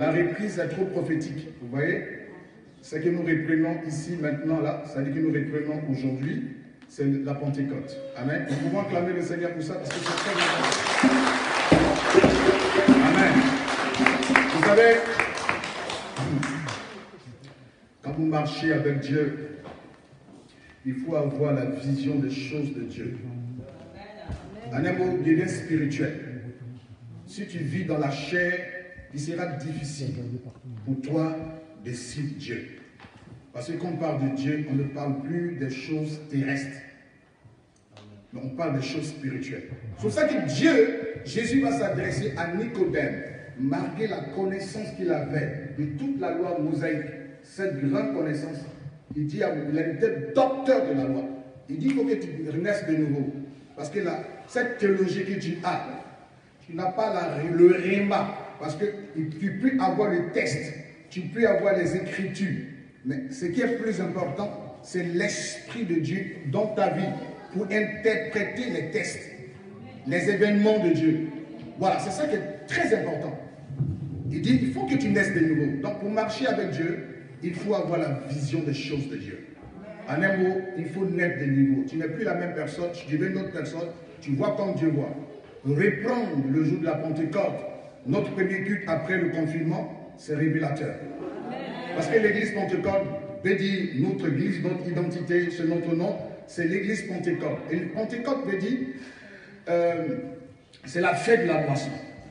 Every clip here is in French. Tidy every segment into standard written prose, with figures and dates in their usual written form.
La reprise est trop prophétique, vous voyez? Ce que nous reprenons ici, maintenant, là, c'est-à-dire que nous reprenons aujourd'hui, c'est la Pentecôte. Amen. Nous pouvons acclamer le Seigneur pour ça, parce que c'est très important. Amen. Vous savez, quand vous marchez avec Dieu, il faut avoir la vision des choses de Dieu. En un mot, devient spirituel. Si tu vis dans la chair, il sera difficile pour toi de suivre Dieu. Parce que quand on parle de Dieu, on ne parle plus des choses terrestres. Mais on parle des choses spirituelles. C'est pour ça que Dieu, Jésus va s'adresser à Nicodème, malgré la connaissance qu'il avait de toute la loi mosaïque, cette grande connaissance. Il dit, il était docteur de la loi. Il dit, il faut que tu renaisses de nouveau. Parce que cette théologie que tu n'as pas le réma. Parce que tu peux avoir le texte, tu peux avoir les Écritures. Mais ce qui est plus important, c'est l'Esprit de Dieu dans ta vie pour interpréter les textes, les événements de Dieu. Voilà, c'est ça qui est très important. Il dit, il faut que tu naisses de nouveau. Donc pour marcher avec Dieu, il faut avoir la vision des choses de Dieu. En un mot, il faut naître de nouveau. Tu n'es plus la même personne, tu deviens une autre personne, tu vois comme Dieu voit. Reprendre le jour de la Pentecôte, notre premier culte après le confinement, c'est révélateur. Parce que l'église Pentecôte veut dire notre église, notre identité, c'est notre nom, c'est l'église Pentecôte. Et Pentecôte veut dire, c'est la fête de la moisson.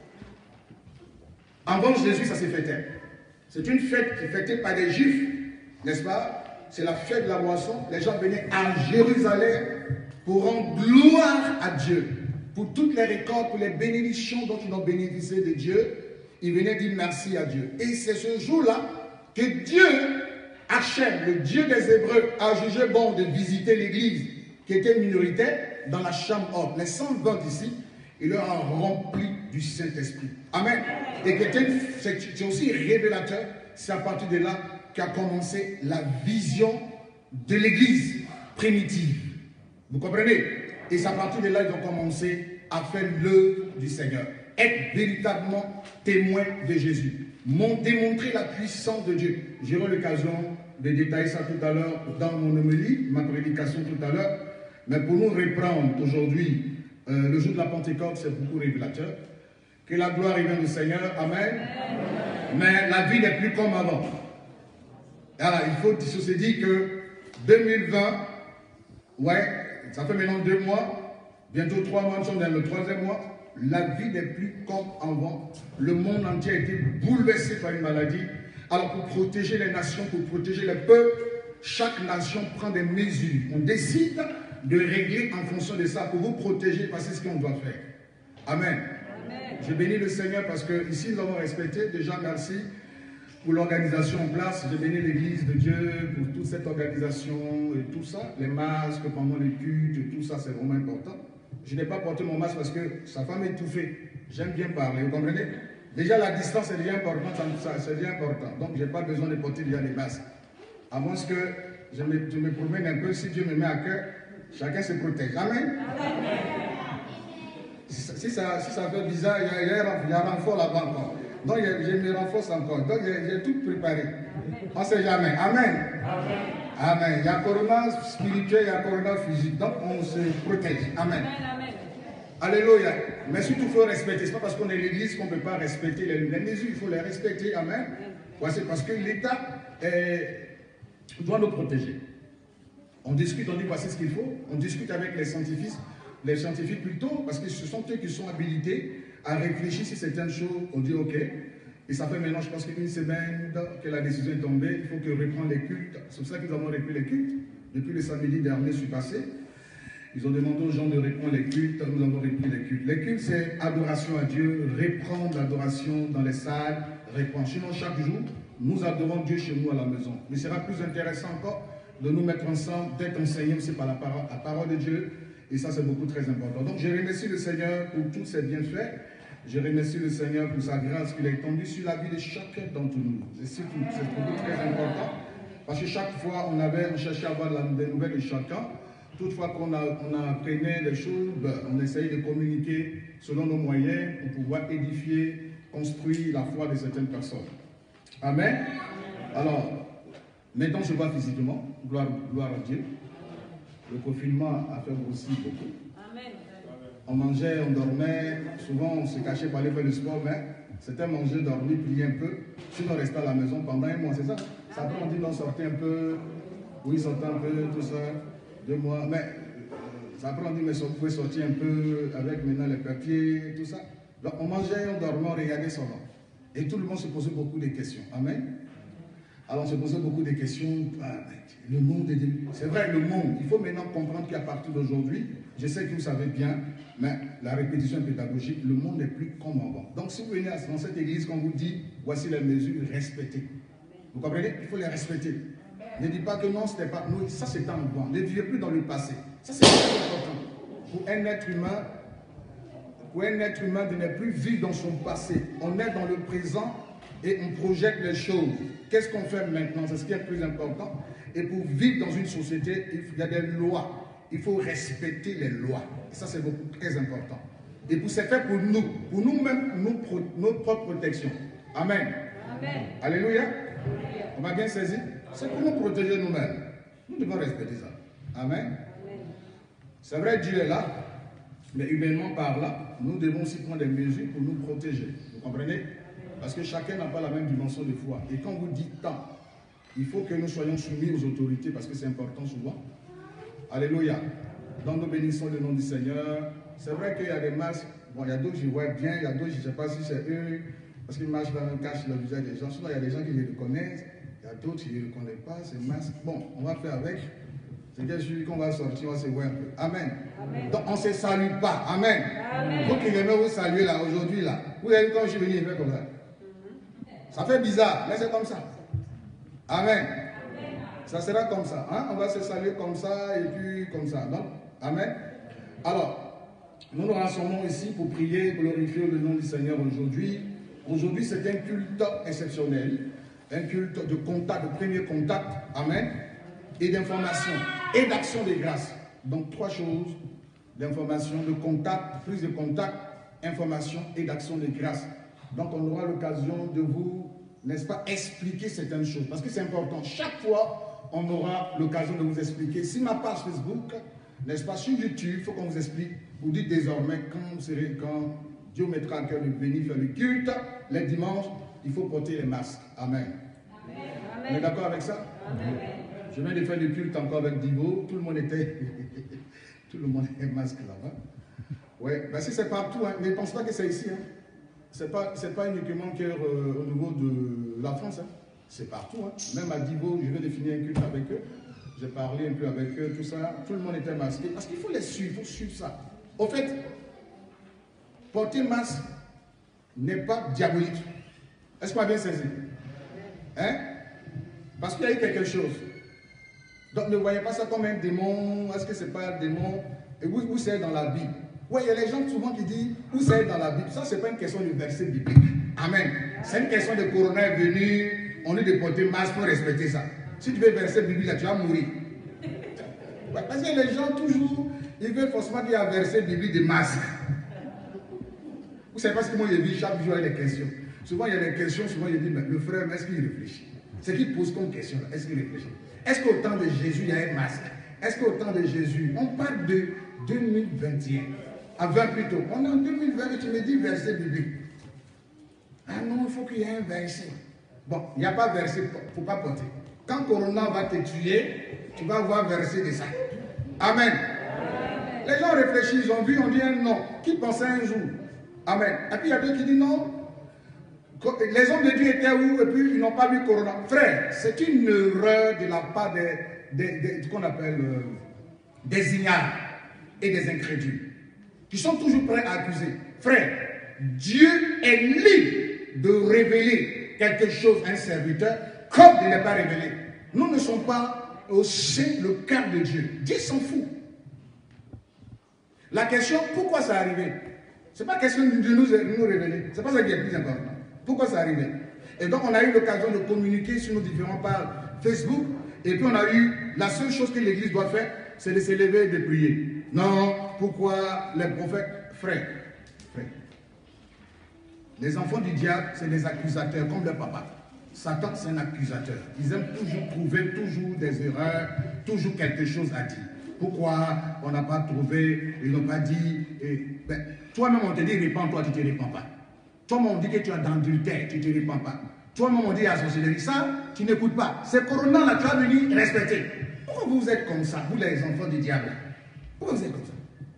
Avant Jésus, ça s'est fêté. C'est une fête qui est fêtée par les Juifs, n'est-ce pas? C'est la fête de la moisson. Les gens venaient à Jérusalem pour rendre gloire à Dieu. Pour toutes les récoltes, pour les bénédictions dont ils ont bénéficié de Dieu, ils venaient dire merci à Dieu. Et c'est ce jour-là que Dieu, Hachem, le Dieu des Hébreux, a jugé bon de visiter l'église qui était minoritaire dans la chambre haute. Les 120 ici, il leur a rempli du Saint-Esprit. Amen. Et c'est aussi révélateur, c'est à partir de là qu'a commencé la vision de l'église primitive. Vous comprenez? Et c'est à partir de là qu'ils ont commencé à faire l'œuvre du Seigneur. Être véritablement témoin de Jésus. Démontrer la puissance de Dieu. J'aurai l'occasion de détailler ça tout à l'heure dans mon homélie, ma prédication tout à l'heure. Mais pour nous reprendre aujourd'hui, le jour de la Pentecôte, c'est beaucoup révélateur. Que la gloire revienne au Seigneur. Amen. Mais la vie n'est plus comme avant. Alors, il faut se dire que 2020, ouais, ça fait maintenant 2 mois, bientôt 3 mois, nous sommes dans le 3e mois. La vie n'est plus comme avant. Le monde entier a été bouleversé par une maladie. Alors pour protéger les nations, pour protéger les peuples, chaque nation prend des mesures. On décide de régler en fonction de ça pour vous protéger, parce que c'est ce qu'on doit faire. Amen. Amen. Je bénis le Seigneur parce que ici nous avons respecté. Déjà merci pour l'organisation en place. Je bénis l'église de Dieu pour toute cette organisation et tout ça. Les masques pendant les cultes et tout ça, c'est vraiment important. Je n'ai pas porté mon masque parce que sa femme est étouffée. J'aime bien parler, vous comprenez? Déjà la distance est déjà importante, c'est déjà important. Donc je n'ai pas besoin de porter déjà les masques. À moins que je me promène un peu, si Dieu me met à cœur, chacun se protège. Amen. Si ça fait bizarre, il y a un renfort là-bas encore. Donc je me renforce encore. Donc j'ai tout préparé. On ne sait jamais. Amen. Amen. Amen. Il y a corona spirituel, il y a corona physique. Donc on se protège. Amen. Amen. Alléluia. Mais surtout, il faut respecter. Ce n'est pas parce qu'on est l'église qu'on ne peut pas respecter les mesures. Il faut les respecter. Amen. C'est parce que l'État doit nous protéger. On discute, on dit voici ce qu'il faut. On discute avec les scientifiques plutôt, parce que ce sont eux qui sont habilités à réfléchir sur certaines choses. On dit OK. Et ça fait maintenant, je pense qu'une semaine que la décision est tombée, il faut que reprendre les cultes. C'est pour ça que nous avons repris les cultes. Depuis le samedi dernier, je suis passé. Ils ont demandé aux gens de reprendre les cultes. Nous avons repris les cultes. Les cultes, c'est adoration à Dieu, reprendre l'adoration dans les salles, reprendre. Sinon, chaque jour, nous adorons Dieu chez nous à la maison. Mais il sera plus intéressant encore de nous mettre ensemble, d'être enseignés aussi par la parole de Dieu. Et ça, c'est beaucoup très important. Donc, je remercie le Seigneur pour tous ses bienfaits. Je remercie le Seigneur pour sa grâce qu'il a étendue sur la vie de chacun d'entre nous. C'est beaucoup très important. Parce que chaque fois, on cherchait à avoir des nouvelles de chacun. Toutefois qu'on apprenait des choses, on essayait de communiquer selon nos moyens pour pouvoir édifier construit la foi de certaines personnes. Amen. Alors, maintenant je vois physiquement, gloire à Dieu. Le confinement a fait aussi beaucoup. Amen. On mangeait, on dormait, souvent on se cachait pour aller faire le sport, mais c'était manger, dormir, prier un peu. Sinon on restait à la maison pendant un mois, c'est ça? Ça peut on dit non, sortait un peu, oui, sortait un peu, tout ça, 2 mois, mais ça après on dit mais vous pouvez sortir un peu avec maintenant les papiers, tout ça. Donc on mangeait, on dormait, on regardait seulement. Et tout le monde se posait beaucoup de questions. Amen. Alors on se posait beaucoup de questions. Le monde est... C'est vrai, le monde. Il faut maintenant comprendre qu'à partir d'aujourd'hui, je sais que vous savez bien, mais la répétition pédagogique, le monde n'est plus comme avant. Donc si vous venez dans cette église, qu'on vous dit, voici les mesures, respectez. Vous comprenez? Il faut les respecter. Ne dites pas que non, c'était pas... Non, ça c'est en avant. Ne vivez plus dans le passé. Ça c'est très important. Pour un être humain de ne plus vivre dans son passé. On est dans le présent et on projette les choses. Qu'est-ce qu'on fait maintenant? C'est ce qui est le plus important. Et pour vivre dans une société, il y a des lois. Il faut respecter les lois. Et ça, c'est beaucoup très important. Et pour c'est fait pour nous, pour nous-mêmes, notre propre protection. Amen. Amen. Alléluia. Amen. On va bien saisir. C'est pour nous protéger nous-mêmes. Nous devons respecter ça. Amen. C'est vrai, Dieu est là, mais humainement par là, nous devons aussi prendre des mesures pour nous protéger. Vous comprenez? Parce que chacun n'a pas la même dimension de foi. Et quand vous dites tant, il faut que nous soyons soumis aux autorités parce que c'est important souvent. Alléluia. Donc nous bénissons le nom du Seigneur. C'est vrai qu'il y a des masques. Bon, il y a d'autres que je vois bien, il y a d'autres, je ne sais pas si c'est eux, parce qu'ils marchent dans un cache le visage des gens. Sinon, il y a des gens qui les reconnaissent. Il y a d'autres qui ne les reconnaissent pas, ces masques. Bon, on va faire avec. C'est que celui qu'on va sortir, on va se voir un peu. Amen. Amen. Donc on ne se salue pas. Amen. Amen. Vous qui aimez vous saluer là, aujourd'hui là. Vous avez quand je suis venu, il fait comme ça. Ça fait bizarre, mais c'est comme ça. Amen. Amen. Ça sera comme ça. Hein? On va se saluer comme ça et puis comme ça. Non? Amen. Alors, nous nous rassemblons ici pour prier, glorifier le nom du Seigneur aujourd'hui. Aujourd'hui, c'est un culte exceptionnel. Un culte de contact, de premier contact. Amen. Et d'information et d'action de grâce. Donc, 3 choses. D'information, de contact, prise de contact, information et d'action de grâce. Donc, on aura l'occasion de vous, n'est-ce pas, expliquer certaines choses. Parce que c'est important. Chaque fois, on aura l'occasion de vous expliquer. Si ma page Facebook, n'est-ce pas, sur YouTube, il faut qu'on vous explique. Vous dites désormais, quand Dieu mettra à cœur de venir faire le culte, les dimanches, il faut porter les masques. Amen. Amen. On est d'accord avec ça? Amen. Je viens de faire le culte encore avec Divo. Tout le monde était... tout le monde est masque là-bas. Oui, ben si c'est partout, hein, mais ne pense pas que c'est ici. Hein. Ce n'est pas uniquement au niveau de la France, hein. C'est partout. Hein. Même à Divo, je viens de finir un culte avec eux. J'ai parlé un peu avec eux, tout ça. Tout le monde était masqué. Parce qu'il faut les suivre, il faut suivre ça. Au fait, porter masque n'est pas diabolique. Est-ce qu'on a bien saisi? Hein? Parce qu'il y a eu quelque chose. Donc ne voyez pas ça comme un démon. Est-ce que ce n'est pas un démon? Et où c'est dans la Bible? Oui, il y a les gens souvent qui disent où c'est dans la Bible. Ça, ce n'est pas une question de verset biblique. Amen. C'est une question de corona est venu. On est de porter masque pour respecter ça. Si tu veux verset biblique, là, tu vas mourir. Ouais, parce que les gens, toujours, ils veulent forcément qu'il y a un verset biblique de masque. Vous savez pas ce que moi j'ai vu chaque jour, il y a des questions. Souvent, il y a des questions, souvent, il dit, mais le frère, est-ce qu'il réfléchit? Ce qu'il pose comme question, est-ce qu'il réfléchit? Est-ce qu'au temps de Jésus, il y a un masque? Est-ce qu'au temps de Jésus, on parle de 2021, à 20 plutôt. On est en 2020 et tu me dis verset biblique. Ah non, il faut qu'il y ait un verset. Bon, il n'y a pas verset, il ne faut pas porter. Quand Corona va te tuer, tu vas avoir verset de ça. Amen. Amen. Les gens réfléchissent, ils ont vu, on dit un non. Qui pensait un jour? Amen. Et puis il y a d'autres qui disent non. Les hommes de Dieu étaient où et puis ils n'ont pas vu Corona. Frère, c'est une erreur de la part de qu'on appelle des ignares et des incrédules. Qui sont toujours prêts à accuser. Frère, Dieu est libre de révéler quelque chose à un serviteur comme de ne pas révéler. Nous ne sommes pas au sein le cœur de Dieu. Dieu s'en fout. La question, pourquoi ça arrivé? Ce n'est pas question de nous révéler. Ce n'est pas ça qui est plus important. Pourquoi ça arrivé? Et donc on a eu l'occasion de communiquer sur nos différents pages Facebook. Et puis on a eu, la seule chose que l'Église doit faire, c'est de se lever et de prier. Non, pourquoi les prophètes, frère, Les enfants du diable, c'est des accusateurs, comme leur papa. Satan, c'est un accusateur. Ils aiment toujours trouver toujours des erreurs, toujours quelque chose à dire. Pourquoi on n'a pas trouvé, ils n'ont pas dit. Ben, toi-même, on te dit répands-toi, tu ne te répands pas. Toi-même, on dit que tu es dans l'adultère, tu ne te répands pas. Toi-même, on dit à la sorcellerie, ça, tu n'écoutes pas. C'est Corona, là, tu vas venir respecter. Pourquoi vous êtes comme ça, vous les enfants du diable? Pourquoi vous êtes comme ça?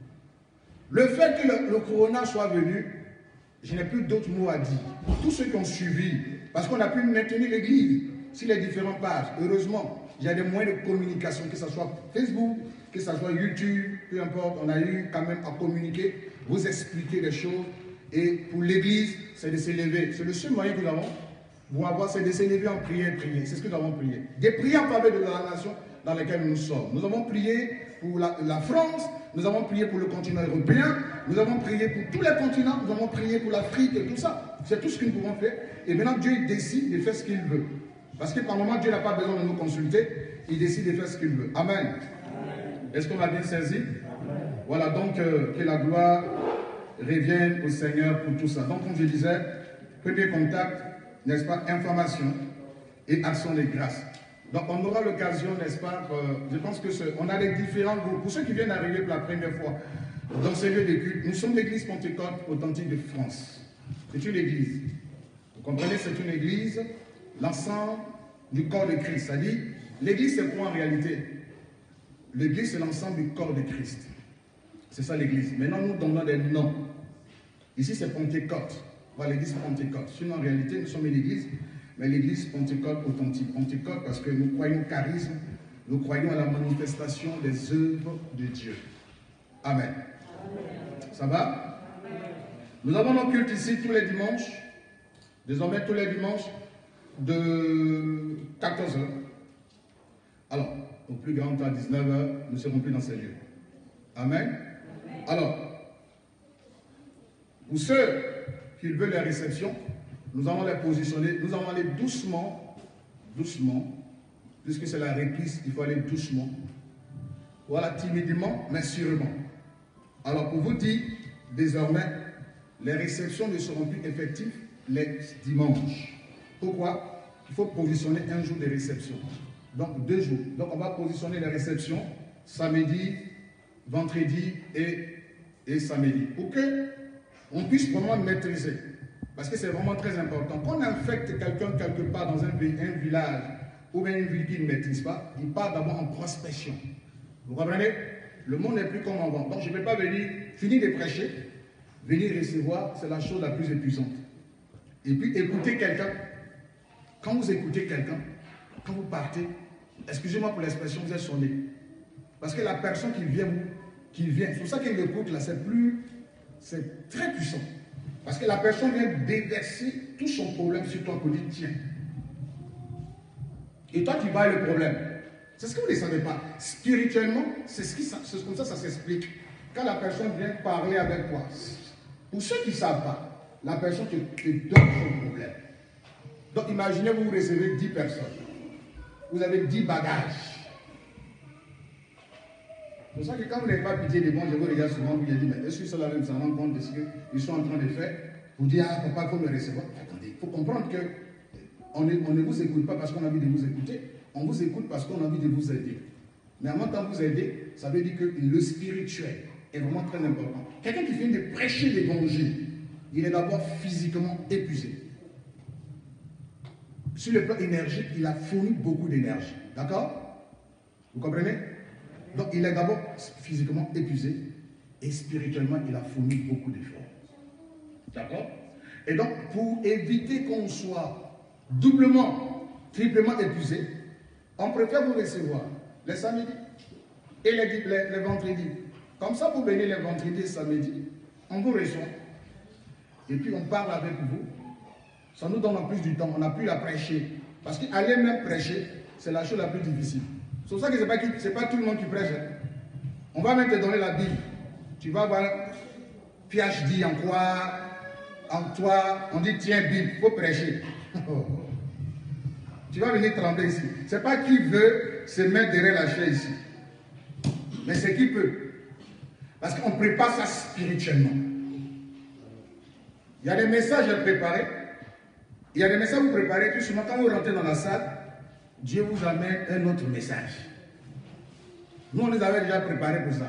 Le fait que le Corona soit venu, je n'ai plus d'autres mots à dire. Tous ceux qui ont suivi, parce qu'on a pu maintenir l'église sur les différentes pages, heureusement, il y a des moyens de communication, que ce soit Facebook, que ce soit YouTube, peu importe, on a eu quand même à communiquer, vous expliquer les choses. Et pour l'église, c'est de s'élever. C'est le seul moyen que nous avons pour avoir, c'est de s'élever en prière, prier. C'est ce que nous avons prié. Des prières en faveur de la nation dans laquelle nous sommes. Nous avons prié pour la France, nous avons prié pour le continent européen, nous avons prié pour tous les continents, nous avons prié pour l'Afrique et tout ça. C'est tout ce que nous pouvons faire. Et maintenant, Dieu décide de faire ce qu'il veut. Parce que par moment, Dieu n'a pas besoin de nous consulter, il décide de faire ce qu'il veut. Amen. Est-ce qu'on a bien saisi? Amen. Voilà, donc que la gloire revienne au Seigneur pour tout ça. Donc, comme je disais, premier contact, n'est-ce pas, information et action de grâce. Donc, on aura l'occasion, n'est-ce pas, je pense que on a les différents groupes. Pour ceux qui viennent d'arriver pour la première fois dans ces lieux de culte, nous sommes l'église Pentecôte authentique de France. C'est une église. Vous comprenez, c'est une église, l'ensemble du corps de Christ. C'est-à-dire, l'église, c'est quoi en réalité? L'église, c'est l'ensemble du corps de Christ. C'est ça l'église. Maintenant, nous donnons des noms. Ici, c'est Pentecôte. Voilà l'église Pentecôte. Sinon, en réalité, nous sommes une église, mais l'église Pentecôte authentique. Pentecôte parce que nous croyons au charisme, nous croyons à la manifestation des œuvres de Dieu. Amen. Amen. Ça va? Amen. Nous avons nos cultes ici tous les dimanches. Désormais, tous les dimanches de 14h. Alors, au plus grand temps, à 19h, nous serons plus dans ces lieux. Amen. Amen. Alors, pour ceux qui veulent les réceptions, nous allons les positionner, nous allons aller doucement, puisque c'est la réplique, il faut aller doucement. Voilà, timidement, mais sûrement. Alors, pour vous dire, désormais, les réceptions ne seront plus effectives les dimanches. Pourquoi? Il faut positionner un jour de réception. Donc, 2 jours. Donc, on va positionner les réceptions samedi, vendredi et samedi. Pour qu'on puisse vraiment maîtriser. Parce que c'est vraiment très important. Quand on infecte quelqu'un quelque part dans un village ou bien une ville qui ne maîtrise pas, il part d'abord en prospection. Vous comprenez? Le monde n'est plus comme avant. Donc je ne vais pas venir, finir de prêcher, venir recevoir, c'est la chose la plus épuisante. Et puis écouter quelqu'un. Quand vous écoutez quelqu'un, quand vous partez, excusez-moi pour l'expression, vous êtes sonné. Parce que la personne qui vient, c'est pour ça qu'elle écoute là, c'est très puissant. Parce que la personne vient déverser tout son problème sur toi pour dire tiens. Et toi tu vas le problème. C'est ce que vous ne savez pas. Spirituellement, c'est comme ça s'explique. Quand la personne vient parler avec toi, pour ceux qui ne savent pas, la personne te donne son problème. Donc imaginez, vous recevez 10 personnes. Vous avez 10 bagages. C'est pour ça que quand vous n'avez pas pitié des bons, je vous regarde souvent, vous dites, mais est-ce que cela même s'en rend compte de ce qu'ils sont en train de faire? Vous dites, ah papa, il faut me recevoir. Attendez, il faut comprendre qu'on ne vous écoute pas parce qu'on a envie de vous écouter. On vous écoute parce qu'on a envie de vous aider. Mais en même temps, vous aider, ça veut dire que le spirituel est vraiment très important. Quelqu'un qui vient de prêcher l'évangile, il est d'abord physiquement épuisé. Sur le plan énergique, il a fourni beaucoup d'énergie. D'accord? Vous comprenez? Donc, il est d'abord physiquement épuisé et spirituellement, il a fourni beaucoup d'efforts. D'accord? Et donc, pour éviter qu'on soit doublement, triplement épuisé, on préfère vous recevoir les samedis et les vendredis. Comme ça, vous venez les vendredis et samedis, on vous reçoit. Et puis, on parle avec vous. Ça nous donne en plus du temps. On n'a plus à prêcher. Parce qu'aller même prêcher, c'est la chose la plus difficile. C'est pour ça que ce n'est pas tout le monde qui prêche. On va même te donner la Bible. Tu vas voir PhD en quoi, en toi. On dit tiens, Bible, il faut prêcher. Tu vas venir trembler ici. Ce n'est pas qui veut se mettre derrière la chaise ici. Mais c'est qui peut. Parce qu'on prépare ça spirituellement. Il y a des messages à préparer. Il y a des messages à vous préparer. Puis souvent, quand vous rentrez dans la salle, Dieu vous amène un autre message. Nous, on les avait déjà préparés pour ça.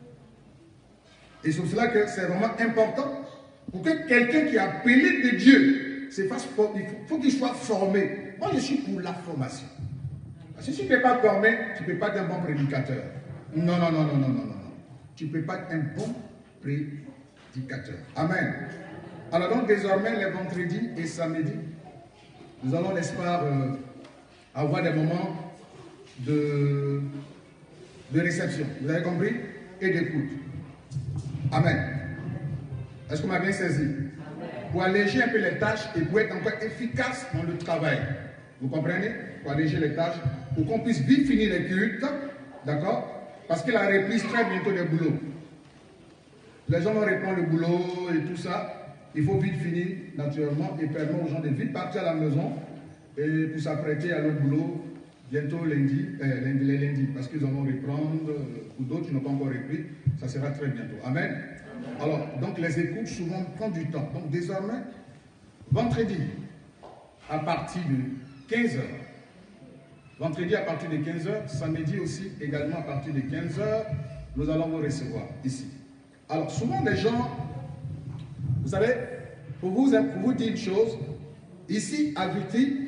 Et c'est pour cela que c'est vraiment important pour que quelqu'un qui est appelé de Dieu se fasse former. Il faut qu'il soit formé. Moi, je suis pour la formation. Parce que si tu n'es pas formé, tu ne peux pas être un bon prédicateur. Non, non, non, non, non, non, non. Tu ne peux pas être un bon prédicateur. Amen. Alors donc, désormais, les vendredis et samedis, nous allons, n'est-ce pas, avoir des moments de réception. Vous avez compris? Et d'écoute. Amen. Est-ce qu'on m'a bien saisi? Amen. Pour alléger un peu les tâches et pour être encore efficace dans le travail. Vous comprenez? Pour alléger les tâches, pour qu'on puisse vite finir les cultes. D'accord? Parce qu'il a repris très bientôt les boulots. Les gens vont reprendre le boulot et tout ça. Il faut vite finir naturellement et permettre aux gens de vite partir à la maison et pour s'apprêter à leur boulot bientôt les lundis, parce qu'ils vont reprendre, ou d'autres qui n'ont pas encore repris, ça sera très bientôt. Amen. Alors, donc les écoutes souvent prennent du temps. Donc désormais, vendredi, à partir de 15h, vendredi à partir de 15h, samedi aussi également à partir de 15h, nous allons vous recevoir ici. Alors souvent les gens, vous savez, pour vous dire une chose, ici à Vitry,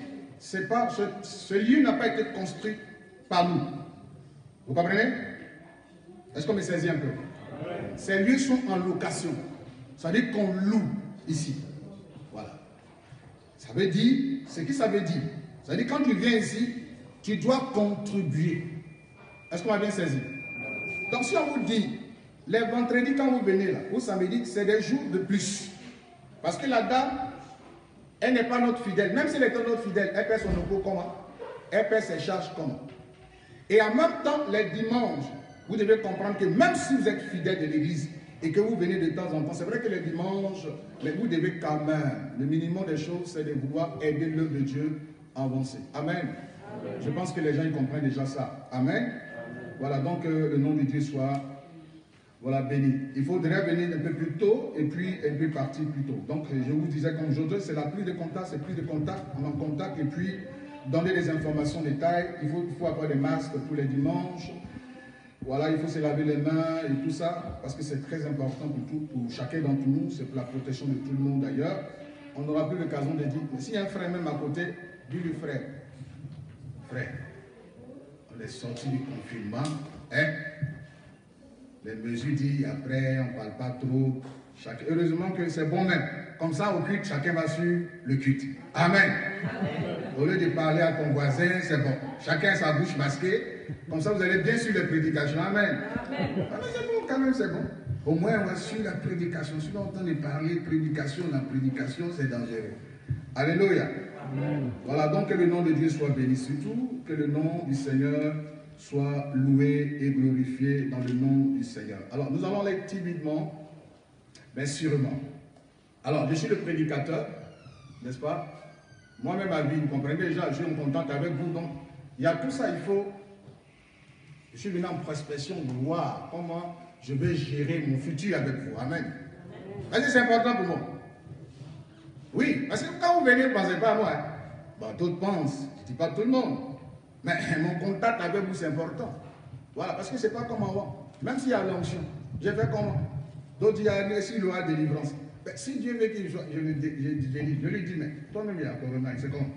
ce lieu n'a pas été construit par nous. Vous comprenez? Est-ce qu'on me saisit un peu? Ces lieux sont en location. Ça veut dire qu'on loue ici. Voilà. Ça veut dire, ce que ça veut dire. Ça veut dire quand tu viens ici, tu dois contribuer. Est-ce qu'on m'a bien saisi? Donc si on vous dit, les vendredis quand vous venez là, ou samedi, c'est des jours de plus. Parce que la dame, elle n'est pas notre fidèle. Même si elle était notre fidèle, elle paie son impôt comment? Elle paie ses charges comment? Et en même temps, les dimanches, vous devez comprendre que même si vous êtes fidèle de l'église et que vous venez de temps en temps, c'est vrai que les dimanches, mais vous devez quand même, le minimum des choses, c'est de vouloir aider l'œuvre de Dieu à avancer. Amen. Amen. Je pense que les gens ils comprennent déjà ça. Amen. Amen. Voilà, donc le nom de Dieu soit béni. Il faudrait venir un peu plus tôt et puis un peu partir plus tôt. Donc je vous disais comme aujourd'hui, c'est la plus de contact, c'est plus de contact, on est en contact et puis donner des informations détails. Il faut avoir des masques tous les dimanches. Voilà, il faut se laver les mains et tout ça, parce que c'est très important pour chacun d'entre nous, c'est pour la protection de tout le monde d'ailleurs. On n'aura plus l'occasion de dire, mais s'il y a un frère même à côté, dis-lui frère, on est sorti du confinement, hein? Les mesures disent après, on ne parle pas trop. Heureusement que c'est bon même. Comme ça, au culte, chacun va sur le culte. Amen. Amen. Au lieu de parler à ton voisin, c'est bon. Chacun a sa bouche masquée. Comme ça, vous allez bien sur les prédications. Amen. Amen. Ah, mais c'est bon, quand même, c'est bon. Au moins, on va sur la prédication. Si on entend parler de prédication, la prédication, c'est dangereux. Alléluia. Amen. Voilà, donc que le nom de Dieu soit béni. Surtout que le nom du Seigneur soit loué et glorifié dans le nom du Seigneur. Alors, nous allons aller timidement, mais sûrement. Alors, je suis le prédicateur, n'est-ce pas? Moi-même, ma vie, vous comprenez déjà, je suis en contact avec vous. Donc, il y a tout ça, il faut... Je suis venu en prospection de voir comment je vais gérer mon futur avec vous. Amen. Parce que c'est important pour moi. Oui, parce que quand vous venez, ne pensez pas à moi. Hein. Bon, d'autres pensent, je ne dis pas tout le monde. Mais mon contact avec vous, c'est important. Voilà, parce que ce n'est pas comme avant. Même s'il y a l'onction, j'ai fait comment? D'autres disent, il y a si loi de délivrance. Mais si Dieu veut que je lui dis, mais toi-même, il y a corona, c'est comment?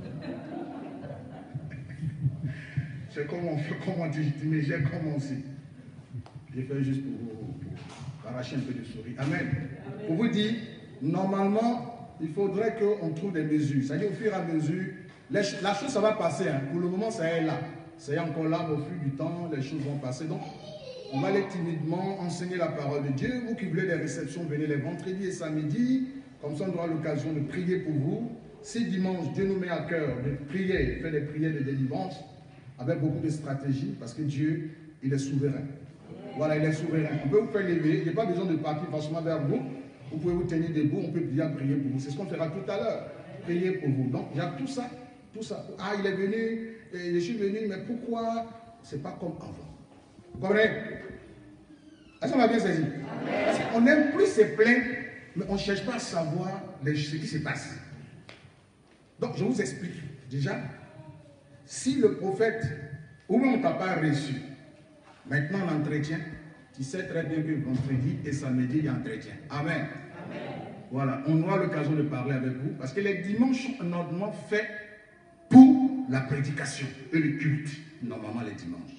C'est comment tu dis, mais j'ai commencé. J'ai fait juste pour arracher un peu de souris. Amen. Amen. Pour vous dire, normalement, il faudrait qu'on trouve des mesures. C'est-à-dire, au fur et à mesure, la chose, ça va passer. Hein. Pour le moment, ça est là. C'est encore là, au fil du temps, les choses vont passer. Donc, on va aller timidement enseigner la parole de Dieu. Vous qui voulez les réceptions, venez les vendredis et samedis. Comme ça, on aura l'occasion de prier pour vous. Si dimanche, Dieu nous met à cœur de prier, faire des prières de délivrance, avec beaucoup de stratégie, parce que Dieu, il est souverain. Voilà, il est souverain. On peut vous faire lever. Il n'y a pas besoin de partir franchement vers vous. Vous pouvez vous tenir debout, on peut bien prier pour vous. C'est ce qu'on fera tout à l'heure. Prier pour vous. Donc, il y a tout ça. Tout ça. Ah, il est venu, et je suis venu, mais pourquoi? C'est pas comme avant. Vous comprenez? Est-ce qu'on m'a bien saisi? On n'aime plus se plaindre, Mais on ne cherche pas à savoir ce qui se passe. Donc, je vous explique. Déjà, si le prophète, ou même on ne t'a pas reçu, maintenant l'entretien, tu sais très bien que vendredi et samedi, il y a entretien. Amen. Amen. Voilà, on aura l'occasion de parler avec vous, parce que les dimanches sont normalement faits pour la prédication et le culte, normalement les dimanches.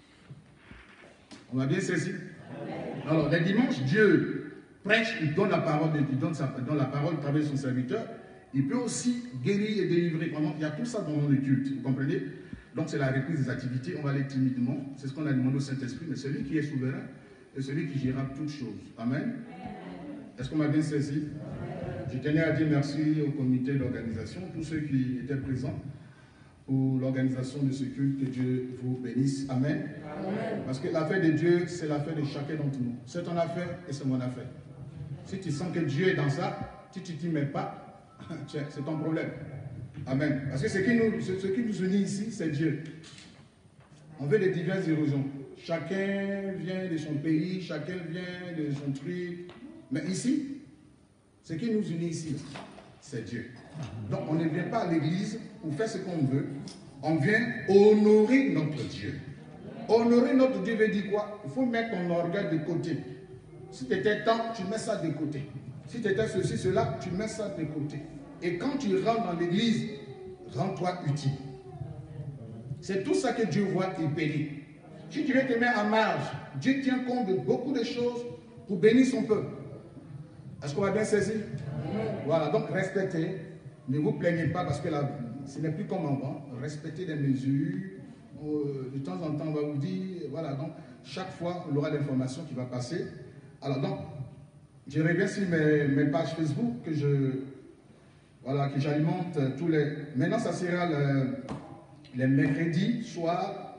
On va bien saisir. Alors, les dimanches, Dieu prêche, il donne la parole, il donne la parole à travers son serviteur. Il peut aussi guérir et délivrer. Il y a tout ça dans le culte, vous comprenez? Donc, c'est la reprise des activités, on va aller timidement. C'est ce qu'on a demandé au Saint-Esprit, mais celui qui est souverain est celui qui gérera toutes choses. Amen. Est-ce qu'on m'a bien saisi? Je tenais à dire merci au comité d'organisation, tous ceux qui étaient présents pour l'organisation de ce culte. Que Dieu vous bénisse. Amen. Amen. Parce que l'affaire de Dieu, c'est l'affaire de chacun d'entre nous. C'est ton affaire et c'est mon affaire. Si tu sens que Dieu est dans ça, si tu ne t'y mets pas, c'est ton problème. Amen. Parce que ce qui nous unit ici, c'est Dieu. On veut de diverses horizons. Chacun vient de son pays, chacun vient de son truc. Mais ici, ce qui nous unit ici, c'est Dieu. Donc on ne vient pas à l'église pour faire ce qu'on veut. On vient honorer notre Dieu. Honorer notre Dieu veut dire quoi? Il faut mettre ton orgueil de côté. Si tu étais temps, tu mets ça de côté. Si tu étais ceci, cela, tu mets ça de côté. Et quand tu rentres dans l'église, rends-toi utile. C'est tout ça que Dieu voit et bénit. Si tu veux te mettre en marge, Dieu tient compte de beaucoup de choses pour bénir son peuple. Est-ce qu'on va bien saisir? Voilà, donc respectez. Ne vous plaignez pas parce que ce n'est plus comme avant. Respectez les mesures. De temps en temps, on va vous dire, voilà, donc chaque fois, on aura l'information qui va passer. Alors donc, je reviens sur mes pages Facebook que j'alimente tous les... Maintenant, ça sera les mercredis soir,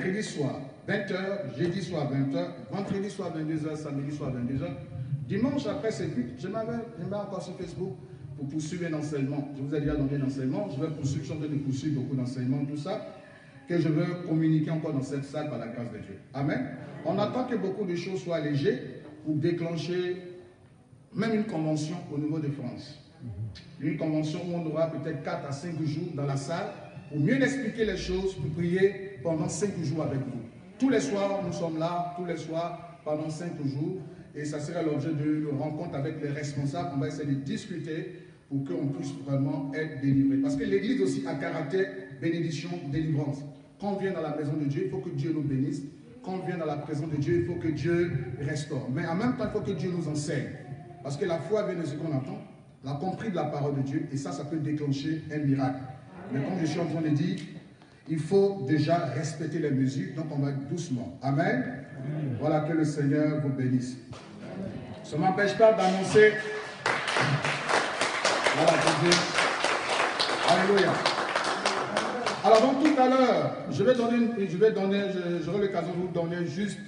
20h, jeudi soir 20h, vendredi soir 22h, samedi soir 22h. Dimanche après ce culte, je mets encore sur Facebook pour poursuivre un enseignement. Je vous ai déjà donné un enseignement, je vais poursuivre, je suis en train de poursuivre beaucoup d'enseignements, tout ça, que je veux communiquer encore dans cette salle par la grâce de Dieu. Amen. On attend que beaucoup de choses soient allégées pour déclencher même une convention au niveau de France. Une convention où on aura peut-être 4 à 5 jours dans la salle pour mieux expliquer les choses, pour prier pendant 5 jours avec vous. Tous les soirs, nous sommes là, tous les soirs, pendant 5 jours. Et ça sera l'objet de rencontre avec les responsables. On va essayer de discuter pour qu'on puisse vraiment être délivré. Parce que l'église aussi a caractère bénédiction, délivrance. Quand on vient dans la maison de Dieu, il faut que Dieu nous bénisse. Quand on vient dans la présence de Dieu, il faut que Dieu restaure. Mais en même temps, il faut que Dieu nous enseigne. Parce que la foi vient de ce qu'on entend, la compris de la parole de Dieu, et ça peut déclencher un miracle. Mais comme je suis en train de dire, il faut déjà respecter les mesures, donc on va doucement. Amen. Voilà, que le Seigneur vous bénisse. Ça ne m'empêche pas d'annoncer. Voilà, que Dieu. Alléluia. Alors donc tout à l'heure, j'aurai l'occasion de vous donner juste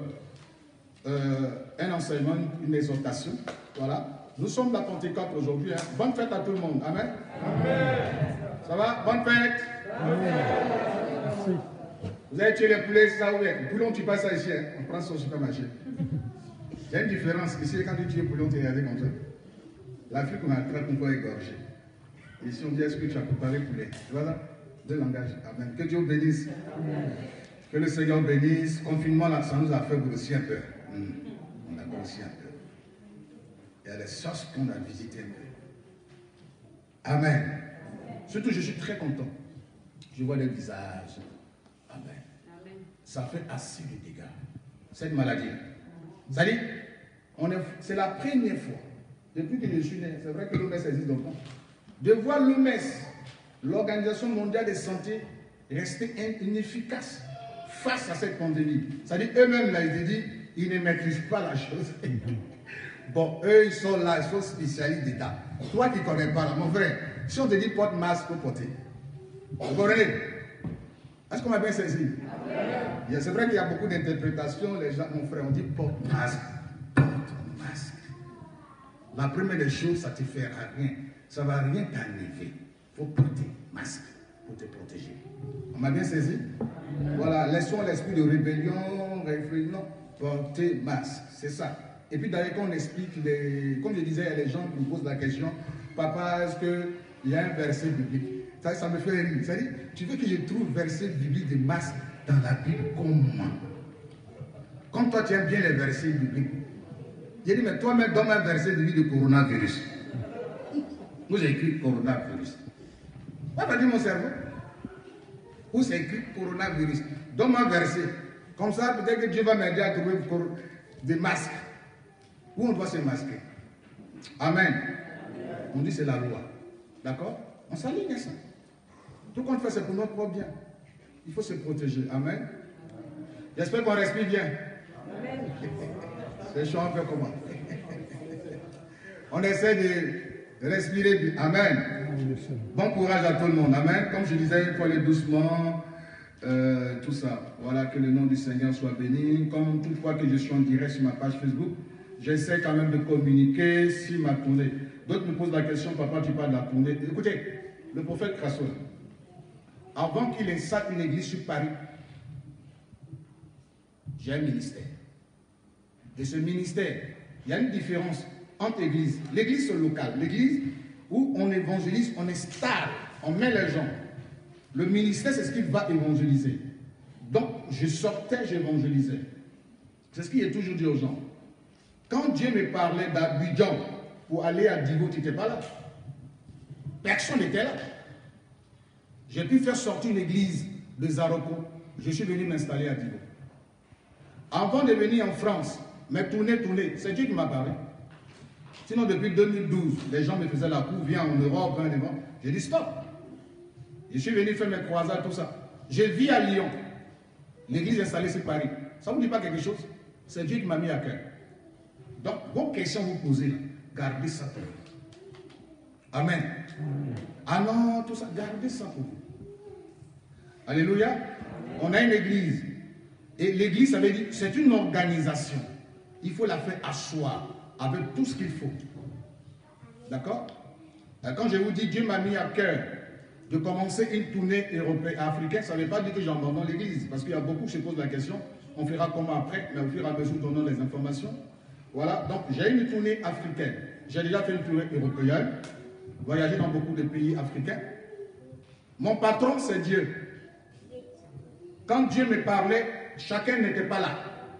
un enseignement, une exhortation. Voilà. Nous sommes la Pentecôte aujourd'hui. Hein. Bonne fête à tout le monde. Amen. Amen. Ça va? Bonne fête. Amen. Merci. Vous avez tué les poulets, c'est ça ou bien? Les poulets, on ne tue pas ça ici. Hein. On prend ça au supermarché. Il y a une différence. Ici, quand tu tues les poulets, on te regarde comme ça. L'Afrique, on a attrape, on peut égorger. Ici, on dit, est-ce que tu as préparé le poulet? Tu vois ça? Deux langages. Amen. Que Dieu bénisse. Amen. Que le Seigneur bénisse. Confinement, là, ça nous a fait grossir un peu. On a grossi un peu. Il y a les choses qu'on a visitées un peu. Amen. Surtout, je suis très content. Je vois les visages. Amen. Amen. Ça fait assez de dégâts. Cette maladie. Ça dit, c'est la première fois, depuis que je suis né, c'est vrai que l'OMS existe longtemps, de voir l'OMS, l'Organisation mondiale de santé, rester inefficace face à cette pandémie. Ça dit, eux-mêmes, là, ils disent, ils ne maîtrisent pas la chose. Bon, eux, ils sont là, ils sont spécialistes d'État. Toi qui ne connais pas, là, mon frère, si on te dit porte masque, faut porter. Vous comprenez? Est-ce qu'on m'a bien saisi? C'est vrai qu'il y a beaucoup d'interprétations. Les gens, mon frère, on dit porte masque. Porte masque. La première des choses, ça ne te fera rien. Ça ne va rien t'enlever. Il faut porter masque pour te protéger. On m'a bien saisi? Voilà, laissons l'esprit de rébellion, non, porter masque. C'est ça. Et puis d'ailleurs, quand on explique, comme je disais, il y a les gens qui me posent la question, papa, est-ce qu'il y a un verset biblique? Ça me fait rire. C'est-à-dire, tu veux que je trouve verset biblique de masse dans la Bible comment? Comme toi, tu aimes bien les versets bibliques. J'ai dit, mais toi-même, donne un verset biblique de coronavirus. Où j'ai écrit coronavirus. Quoi va dire mon cerveau? Où c'est écrit coronavirus? Donne-moi un verset. Comme ça, peut-être que Dieu va m'aider à trouver des masques. Où on doit se masquer. Amen. On dit c'est la loi. D'accord? On s'aligne à ça. Tout qu'on fait, c'est pour notre propre bien. Il faut se protéger. Amen. J'espère qu'on respire bien. Amen. C'est chaud un peu comment? On essaie de respirer bien. Amen. Bon courage à tout le monde. Amen. Comme je disais, il faut aller doucement. Tout ça. Voilà, que le nom du Seigneur soit béni. Comme toute fois que je suis en direct sur ma page Facebook, j'essaie quand même de communiquer sur ma tournée. D'autres me posent la question, papa, tu parles de la tournée. Écoutez, le prophète Crasso, avant qu'il installe une église sur Paris, j'ai un ministère. Et ce ministère, il y a une différence entre l'église. L'église, c'est local. L'église où on évangélise, on installe, on met les gens. Le ministère, c'est ce qui va évangéliser. Donc, je sortais, j'évangélisais. C'est ce qu'il est toujours dit aux gens. Quand Dieu me parlait d'Abidjan pour aller à Divo, tu n'étais pas là. Personne n'était là. J'ai pu faire sortir une église de Zaroko. Je suis venu m'installer à Divo. Avant de venir en France, mais tourner, c'est Dieu qui m'a parlé. Sinon, depuis 2012, les gens me faisaient la cour, viens en Europe, viens devant. J'ai dit stop. Je suis venu faire mes croisades, tout ça. Je vis à Lyon. L'église installée sur Paris. Ça ne vous dit pas quelque chose? C'est Dieu qui m'a mis à cœur. Donc, vos questions vous posez, gardez ça pour vous. Amen. Ah non, tout ça, gardez ça pour vous. Alléluia. On a une église. Et l'église, ça veut dire, c'est une organisation. Il faut la faire asseoir avec tout ce qu'il faut. D'accord? Quand je vous dis, Dieu m'a mis à cœur de commencer une tournée européenne, africaine, ça ne veut pas dire que j'abandonne l'église. Parce qu'il y a beaucoup qui se posent la question, on fera comment après, mais au fur et à mesure, donnons les informations. Voilà, donc j'ai une tournée africaine. J'ai déjà fait une tournée européenne, voyagé dans beaucoup de pays africains. Mon patron, c'est Dieu. Quand Dieu me parlait, chacun n'était pas là.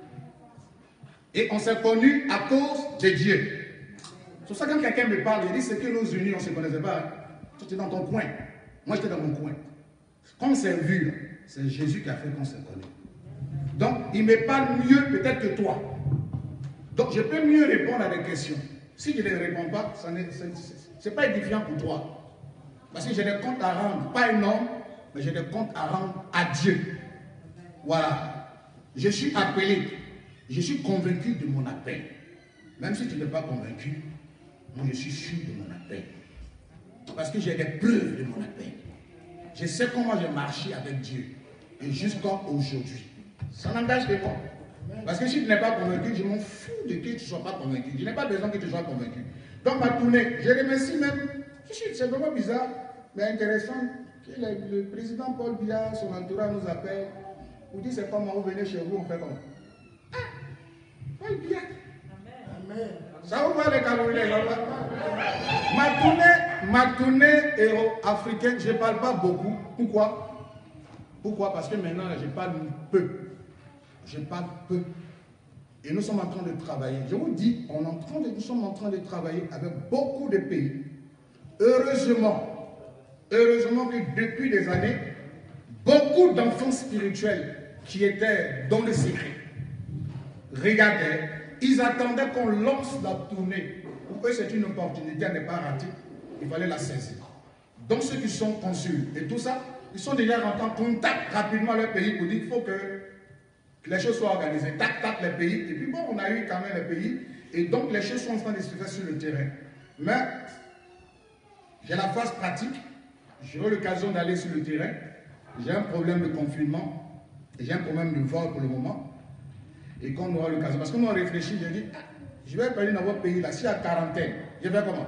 Et on s'est connus à cause de Dieu. C'est pour ça que quand quelqu'un me parle, il dit c'est que nous unis, on ne se connaissait pas. Hein. Tu étais dans ton coin. Moi, j'étais dans mon coin. Quand on s'est vu, c'est Jésus qui a fait qu'on s'est connus. Donc, il me parle mieux peut-être que toi. Donc, je peux mieux répondre à des questions. Si je ne réponds pas, ce n'est pas édifiant pour toi. Parce que j'ai des comptes à rendre, pas un homme, mais j'ai des comptes à rendre à Dieu. Voilà. Je suis appelé. Je suis convaincu de mon appel. Même si tu n'es pas convaincu, moi je suis sûr de mon appel. Parce que j'ai des preuves de mon appel. Je sais comment j'ai marché avec Dieu. Et jusqu'à aujourd'hui. Ça n'engage que moi. Parce que si tu n'es pas convaincu, je m'en fous de que tu ne sois pas convaincu. Je n'ai pas besoin que tu sois convaincu. Donc ma tournée, je remercie même. C'est vraiment bizarre, mais intéressant, que le président Paul Biya, son entourage nous appelle. Vous dit c'est comment vous venez chez vous, on fait comment? Ah, Paul Biya. Amen. Ça vous va les Camerounais? Ma tournée africaine, je ne parle pas beaucoup. Pourquoi? Pourquoi? Parce que maintenant, je parle peu. Je parle peu. Et nous sommes en train de travailler. Je vous dis, nous sommes en train de travailler avec beaucoup de pays. Heureusement que depuis des années, beaucoup d'enfants spirituels qui étaient dans le secret regardaient, ils attendaient qu'on lance la tournée. Pour eux, c'est une opportunité à ne pas rater. Il fallait la saisir. Donc ceux qui sont consuls et tout ça, ils sont déjà rentrés en contact rapidement avec leur pays pour dire qu'il faut que les choses soient organisées. Tac, tac, les pays. Et puis bon, on a eu quand même les pays. Et donc les choses sont en train de se faire sur le terrain. Mais j'ai la phase pratique. J'aurai l'occasion d'aller sur le terrain. J'ai un problème de confinement. Et j'ai un problème de vol pour le moment. Et quand on aura l'occasion, parce qu'on a réfléchi, j'ai dit, je vais aller dans votre pays là, s'il y a quarantaine, je vais comment?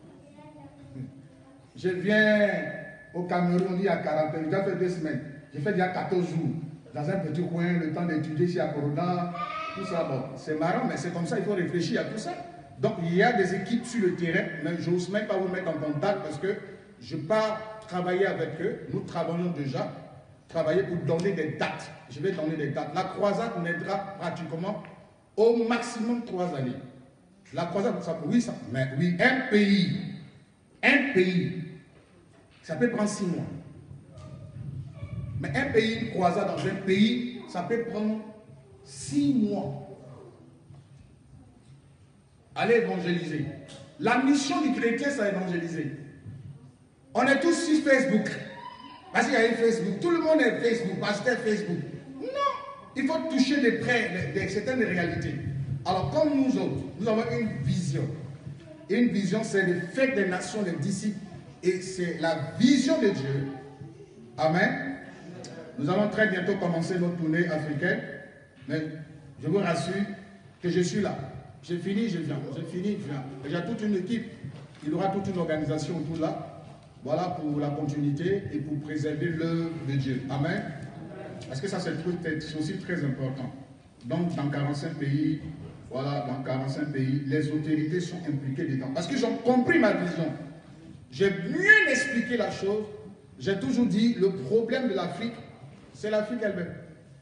Je viens au Cameroun, il y a quarantaine, j'ai fait 2 semaines. J'ai fait déjà 14 jours, dans un petit coin, le temps d'étudier ici à Corona. Tout ça, bon, c'est marrant, mais c'est comme ça, il faut réfléchir à tout ça. Donc, il y a des équipes sur le terrain, mais je n'ose même pas vous mettre en contact parce que je pars travailler avec eux. Nous travaillons déjà, travailler pour donner des dates. Je vais donner des dates. La croisade m'aidera pratiquement au maximum 3 années. La croisade, ça, oui, mais oui, un pays, ça peut prendre 6 mois. Mais un pays, une croisade dans un pays, ça peut prendre 6 mois. Allez évangéliser. La mission du chrétien, c'est évangéliser. On est tous sur Facebook. Parce qu'il y a eu Facebook. Tout le monde est Facebook, pasteur Facebook. Non. Il faut toucher de près certaines réalités. Alors, comme nous autres, nous avons une vision. Une vision, c'est le fait des nations, des disciples. Et c'est la vision de Dieu. Amen. Nous allons très bientôt commencer notre tournée africaine. Mais je vous rassure que je suis là. J'ai fini, je viens. J'ai fini, je viens. J'ai toute une équipe. Il y aura toute une organisation autour là. Voilà pour la continuité et pour préserver l'œuvre de Dieu. Amen. Parce que ça, c'est aussi très important. Donc, dans 45 pays, voilà, dans 45 pays, les autorités sont impliquées dedans. Parce qu'ils ont compris ma vision. J'ai bien expliqué la chose. J'ai toujours dit, le problème de l'Afrique, c'est l'Afrique elle-même.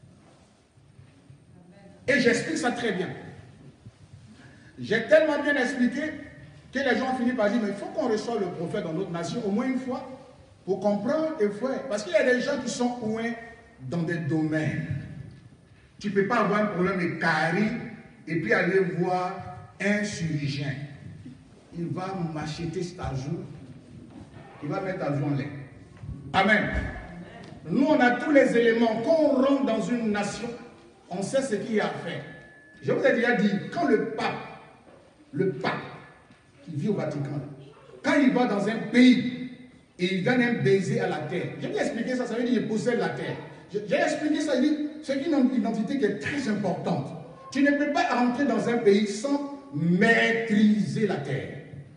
Et j'explique ça très bien. J'ai tellement bien expliqué que les gens ont fini par dire, mais il faut qu'on reçoive le prophète dans notre nation au moins une fois pour comprendre et faire. Parce qu'il y a des gens qui sont ouins dans des domaines. Tu ne peux pas avoir un problème de carie et puis aller voir un chirurgien. Il va m'acheter cet jour, il va mettre à jour en lait. Amen. Nous, on a tous les éléments. Quand on rentre dans une nation, on sait ce qu'il y a à faire. Je vous ai déjà dit, quand le pape qui vit au Vatican, quand il va dans un pays et il donne un baiser à la terre, j'ai bien expliqué ça, ça veut dire qu'il possède la terre. J'ai expliqué ça, il dit, c'est une identité qui est très importante. Tu ne peux pas rentrer dans un pays sans maîtriser la terre.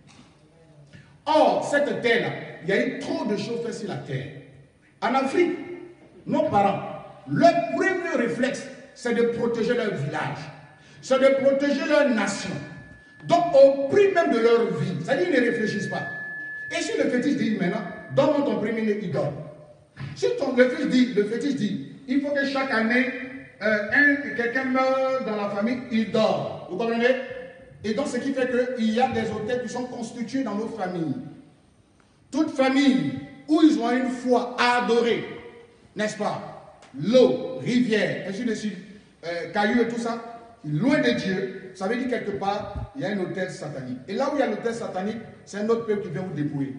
Or, cette terre-là, il y a eu trop de choses faites sur la terre. En Afrique, nos parents, leur premier réflexe, c'est de protéger leur village, c'est de protéger leur nation. Donc, au prix même de leur vie, c'est-à-dire qu'ils ne réfléchissent pas. Et si le fétiche dit maintenant, donne-moi ton premier, il donne. Si le fétiche dit, il faut que chaque année, quelqu'un meurt dans la famille, il dort. Vous comprenez? Et donc, ce qui fait qu'il y a des hôtels qui sont constitués dans nos familles. Toute famille où ils ont une foi adorée, n'est-ce pas? L'eau, rivière, ainsi de suite, cailloux et tout ça, loin de Dieu, ça veut dire quelque part, il y a un hôtel satanique. Et là où il y a l'hôtel satanique, c'est un autre peuple qui vient vous dépouiller.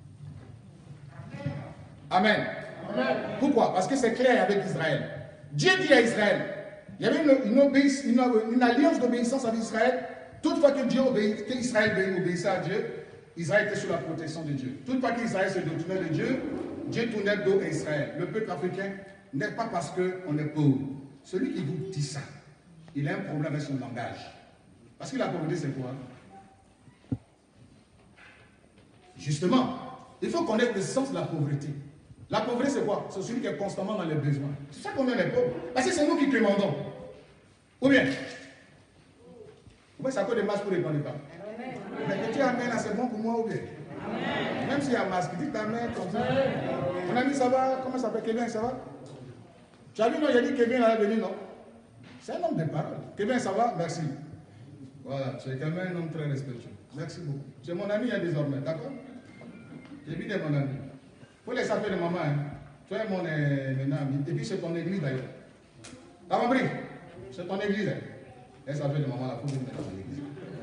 Amen. Amen. Pourquoi? Parce que c'est clair avec Israël. Dieu dit à Israël, il y avait une alliance d'obéissance avec Israël. Toutefois que Israël obéissait à Dieu, Israël était sous la protection de Dieu. Toutefois qu'Israël se détournait de Dieu, Dieu tournait le dos à Israël. Le peuple africain n'est pas parce qu'on est pauvre. Celui qui vous dit ça, il a un problème avec son langage. Parce que la pauvreté, c'est quoi? Justement, il faut connaître le sens de la pauvreté. La pauvreté, c'est quoi? C'est celui qui est constamment dans les besoins. C'est ça qu'on est les pauvres. Parce que c'est nous qui demandons. Ou bien, ça peut des masques pour les demander pas. Mais que tu amènes là, c'est bon pour moi ou bien? Amen. Même s'il y a un masque, dis ta mère comme ça. Mon ami, ça va? Comment ça s'appelle? Kevin, ça va? Tu as vu, non? J'ai dit Kevin là, venu, non? C'est un homme de parole. Kevin, ça va? Merci. Voilà, tu es quand même un homme très respectueux. Merci beaucoup. Tu es mon ami désormais, d'accord? J'ai vu de mon ami. Il faut les savoir de maman. Hein. Tu es mon ami. Et puis c'est ton église d'ailleurs. T'as compris? C'est ton église. Hein. Les savoir de maman, là, il faut venir dans l'église.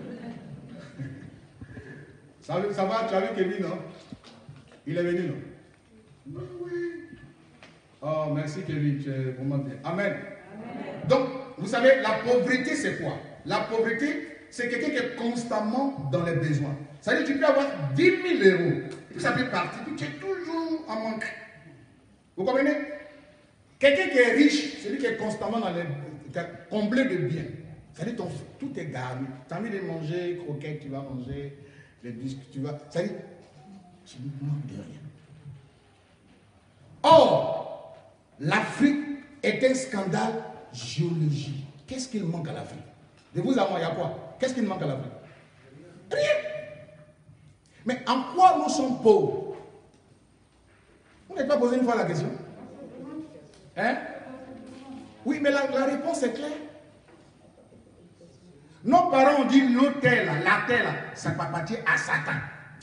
Ça va, tu as vu Kevin, non? Il est venu, non? Oui. Oh, merci Kevin, tu es vraiment bien. Amen. Amen. Donc, vous savez, la pauvreté, c'est quoi? La pauvreté, c'est quelqu'un qui est constamment dans les besoins. C'est-à-dire que tu peux avoir 10 000 euros, puis ça fait partie, puis tu es toujours en manque. Vous comprenez? Quelqu'un qui est riche, c'est lui qui est constamment dans les comblé de biens. C'est-à-dire que tout est garni. Tu as envie de manger croquettes, tu vas manger les biscuits, tu vas. C'est-à-dire, tu ne manques de rien. Or, l'Afrique est un scandale géologique. qu'est-ce qu'il manque à l'Afrique? De vous à moi, il y a quoi? Qu'est-ce qu'il manque à l'Afrique? Rien. Mais en quoi nous sommes pauvres? Vous n'avez pas posé une fois la question? Hein? Oui, mais la réponse est claire. Nos parents ont dit la terre, ça appartient à Satan.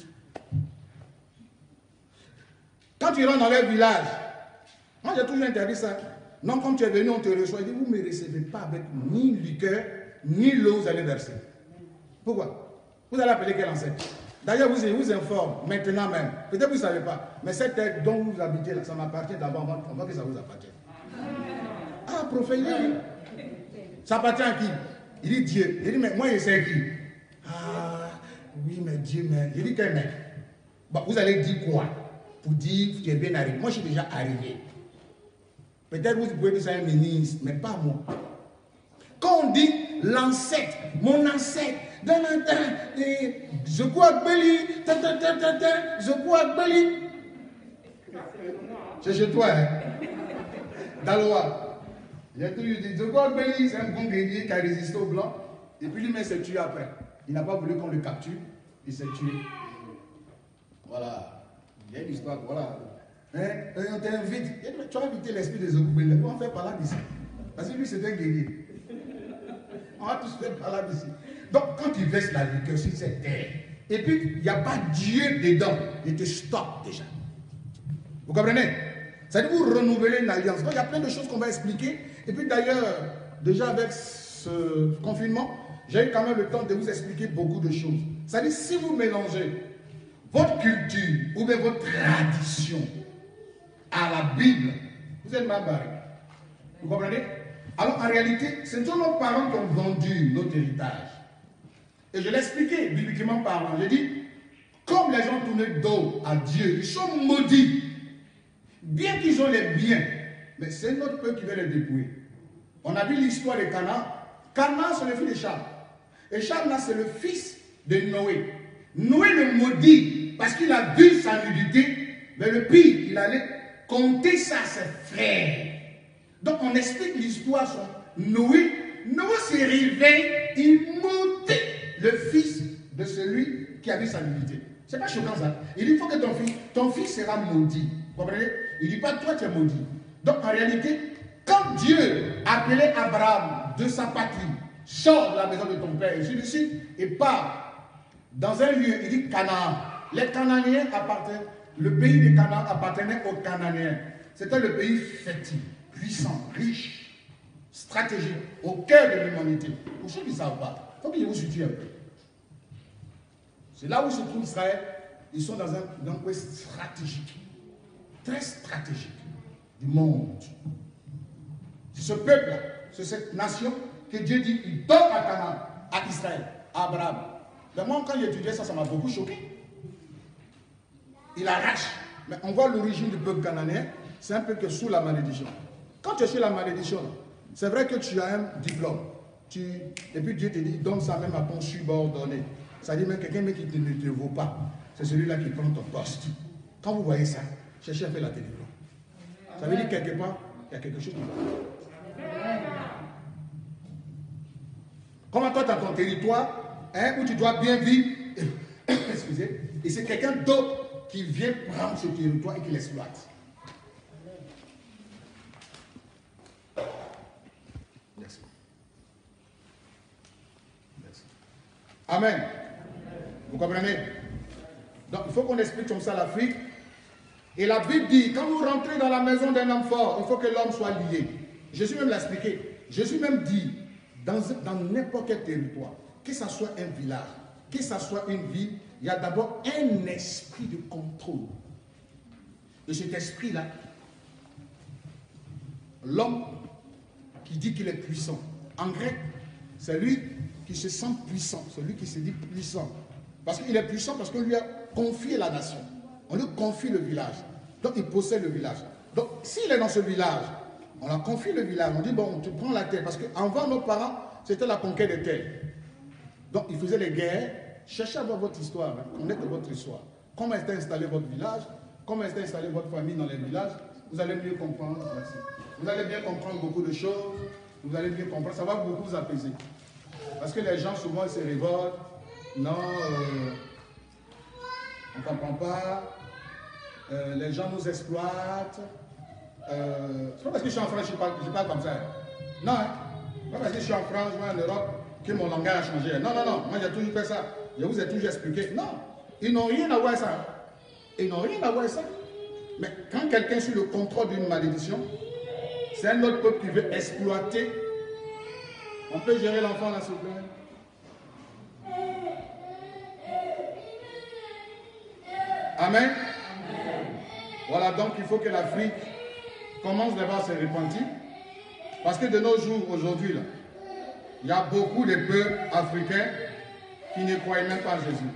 Quand tu rentres dans leur village, moi j'ai toujours interdit ça. Non, quand tu es venu, on te reçoit. Il dit, vous ne me recevez pas avec ni liqueur, ni l'eau, vous allez verser. Pourquoi? Vous allez appeler quel ancêtre? D'ailleurs, vous informe, maintenant même. Peut-être que vous ne savez pas. Mais cette terre dont vous habitez, là, ça m'appartient d'abord, on voit que ça vous appartient. Ah, prophète, ça appartient à qui? Il dit Dieu. Il dit, mais moi, je sais qui? Ah, oui, mais Dieu, mais. Il dit, quel mec? Bon, vous allez dire quoi? Pour dire que tu es bien arrivé. Moi, je suis déjà arrivé. Peut-être vous pouvez dire ça à un ministre, mais pas moi. Quand on dit l'ancêtre, mon ancêtre, je crois Beli, c'est chez toi, hein? Daloa. J'ai toujours dit, je crois Beli, c'est un bon guerrier qui a résisté aux Blancs, et puis lui-même s'est tué après. Il n'a pas voulu qu'on le capture, il s'est tué. Voilà. Il y a une histoire, voilà. Hein? On t'invite. Tu as invité l'esprit des Zokoubélé. On va faire par là d'ici. Parce que lui, c'est un guerrier. On va tous faire par là d'ici. Donc, quand tu verses la liqueur sur cette terre, et puis il n'y a pas Dieu dedans, il te stoppe déjà. Vous comprenez? Ça veut dire vous renouveler une alliance. Donc, il y a plein de choses qu'on va expliquer. Et puis d'ailleurs, déjà avec ce confinement, j'ai eu quand même le temps de vous expliquer beaucoup de choses. Ça veut dire si vous mélangez votre culture ou bien votre tradition à la Bible, vous êtes mal barré. Vous comprenez? Alors en réalité, ce sont nos parents qui ont vendu notre héritage. Et je l'ai expliqué, bibliquement parlant. J'ai dit, comme les gens tournent le dos à Dieu, ils sont maudits. Bien qu'ils ont les biens, mais c'est notre peuple qui veut les dépouiller. On a vu l'histoire de Canaan. Canaan, c'est le fils de Cham. Et Cham, là, c'est le fils de Noé. Noé le maudit parce qu'il a vu sa nudité, mais le pire, il allait compter ça à ses frères. Donc on explique l'histoire sur Noé. Noé s'est réveillé, il maudit le fils de celui qui a vu sa nudité. C'est pas choquant ça. Il dit, il faut que ton fils sera maudit. Vous comprenez? Il ne dit pas, toi tu es maudit. Donc en réalité, quand Dieu appelait Abraham de sa patrie, sors de la maison de ton père, et ainsi de suite, et part dans un lieu, il dit Canaan. Les Cananéens appartenaient, le pays de Canaan appartenait aux Cananéens. C'était le pays fertile, puissant, riche, stratégique, au cœur de l'humanité. Pour ceux qui ne savent pas, il faut que je vous situe un peu. C'est là où se trouve Israël. Ils sont dans un coin stratégique, très stratégique du monde. C'est ce peuple-là, c'est cette nation que Dieu dit, il donne à Canaan, à Israël, à Abraham. Mais moi, quand j'ai étudié ça, ça m'a beaucoup choqué. Il arrache. Mais on voit l'origine du peuple cananéen, c'est un peu que sous la malédiction. Quand tu es sous la malédiction, c'est vrai que tu as un diplôme. Et puis Dieu te dit, donne ça même à ton subordonné. Ça dit même quelqu'un qui ne te vaut pas. C'est celui-là qui prend ton poste. Quand vous voyez ça, cherchez à faire la télévision. Ça veut dire quelque part, il y a quelque chose qui va. Comment toi, tu as ton territoire, hein, où tu dois bien vivre, excusez, et c'est quelqu'un d'autre qui vient prendre ce territoire et qui l'exploite. Merci. Merci. Amen. Vous comprenez? Donc il faut qu'on explique comme ça l'Afrique. Et la Bible dit, quand vous rentrez dans la maison d'un homme fort, il faut que l'homme soit lié. Jésus même l'a expliqué. Jésus même dit, dans n'importe quel territoire, que ce soit un village, que ce soit une ville, il y a d'abord un esprit de contrôle. Et cet esprit-là, l'homme qui dit qu'il est puissant, en grec, c'est lui qui se sent puissant, celui qui se dit puissant. Parce qu'il est puissant parce qu'on lui a confié la nation. On lui confie le village. Donc il possède le village. Donc s'il est dans ce village, on a confié le village. On dit, bon, tu prends la terre. Parce qu'avant nos parents, c'était la conquête des terres. Donc ils faisaient les guerres. Cherchez à voir votre histoire, hein, connaître votre histoire. Comment est installé votre village? Comment est installée votre famille dans les villages? Vous allez mieux comprendre. Merci. Vous allez bien comprendre beaucoup de choses. vous allez bien comprendre, ça va beaucoup vous apaiser. Parce que les gens souvent ils se révoltent, non, on ne comprend pas, les gens nous exploitent. C'est pas parce que je suis en France que je parle comme ça. Non, hein? Pas parce que je suis en France ou en Europe que mon langage a changé. Non, non, non, moi j'ai toujours fait ça. Je vous ai toujours expliqué. Non, ils n'ont rien à voir avec ça. Ils n'ont rien à voir avec ça. Mais quand quelqu'un est sous le contrôle d'une malédiction, c'est un autre peuple qui veut exploiter. On peut gérer l'enfant là, s'il vous plaît. Amen. Voilà, donc il faut que l'Afrique commence d'abord à se repentir. Parce que de nos jours, aujourd'hui, là, il y a beaucoup de peuples africains qui ne croient même pas en Jésus.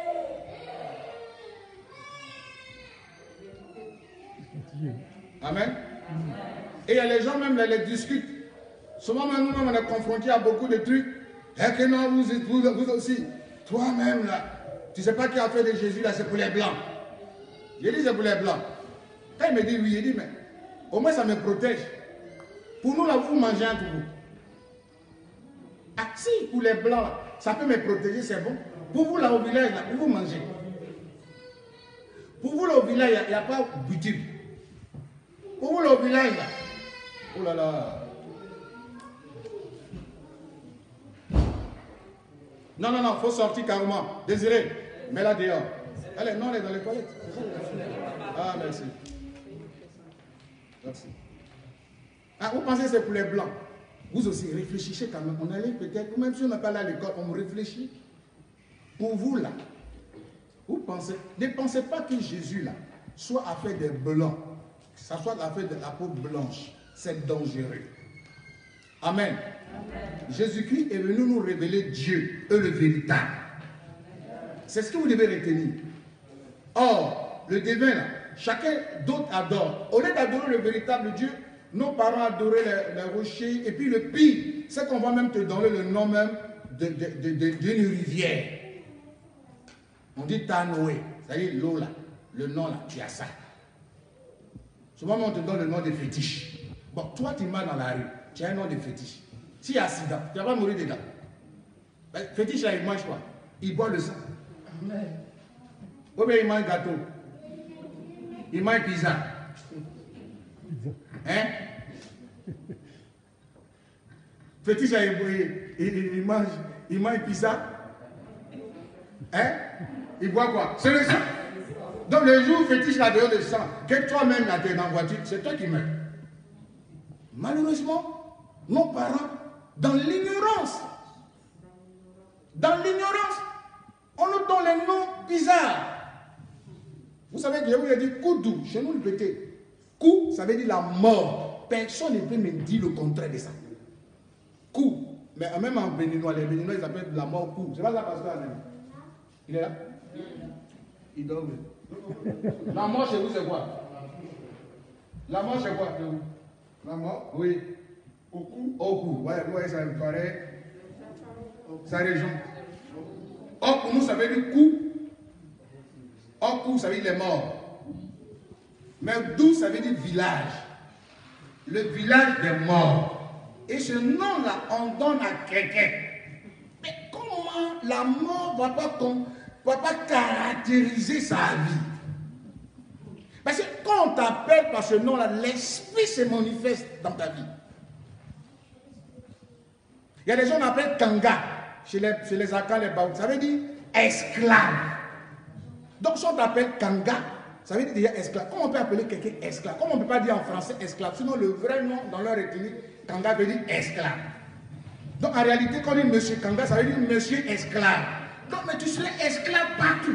Amen. Et il y a les gens même les discutent. Souvent même nous-mêmes on est confrontés à beaucoup de trucs. Et que non, vous aussi, toi-même là, tu ne sais pas qui a fait de Jésus là, c'est pour les blancs. J'ai dit c'est pour les blancs. Quand il me dit oui, il dit mais au moins ça me protège. Pour nous là, vous mangez entre vous. Ah si, pour les blancs là, ça peut me protéger, c'est bon. Pour vous là au village là, vous mangez. Pour vous là au village, il n'y a pas boutique. Pour vous là au village là, oh là là. Non, non, non, il faut sortir carrément. Désiré, mets-la dehors. Allez, non, elle est dans les toilettes. Ah, merci. Merci. Ah, vous pensez que c'est pour les blancs? Vous aussi, réfléchissez quand même. On allait peut-être, ou même si on n'a pas là à l'école, on réfléchit. Pour vous là, vous pensez, ne pensez pas que Jésus là soit affaire des blancs, que ça soit affaire de la peau blanche. C'est dangereux. Amen. Jésus-Christ est venu nous révéler Dieu, le véritable. C'est ce que vous devez retenir. Or, le divin, là, chacun d'autre adore. Au lieu d'adorer le véritable Dieu, nos parents adoraient les rochers. Et puis le pire, c'est qu'on va même te donner le nom même d'une rivière. On dit Tanoé, c'est-à-dire l'eau là, le nom là, tu as ça. Souvent on te donne le nom de fétiche. Bon, toi tu marches dans la rue, tu as un nom de fétiche. S'il y a accident, tu ne vas pas mourir dedans. Ben, fétiche là, il mange quoi? Il boit le sang. Ou bien il mange gâteau. Il mange pizza. Hein? Fétiche là, il mange pizza. Hein? Il boit quoi? C'est le sang. Donc le jour où fétiche là dehors le sang, que toi-même là t'es dans la voiture, c'est toi qui meurs. Malheureusement, nos parents, dans l'ignorance, on nous donne les noms bizarres. Vous savez que je vous ai dit Koudou, chez nous le pété. Kou, ça veut dire la mort. Personne ne peut me dire le contraire de ça. Kou. Mais même en béninois, les béninois ils appellent la mort Kou. C'est pas ça parce que il est là? Il dort. La mort chez vous c'est quoi? La mort c'est quoi? La mort? Oui. Au cou? Au cou. Ouais, ça me paraît. Sa région. Or pour nous ça veut dire cou. Or cou ça veut dire les morts. Mais d'où ça veut dire village. Le village des morts. Et ce nom-là, on donne à quelqu'un. Mais comment la mort ne va pas caractériser sa vie? Parce que quand on t'appelle par ce nom-là, l'esprit se manifeste dans ta vie. Il y a des gens qu'on appelle Kanga, chez les Akans, les Baout. Ça veut dire esclave. Donc si on t'appelle Kanga, ça veut dire déjà esclave. Comment on peut appeler quelqu'un esclave? Comment on ne peut pas dire en français esclave? Sinon le vrai nom dans leur ethnie, Kanga veut dire esclave. Donc en réalité, quand on dit monsieur Kanga, ça veut dire monsieur esclave. Donc mais tu serais esclave partout.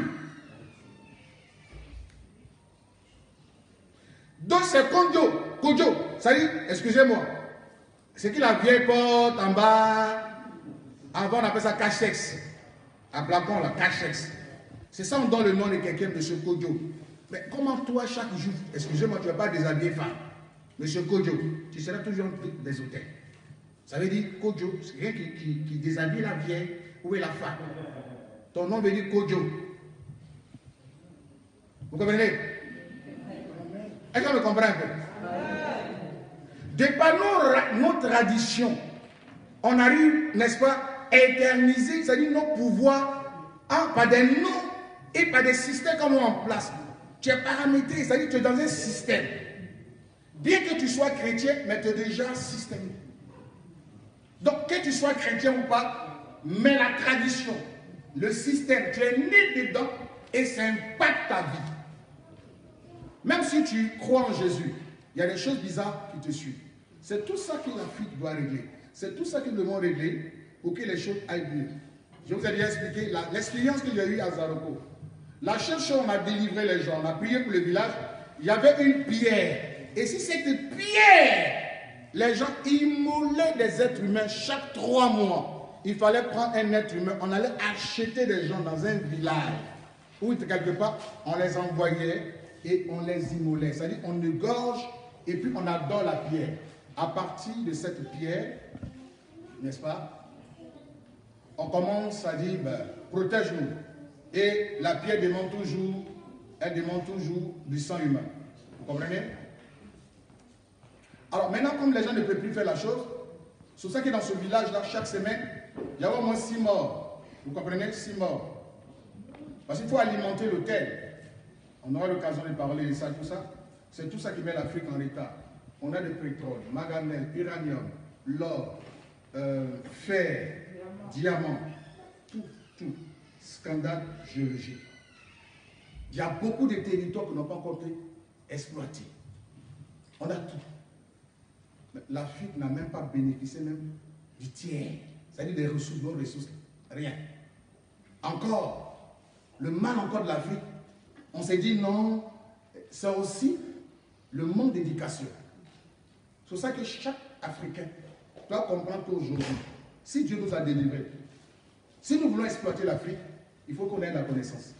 Donc c'est Kodjo, ça dit, excusez-moi, c'est qui la vieille porte en bas, avant on appelle ça cache-sexe, à plafond là, cache-sexe. C'est ça on donne le nom de quelqu'un, monsieur Kodjo. Mais comment toi chaque jour, excusez-moi, tu ne vas pas déshabiller femme, monsieur Kodjo, tu seras toujours des hôtels. Ça veut dire Kodjo, c'est quelqu'un qui déshabille la vieille, où est la femme. Ton nom veut dire Kodjo. Vous comprenez? Est-ce qu'on me comprend un peu? de par nos traditions, on arrive, n'est-ce pas, à éterniser, c'est-à-dire nos pouvoirs, par des noms et par des systèmes qu'on met en place. Tu es paramétré, c'est-à-dire que tu es dans un système. Bien que tu sois chrétien, mais tu es déjà systémique. Donc, que tu sois chrétien ou pas, mais la tradition, le système, tu es né dedans et ça impacte ta vie. Même si tu crois en Jésus, il y a des choses bizarres qui te suivent. C'est tout ça que l'Afrique doit régler. C'est tout ça que nous devons régler pour que les choses aillent mieux. Je vous ai déjà expliqué l'expérience que j'ai eue à Zaroko. La seule chose, on a délivré les gens, on a prié pour le village, il y avait une pierre. Et si cette pierre, les gens immolaient des êtres humains chaque 3 mois, il fallait prendre un être humain, on allait acheter des gens dans un village, où quelque part, on les envoyait et on les immolait. C'est-à-dire, on égorge et puis on adore la pierre. À partir de cette pierre, n'est-ce pas, on commence à dire, ben, protège-nous. Et la pierre demande toujours, elle demande toujours du sang humain. Vous comprenez? Alors maintenant, comme les gens ne peuvent plus faire la chose, c'est pour ça que dans ce village-là, chaque semaine, il y a au moins 6 morts. Vous comprenez? 6 morts. Parce qu'il faut alimenter l'hôtel. On aura l'occasion de parler de ça, tout ça. C'est tout ça qui met l'Afrique en retard. On a du pétrole, manganèse, uranium, l'or, fer, diamant, tout. Scandale géologique. Il y a beaucoup de territoires qui n'ont pas encore été exploités. On a tout. L'Afrique n'a même pas bénéficié même du tiers, c'est-à-dire des ressources, nos ressources, rien. Encore, le mal encore de l'Afrique, on s'est dit non, c'est aussi le manque d'éducation. C'est pour ça que chaque Africain doit comprendre qu'aujourd'hui, si Dieu nous a délivrés, si nous voulons exploiter l'Afrique, il faut qu'on ait la connaissance.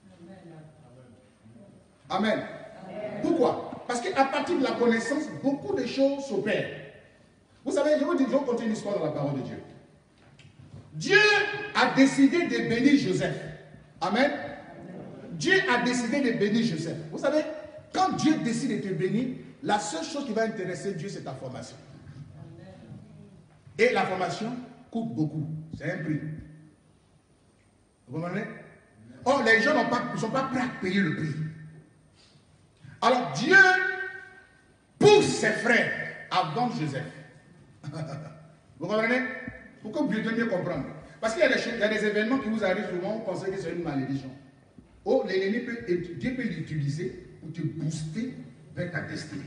Amen. Amen. Pourquoi? Parce qu'à partir de la connaissance, beaucoup de choses s'opèrent. Vous savez, je vais vous conter une histoire dans la parole de Dieu. Dieu a décidé de bénir Joseph. Amen. Dieu a décidé de bénir Joseph. Vous savez, quand Dieu décide de te bénir, la seule chose qui va intéresser Dieu, c'est ta formation. Et la formation coûte beaucoup. C'est un prix. Vous comprenez? Or, les gens ne sont pas prêts à payer le prix. Alors, Dieu pousse ses frères à vendre Joseph. Vous comprenez? Pourquoi vous devez mieux comprendre? Parce qu'il y a des événements qui vous arrivent souvent, vous pensez que c'est une malédiction. Oh, l'ennemi Dieu peut l'utiliser pour te booster vers ta destinée.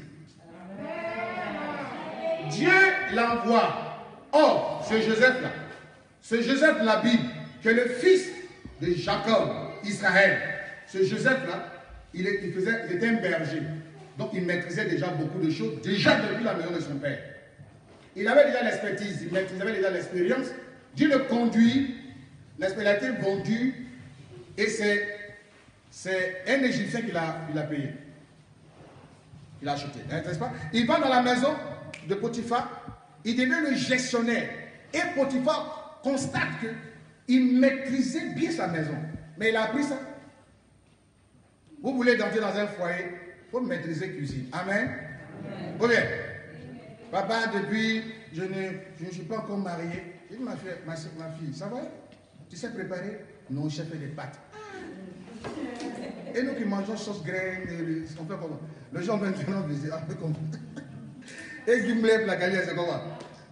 Dieu l'envoie. Or, ce Joseph de la Bible, qui est le fils de Jacob, Israël, ce Joseph-là, il était un berger. Donc il maîtrisait déjà beaucoup de choses, déjà depuis la maison de son père. Il avait déjà l'expertise, il avait déjà l'expérience. Dieu le conduit, il a été vendu, et c'est un Égyptien qui l'a payé. Il a acheté, n'est-ce pas? Il va dans la maison de Potiphar, il devient le gestionnaire. Et Potiphar constate qu'il maîtrisait bien sa maison. Mais il a appris ça. Vous voulez entrer dans un foyer, il faut maîtriser la cuisine. Amen. Amen. Bien. Papa, depuis, je ne suis pas encore marié. J'ai dit, ma fille, ça va? Tu sais préparer? Non, je fais des pâtes. Et nous qui mangeons sauce graine, on fait comment? Le gens maintenant, un peu comme et qui me lève la galère, c'est comment?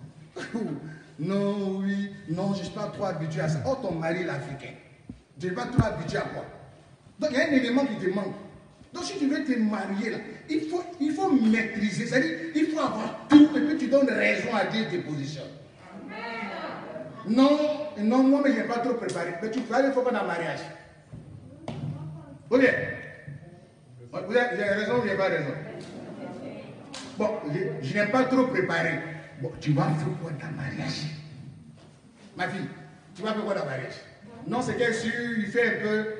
Non, oui, non, je ne suis pas trop habitué à ça. Oh, ton mari l'Africain. Tu n'es pas trop habitué à quoi? Donc, il y a un élément qui te manque. Donc, si tu veux te marier, là, il faut maîtriser. C'est-à-dire, il faut avoir tout et puis tu donnes raison à Dieu tes positions. Non, moi, mais je n'ai pas trop préparé. Mais tu vas aller faut qu'on a mariage. Vous voyez? Vous avez raison ou vous n'avez pas raison? Bon, je n'ai pas trop préparé. Bon, tu vas faire quoi dans mariage? Ma fille, tu vas faire quoi dans mariage? Non, c'est qu'il fait un peu.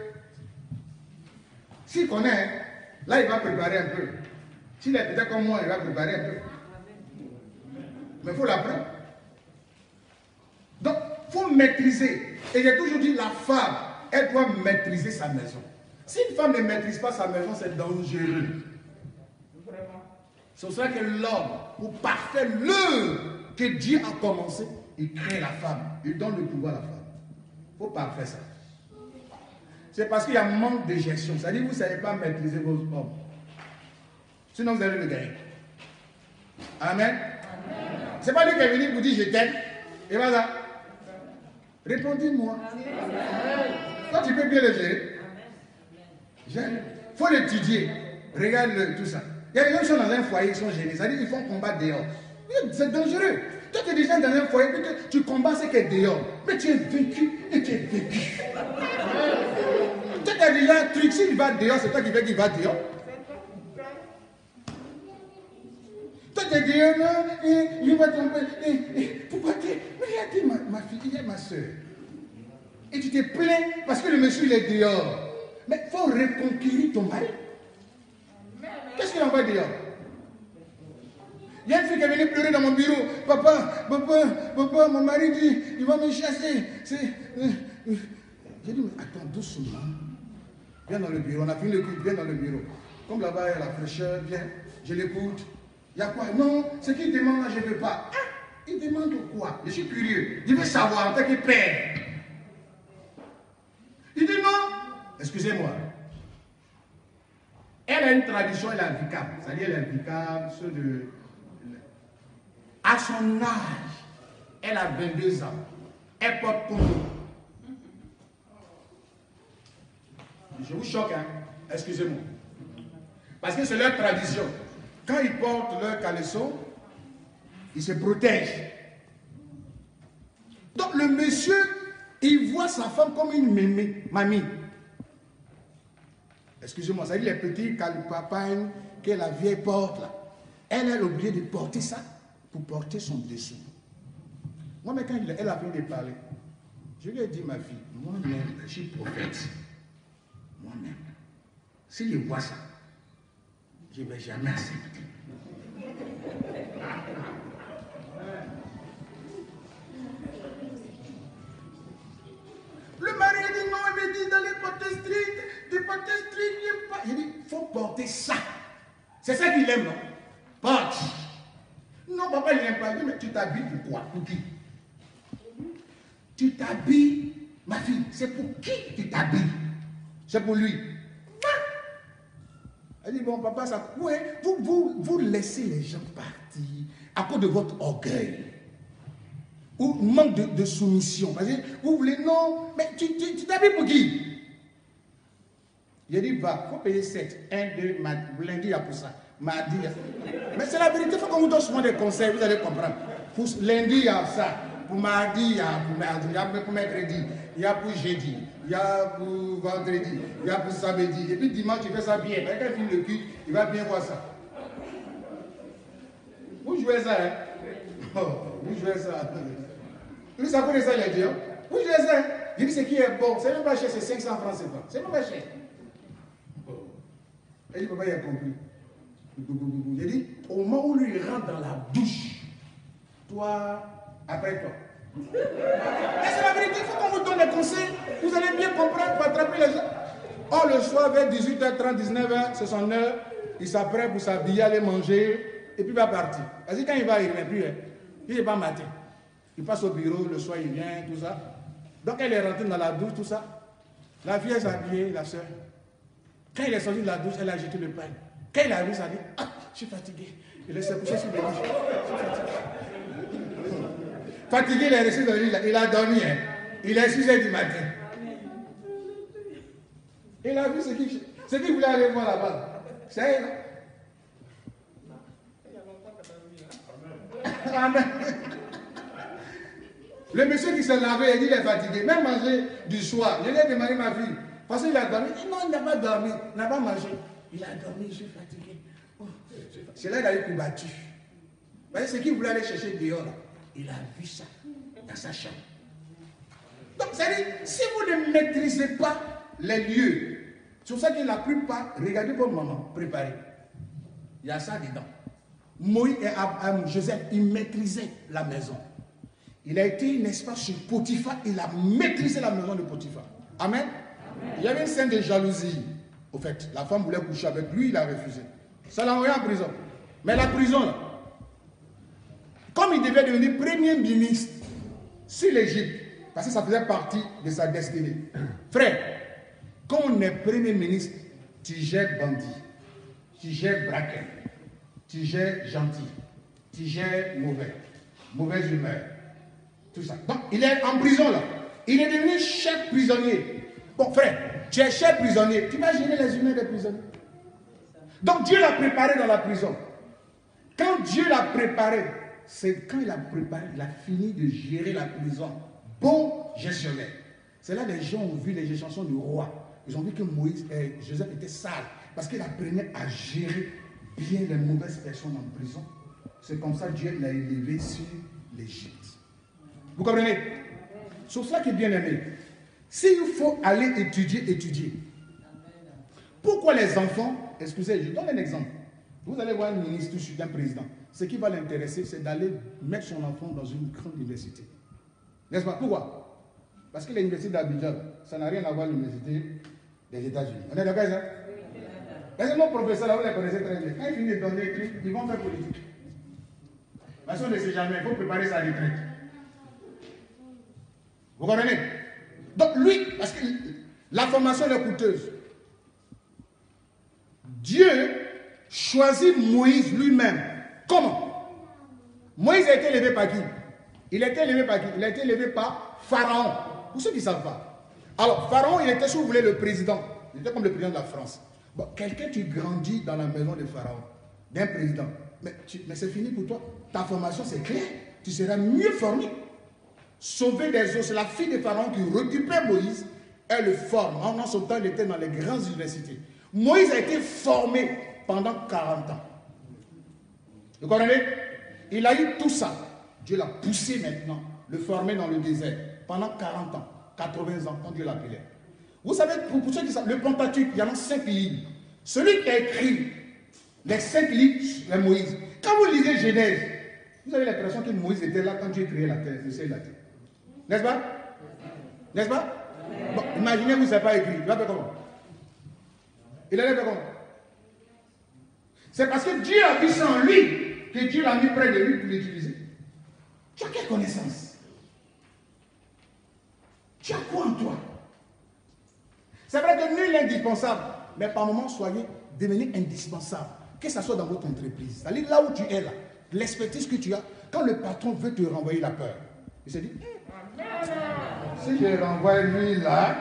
S'il connaît, là, il va préparer un peu. S'il est peut-être comme moi, il va préparer un peu. Mais il faut l'apprendre. Donc, il faut maîtriser. Et j'ai toujours dit, la femme, elle doit maîtriser sa maison. Si une femme ne maîtrise pas sa maison, c'est dangereux. C'est pour cela que l'homme, pour parfaire l'œuvre que Dieu a commencé, il crée la femme. Il donne le pouvoir à la femme. Il faut parfaire ça. C'est parce qu'il y a un manque de gestion. C'est-à-dire que vous ne savez pas maîtriser vos hommes. Sinon, vous allez le gagner. Amen. Ce n'est pas lui qui est venu vous dire je t'aime. Et voilà. Répondez-moi. Toi, tu peux bien le gérer. Il faut l'étudier. Regarde tout ça. Il y a des gens qui sont dans un foyer, ils sont gênés. C'est-à-dire qu'ils font combattre dehors. C'est dangereux. Toi, tu es déjà dans un foyer, tu combats ce qui est dehors. Mais tu es vécu et tu es vécu. Toi, tu as déjà un truc. S'il va dehors, c'est toi qui veux qu'il va dehors. Toi, tu es dehors, non, il va tomber. Pourquoi tu es. Mais il a dit, ma fille, il y a ma soeur. Et tu te plains parce que le monsieur, il est dehors. Mais il faut reconquérir ton mari. Qu'est-ce qu'il envoie dehors? Il y a une fille qui est venue pleurer dans mon bureau. Papa, mon mari dit, il va me chasser. J'ai dit, mais attends, doucement. Viens dans le bureau, on a fini le culte, viens dans le bureau. Comme là-bas, il y a la fraîcheur, viens, je l'écoute. Il y a quoi? Non, ce qu'il demande là, je ne veux pas. Ah, il demande quoi? Je suis curieux. Je veux savoir en tant que père. Il dit non. Excusez-moi. Elle a une tradition, elle est implicable. C'est-à-dire, elle est implicable, à son âge, elle a 22 ans. Elle porte Congo. Je vous choque, hein? Excusez-moi. Parce que c'est leur tradition. Quand ils portent leur caleçon, ils se protègent. Donc le monsieur, il voit sa femme comme une mamie. Excusez-moi, ça dit les petits calipapagnes que la vieille porte là. Elle est obligée de porter ça pour porter son dessous. Moi, mais quand elle a fini de parler, je lui ai dit, ma fille, moi-même, je suis prophète. Moi-même, si je vois ça, je ne vais jamais accepter. Le mari a dit non, il me dit d'aller porter strict, de porter strict, il n'aime pas. Il dit, il faut porter ça. C'est ça qu'il aime, non? Porte. Non, papa, il n'aime pas. Il dit, mais tu t'habilles pour quoi? Pour qui? Tu t'habilles, ma fille, c'est pour qui tu t'habilles? C'est pour lui. Elle dit, bon, papa, ça. Ouais, vous laissez les gens partir à cause de votre orgueil. Ou manque de soumission. Parce que vous voulez, non, mais tu t'habilles pour qui? Il dit, va, il faut payer 7. 1, 2, lundi, il y a pour ça. Mardi, il y a ça. Mais c'est la vérité, il faut qu'on vous donne souvent des conseils, vous allez comprendre. Pour lundi, il y a ça. Pour mardi, il y a pour mardi, il y a pour mercredi, il y a pour jeudi, il y a pour vendredi, il y a pour samedi. Et puis dimanche, tu fais ça bien. Quand il finit le culte, il va bien voir ça. Vous jouez ça, hein? Oh, vous jouez ça. Lui, ça connaît ça, il a dit, hein? Vous jouez ça. Il dit, ce qui est bon, c'est même pas cher, c'est 500 francs, c'est pas. C'est même pas cher. Et il dit, papa, il a compris. Il dit, au moment où lui, il rentre dans la douche, toi, après toi. Et c'est la vérité, il faut qu'on vous donne des conseils. Vous allez bien comprendre pour attraper les gens. Or, le soir, vers 18h30, 19h, c'est son heure. Il s'apprête pour s'habiller, aller manger, et puis il va partir. Parce que quand il va, il ne vient plus. Hein. Il n'est pas matin. Il passe au bureau, le soir, il vient, tout ça. Donc, elle est rentrée dans la douche, tout ça. La fille est habillée, la soeur. Quand il est sorti de la douche, elle a jeté le pain. Quand il a vu ça, elle dit, ah, je suis fatigué. Il s'est couché sur le lit. Je suis fatigué. Fatigué, il est resté dans le lit, il a dormi. Hein. Il est 6h du matin. Il a vu ce qu'il voulait aller voir là-bas. C'est elle. Amen. Le monsieur qui s'est lavé, il dit qu'il est fatigué. Même manger du soir. Je lui ai demandé ma fille. Parce qu'il a dormi. Non, il n'a pas dormi. Il n'a pas mangé. Il a dormi, je suis fatigué. Oh, c'est là qu'il a eu combattu. Vous voyez, ce qu'il voulait aller chercher dehors, là, il a vu ça dans sa chambre. Donc, c'est-à-dire, si vous ne maîtrisez pas les lieux, c'est pour ça que la plupart, regardez votre maman, préparez. Il y a ça dedans. Moïse et Joseph, ils maîtrisaient la maison. Il a été, n'est-ce pas, chez Potiphar, il a maîtrisé la maison de Potiphar. Amen. Amen. Il y avait une scène de jalousie. Au fait, la femme voulait coucher avec lui, il a refusé. Ça l'a envoyé en prison. Mais la prison, là, comme il devait devenir premier ministre sur l'Égypte, parce que ça faisait partie de sa destinée. Frère, quand on est premier ministre, tu gères bandit, tu gères braquet, tu gères gentil, tu gères mauvaise humeur, tout ça. Donc, il est en prison là. Il est devenu chef prisonnier. Bon, frère, tu es chef prisonnier, tu vas gérer les humains des prisonniers. Donc, Dieu l'a préparé dans la prison. Quand Dieu l'a préparé, c'est quand il a préparé, il a fini de gérer la prison. Bon gestionnaire. C'est là que les gens ont vu les chansons du roi. Ils ont vu que Joseph était sale parce qu'il apprenait à gérer bien les mauvaises personnes en prison. C'est comme ça que Dieu l'a élevé sur l'Égypte. Vous comprenez? C'est ça qui est bien aimé. S'il faut aller étudier. Pourquoi les enfants, excusez, je donne un exemple. Vous allez voir un ministre ou un président. Ce qui va l'intéresser, c'est d'aller mettre son enfant dans une grande université. N'est-ce pas? Pourquoi? Parce que l'université d'Abidjan, ça n'a rien à voir avec l'université des États-Unis. On est d'accord avec ça? Est-ce que nos professeurs, là, vous les connaissez très bien. Quand ils finissent de donner des trucs, ils vont faire politique. Parce qu'on ne sait jamais, il faut préparer sa retraite. Vous comprenez? Donc lui, parce que la formation est coûteuse. Dieu choisit Moïse lui-même. Comment? Moïse a été élevé par qui? Il a été élevé par qui? Il a été élevé par Pharaon. Pour ceux qui ne savent pas. Alors, Pharaon, il était, si vous voulez, le président. Il était comme le président de la France. Bon, quelqu'un, tu grandis dans la maison de Pharaon, d'un président. Mais c'est fini pour toi. Ta formation, c'est clair. Tu seras mieux formé. Sauver des eaux, c'est la fille de Pharaon qui récupère Moïse. Elle le forme. En son temps, il était dans les grandes universités. Moïse a été formé pendant 40 ans. Vous comprenez? Il a eu tout ça. Dieu l'a poussé maintenant, le former dans le désert pendant 40 ans, 80 ans, quand Dieu l'appelait. Vous savez, pour ceux qui savent, le Pentateuque, il y en a 5 livres. Celui qui a écrit les 5 livres, c'est Moïse. Quand vous lisez Genèse, vous avez l'impression que Moïse était là quand Dieu créait la terre, le ciel et la terre. N'est-ce pas? N'est-ce pas? Bon, imaginez, vous ne savez pas écrire. Il va faire comment? Il allait faire comment? C'est parce que Dieu a vu ça en lui que Dieu l'a mis près de lui pour l'utiliser. Tu as quelle connaissance? Tu as quoi en toi? C'est vrai que nul n'est indispensable, mais par moments, devenez indispensable. Que ce soit dans votre entreprise. C'est-à-dire là où tu es là, l'expertise que tu as, quand le patron veut te renvoyer la peur, il se dit, si je renvoie lui là,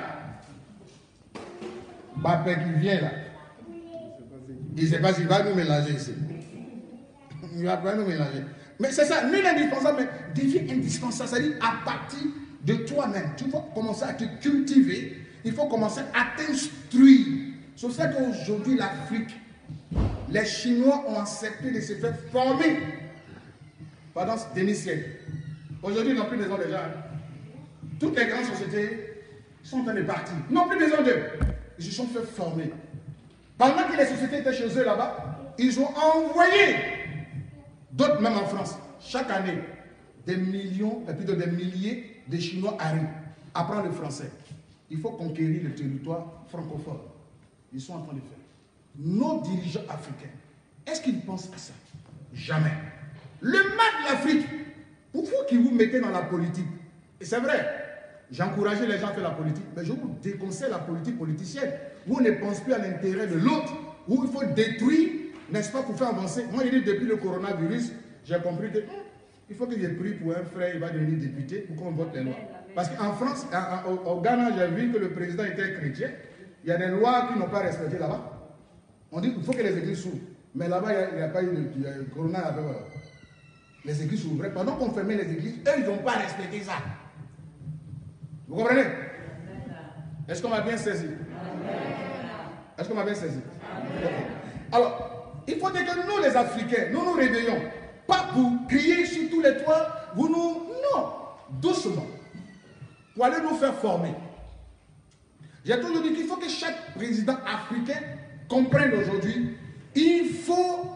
Mbappé qui vient là, il ne sait pas s'il va nous mélanger ici. Il ne va pas nous mélanger. Mais c'est ça, nul indispensable, mais deviens indispensable. C'est-à-dire à partir de toi-même. Tu vas commencer à te cultiver. Il faut commencer à t'instruire. C'est ça qu'aujourd'hui, l'Afrique, les Chinois ont accepté de se faire former pendant des demi-siècles. Aujourd'hui, ils n'ont plus besoin des gens. Toutes les grandes sociétés sont en train de partir. Ils n'ont plus besoin d'eux. Ils se sont fait former. Pendant que les sociétés étaient chez eux là-bas, ils ont envoyé d'autres, même en France. Chaque année, des millions, plutôt des milliers de Chinois arrivent, apprendre le français. Il faut conquérir le territoire francophone. Ils sont en train de faire. Nos dirigeants africains, est-ce qu'ils pensent à ça? Jamais. Le mal de l'Afrique, pour vous qui vous mettez dans la politique, et c'est vrai, j'encourageais les gens à faire la politique, mais je vous déconseille la politique politicienne. Vous ne pensez plus à l'intérêt de l'autre, où il faut détruire, n'est-ce pas, pour faire avancer. Moi, je dis, depuis le coronavirus, j'ai compris que il faut que j'ai pris pour un frère, il va devenir député pour qu'on vote les lois. Parce qu'en France, au Ghana, j'ai vu que le président était chrétien. Il y a des lois qui n'ont pas respecté là-bas. On dit qu'il faut que les églises s'ouvrent. Mais là-bas, il n'y a pas eu de corona. Les églises s'ouvraient. Pendant qu'on fermait les églises, eux, ils n'ont pas respecté ça. Vous comprenez? Est-ce qu'on m'a bien saisi? Est-ce qu'on m'a bien saisi? Okay. Alors, il faut dire que nous, les Africains, nous nous réveillons. Pas pour crier sur tous les toits. Vous nous... Non. Doucement. Pour aller nous faire former. J'ai toujours dit qu'il faut que chaque président africain comprenne aujourd'hui, il faut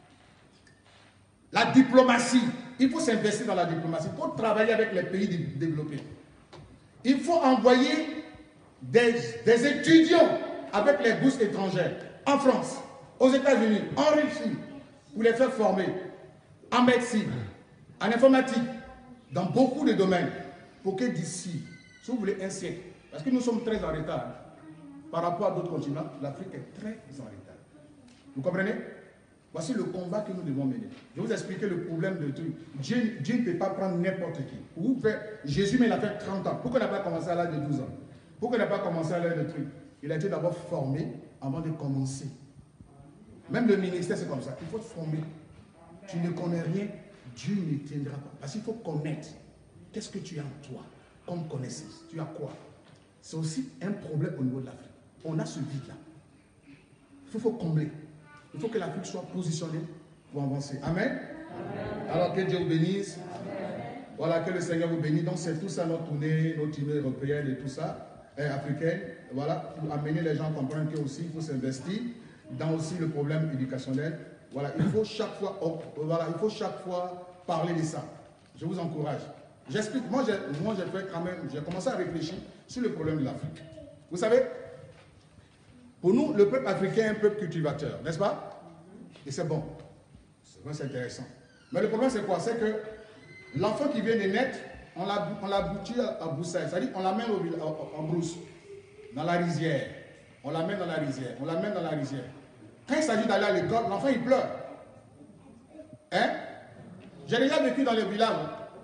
la diplomatie. Il faut s'investir dans la diplomatie. Il faut travailler avec les pays développés. Il faut envoyer des étudiants avec les bourses étrangères en France, aux États-Unis, en Russie, Vous les faites former en médecine, en informatique, dans beaucoup de domaines, pour que d'ici, si vous voulez un siècle, parce que nous sommes très en retard, par rapport à d'autres continents, l'Afrique est très en retard. Vous comprenez? Voici le combat que nous devons mener. Je vais vous expliquer le problème de truc. Dieu ne peut pas prendre n'importe qui. Jésus, mais il a fait 30 ans. Pourquoi il n'a pas commencé à l'âge de 12 ans? Pourquoi il n'a pas commencé à l'âge de truc? Il a été d'abord formé avant de commencer. Même le ministère, c'est comme ça. Il faut te former. Tu ne connais rien, Dieu ne tiendra pas. Parce qu'il faut connaître. Qu'est-ce que tu as en toi comme connaissance? Tu as quoi? C'est aussi un problème au niveau de l'Afrique. On a ce vide-là. Il faut combler. Il faut que l'Afrique soit positionnée pour avancer. Amen. Amen. Alors que Dieu vous bénisse. Amen. Voilà, que le Seigneur vous bénisse. Donc c'est tout ça notre tournée européenne et tout ça, africaine. Voilà, pour amener les gens à comprendre qu'il faut s'investir dans aussi le problème éducationnel. Voilà, il faut chaque fois parler de ça. Je vous encourage. J'explique. Moi, j'ai commencé à réfléchir sur le problème de l'Afrique. Vous savez, pour nous, le peuple africain est un peuple cultivateur, n'est-ce pas? Et c'est bon. C'est intéressant. Mais le problème, c'est quoi? C'est que l'enfant qui vient de naître, on l'aboutit à broussailles. C'est-à-dire, on l'amène en brousse, dans la rizière. On l'amène dans la rizière. On l'amène dans la rizière. Quand il s'agit d'aller à l'école, l'enfant, il pleure. Hein? J'ai déjà vécu dans les villages.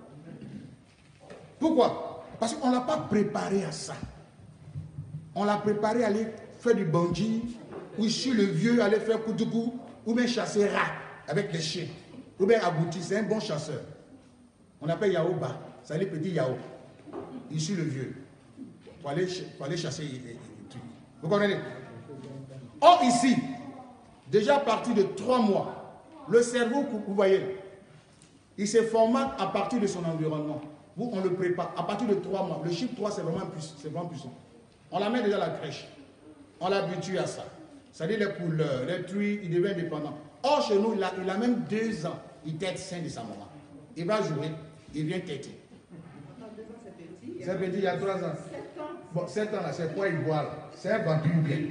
Pourquoi? Parce qu'on ne l'a pas préparé à ça. On l'a préparé à aller faire du bandit, ou sur le vieux, aller faire koudoukou, ou bien chasser rat avec les chiens, ou bien abouti, c'est un bon chasseur. On appelle Yaoba, ça les petits Yao. Il suit le vieux. Pour aller chasser les trucs. Vous comprenez? Or ici, déjà à partir de 3 mois, le cerveau, vous voyez, il se formate à partir de son environnement. Vous, on le prépare. À partir de 3 mois, le chiffre 3, c'est vraiment puissant. On la met déjà à la crèche. On l'habitue à ça. C'est-à-dire les couleurs, les trucs, il devient indépendant. Or, chez nous, il a même 2 ans. Il tête sein de sa maman. Il va jouer, il vient têter. C'est petit, il y a 3 ans. 7 ans. Bon, 7 ans là, c'est quoi il boit là? C'est un vampire.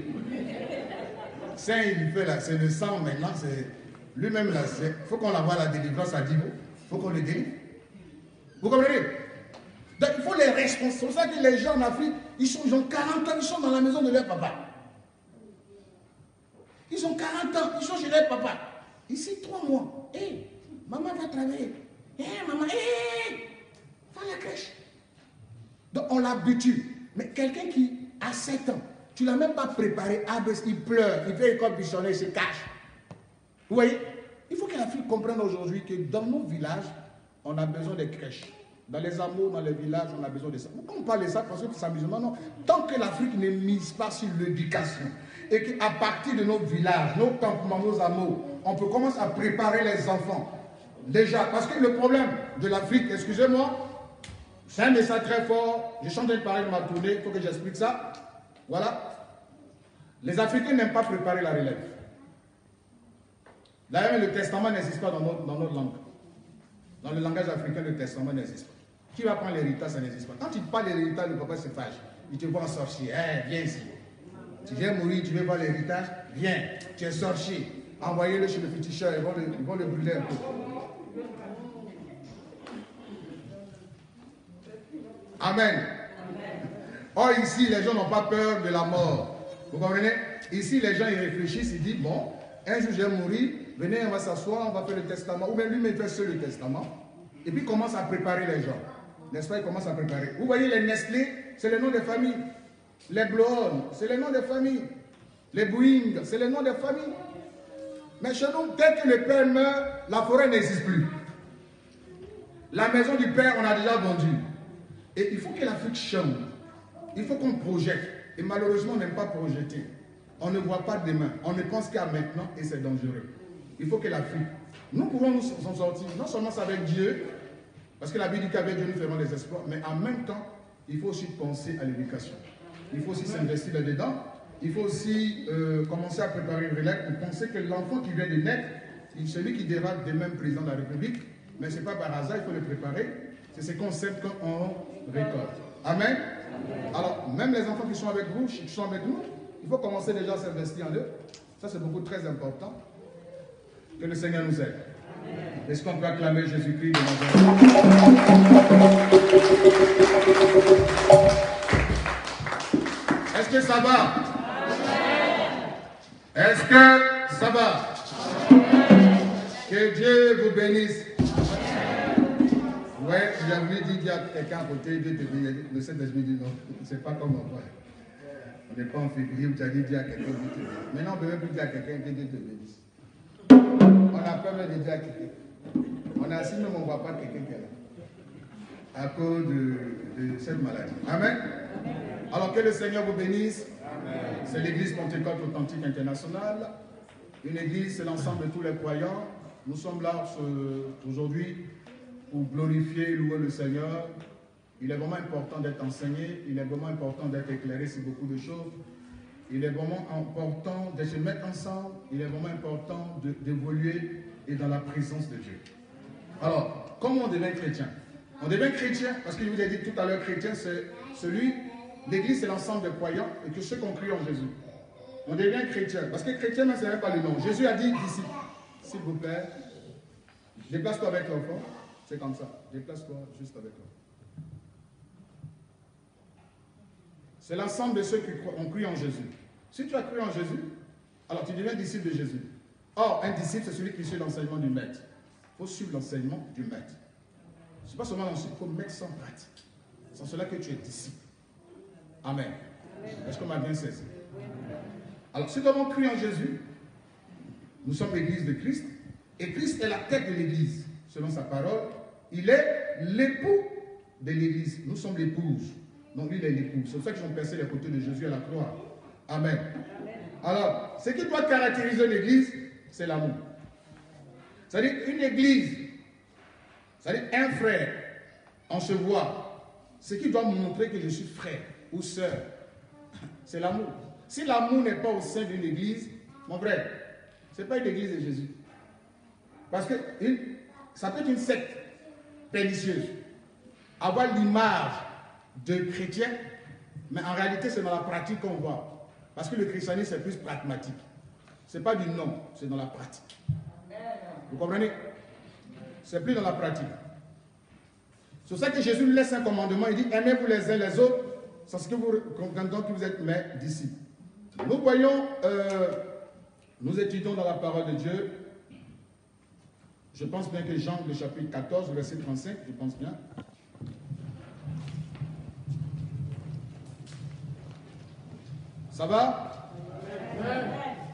Sein, il fait là, c'est le sang maintenant. Lui-même là, il faut qu'on l'envoie à la délivrance à Divo. Il faut qu'on le délivre. Vous comprenez? Donc il faut les responsabiliser. C'est pour ça que les gens en Afrique, ils ont 40 ans, ils sont dans la maison de leur papa. Ils ont 40 ans, ils sont chez leur papa. Ici, 3 mois. Hé, maman va travailler. Hé, maman, hé, va à la crèche. Donc on l'habitue. Mais quelqu'un qui a 7 ans, tu ne l'as même pas préparé, il pleure, il fait école buissonner, il se cache. Vous voyez? Il faut que l'Afrique comprenne aujourd'hui que dans nos villages, on a besoin de crèches. Dans les hameaux, dans les villages, on a besoin de ça. Pourquoi on parle de ça? Parce que c'est amusement. Non. Tant que l'Afrique ne mise pas sur l'éducation et qu'à partir de nos villages, nos campements, nos hameaux, on peut commencer à préparer les enfants. Déjà, parce que le problème de l'Afrique, excusez-moi, c'est un message très fort. Je suis en train de parler de ma tournée, il faut que j'explique ça. Voilà. Les Africains n'aiment pas préparer la relève. D'ailleurs, le testament n'existe pas dans notre langue. Dans le langage africain, le testament n'existe pas. Qui va prendre l'héritage, ça n'existe pas. Quand tu parles de l'héritage, le papa se fâche. Il te voit en sorcier. Hey, viens ici. Tu viens mourir, tu veux voir l'héritage? Viens. Tu es sorcier. Envoyez-le chez le petit chat, ils vont le brûler un peu. Amen. Or, ici, les gens n'ont pas peur de la mort. Vous comprenez? Ici, les gens, ils réfléchissent, ils disent, bon, un jour, je vais mourir, venez, on va s'asseoir, on va faire le testament. Ou bien lui, il fait seul le testament. Et puis, il commence à préparer les gens. N'est-ce pas? Il commence à préparer. Vous voyez, les Nestlé, c'est le nom des familles. Les Bloon, c'est le nom des familles. Les Boeing, c'est le nom des familles. Mais chez nous, dès que le père meurt, la forêt n'existe plus. La maison du père, on a déjà vendu. Et il faut que l'Afrique change. Il faut qu'on projette. Et malheureusement, on n'aime pas projeter. On ne voit pas demain. On ne pense qu'à maintenant et c'est dangereux. Il faut que l'Afrique, nous pouvons nous en sortir. Non seulement ça avec Dieu, parce que la Bible dit qu'avec Dieu nous ferons des exploits, mais en même temps, il faut aussi penser à l'éducation. Il faut aussi s'investir là-dedans. Il faut aussi commencer à préparer une relève pour penser que l'enfant qui vient de naître, celui qui devra demain président de la République, mais ce n'est pas par hasard, il faut le préparer. C'est ce qu'on sait qu'on récolte. Amen. Alors, même les enfants qui sont avec vous, qui sont avec nous, il faut commencer déjà à s'investir en eux. Ça, c'est beaucoup très important. Que le Seigneur nous aide. Est-ce qu'on peut acclamer Jésus-Christ de Nazareth? Est-ce que ça va? Est-ce que ça va? Que Dieu vous bénisse. Ouais, j'ai voulu dire à quelqu'un à côté, Dieu te bénisse. Le Saint-Esprit dit non, c'est pas comme on voit. On n'est pas en février où tu as dit dire à quelqu'un, Dieu te bénisse. Maintenant, on ne peut même plus dire à quelqu'un que Dieu te bénisse. On a peur même de dire à quelqu'un. On a assis, même on ne voit pas quelqu'un qui est là. À cause de cette maladie. Amen. Alors que le Seigneur vous bénisse. C'est l'église Pentecôte Authentique Internationale. Une église, c'est l'ensemble de tous les croyants. Nous sommes là aujourd'hui pour glorifier et louer le Seigneur. Il est vraiment important d'être enseigné. Il est vraiment important d'être éclairé sur beaucoup de choses. Il est vraiment important de se mettre ensemble. Il est vraiment important d'évoluer et dans la présence de Dieu. Alors, comment on devient chrétien? On devient chrétien, parce que je vous ai dit tout à l'heure, chrétien, c'est celui, l'église, c'est l'ensemble des croyants, et que ceux qui ont cru en Jésus. On devient chrétien, parce que chrétien, ce n'est pas le nom. Jésus a dit ici, s'il vous plaît, déplace-toi avec l'enfant. C'est comme ça, déplace-toi juste avec l'enfant. C'est l'ensemble de ceux qui ont cru en Jésus. Si tu as cru en Jésus, alors tu deviens disciple de Jésus. Or, un disciple, c'est celui qui suit l'enseignement du maître. Il faut suivre l'enseignement du maître. Ce n'est pas seulement l'enseignement, il faut mettre ça en pratique. C'est en cela que tu es disciple. Amen. Est-ce qu'on m'a bien saisi? Alors, si nous avons cru en Jésus, nous sommes l'église de Christ, et Christ est la tête de l'église. Selon sa parole, il est l'époux de l'église. Nous sommes l'épouse. Donc lui, il est l'époux. C'est pour ça qu'ils ont percé les côtés de Jésus à la croix. Amen. Alors, ce qui doit caractériser l'église, c'est l'amour. C'est-à-dire une église, c'est-à-dire un frère, on se voit. Ce qui doit montrer que je suis frère ou sœur, c'est l'amour. Si l'amour n'est pas au sein d'une église, mon frère, ce n'est pas une église de Jésus. Parce que ça peut être une secte pernicieuse. Avoir l'image de chrétien, mais en réalité, c'est dans la pratique qu'on voit. Parce que le christianisme, c'est plus pragmatique. Ce n'est pas du nom, c'est dans la pratique. Vous comprenez? C'est plus dans la pratique. C'est pour ça que Jésus laisse un commandement. Il dit, aimez-vous les uns les autres. C'est ce que vous comprenez que vous êtes mes disciples. Nous voyons, nous étudions dans la parole de Dieu. Je pense bien que Jean, le chapitre 14, verset 35, je pense bien. Ça va? Amen.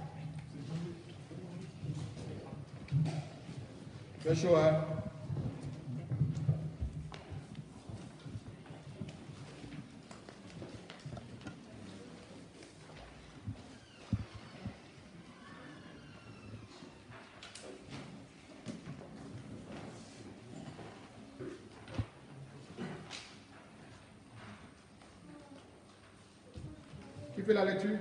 C'est chaud, hein? Qui fait la lecture?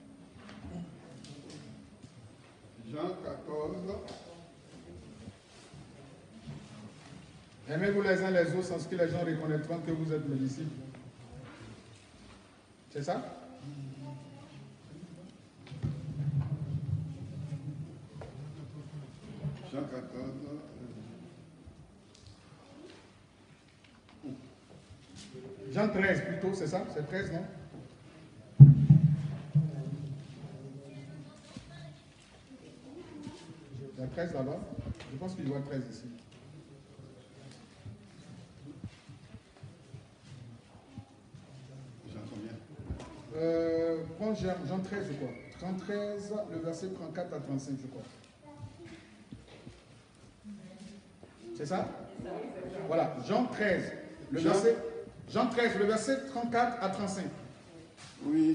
Jean 14. Aimez-vous les uns les autres sans que les gens reconnaîtront que vous êtes mes disciples. C'est ça? Jean 14. Jean 13 plutôt, c'est ça? C'est 13, non? Il y a 13 là-bas. Je pense qu'il y a 13 ici. Jean combien? Prends Jean 13, je crois. 13, le verset 34 à 35, je crois. C'est ça? Voilà, Jean 13, Jean 13, le verset 34 à 35. Oui.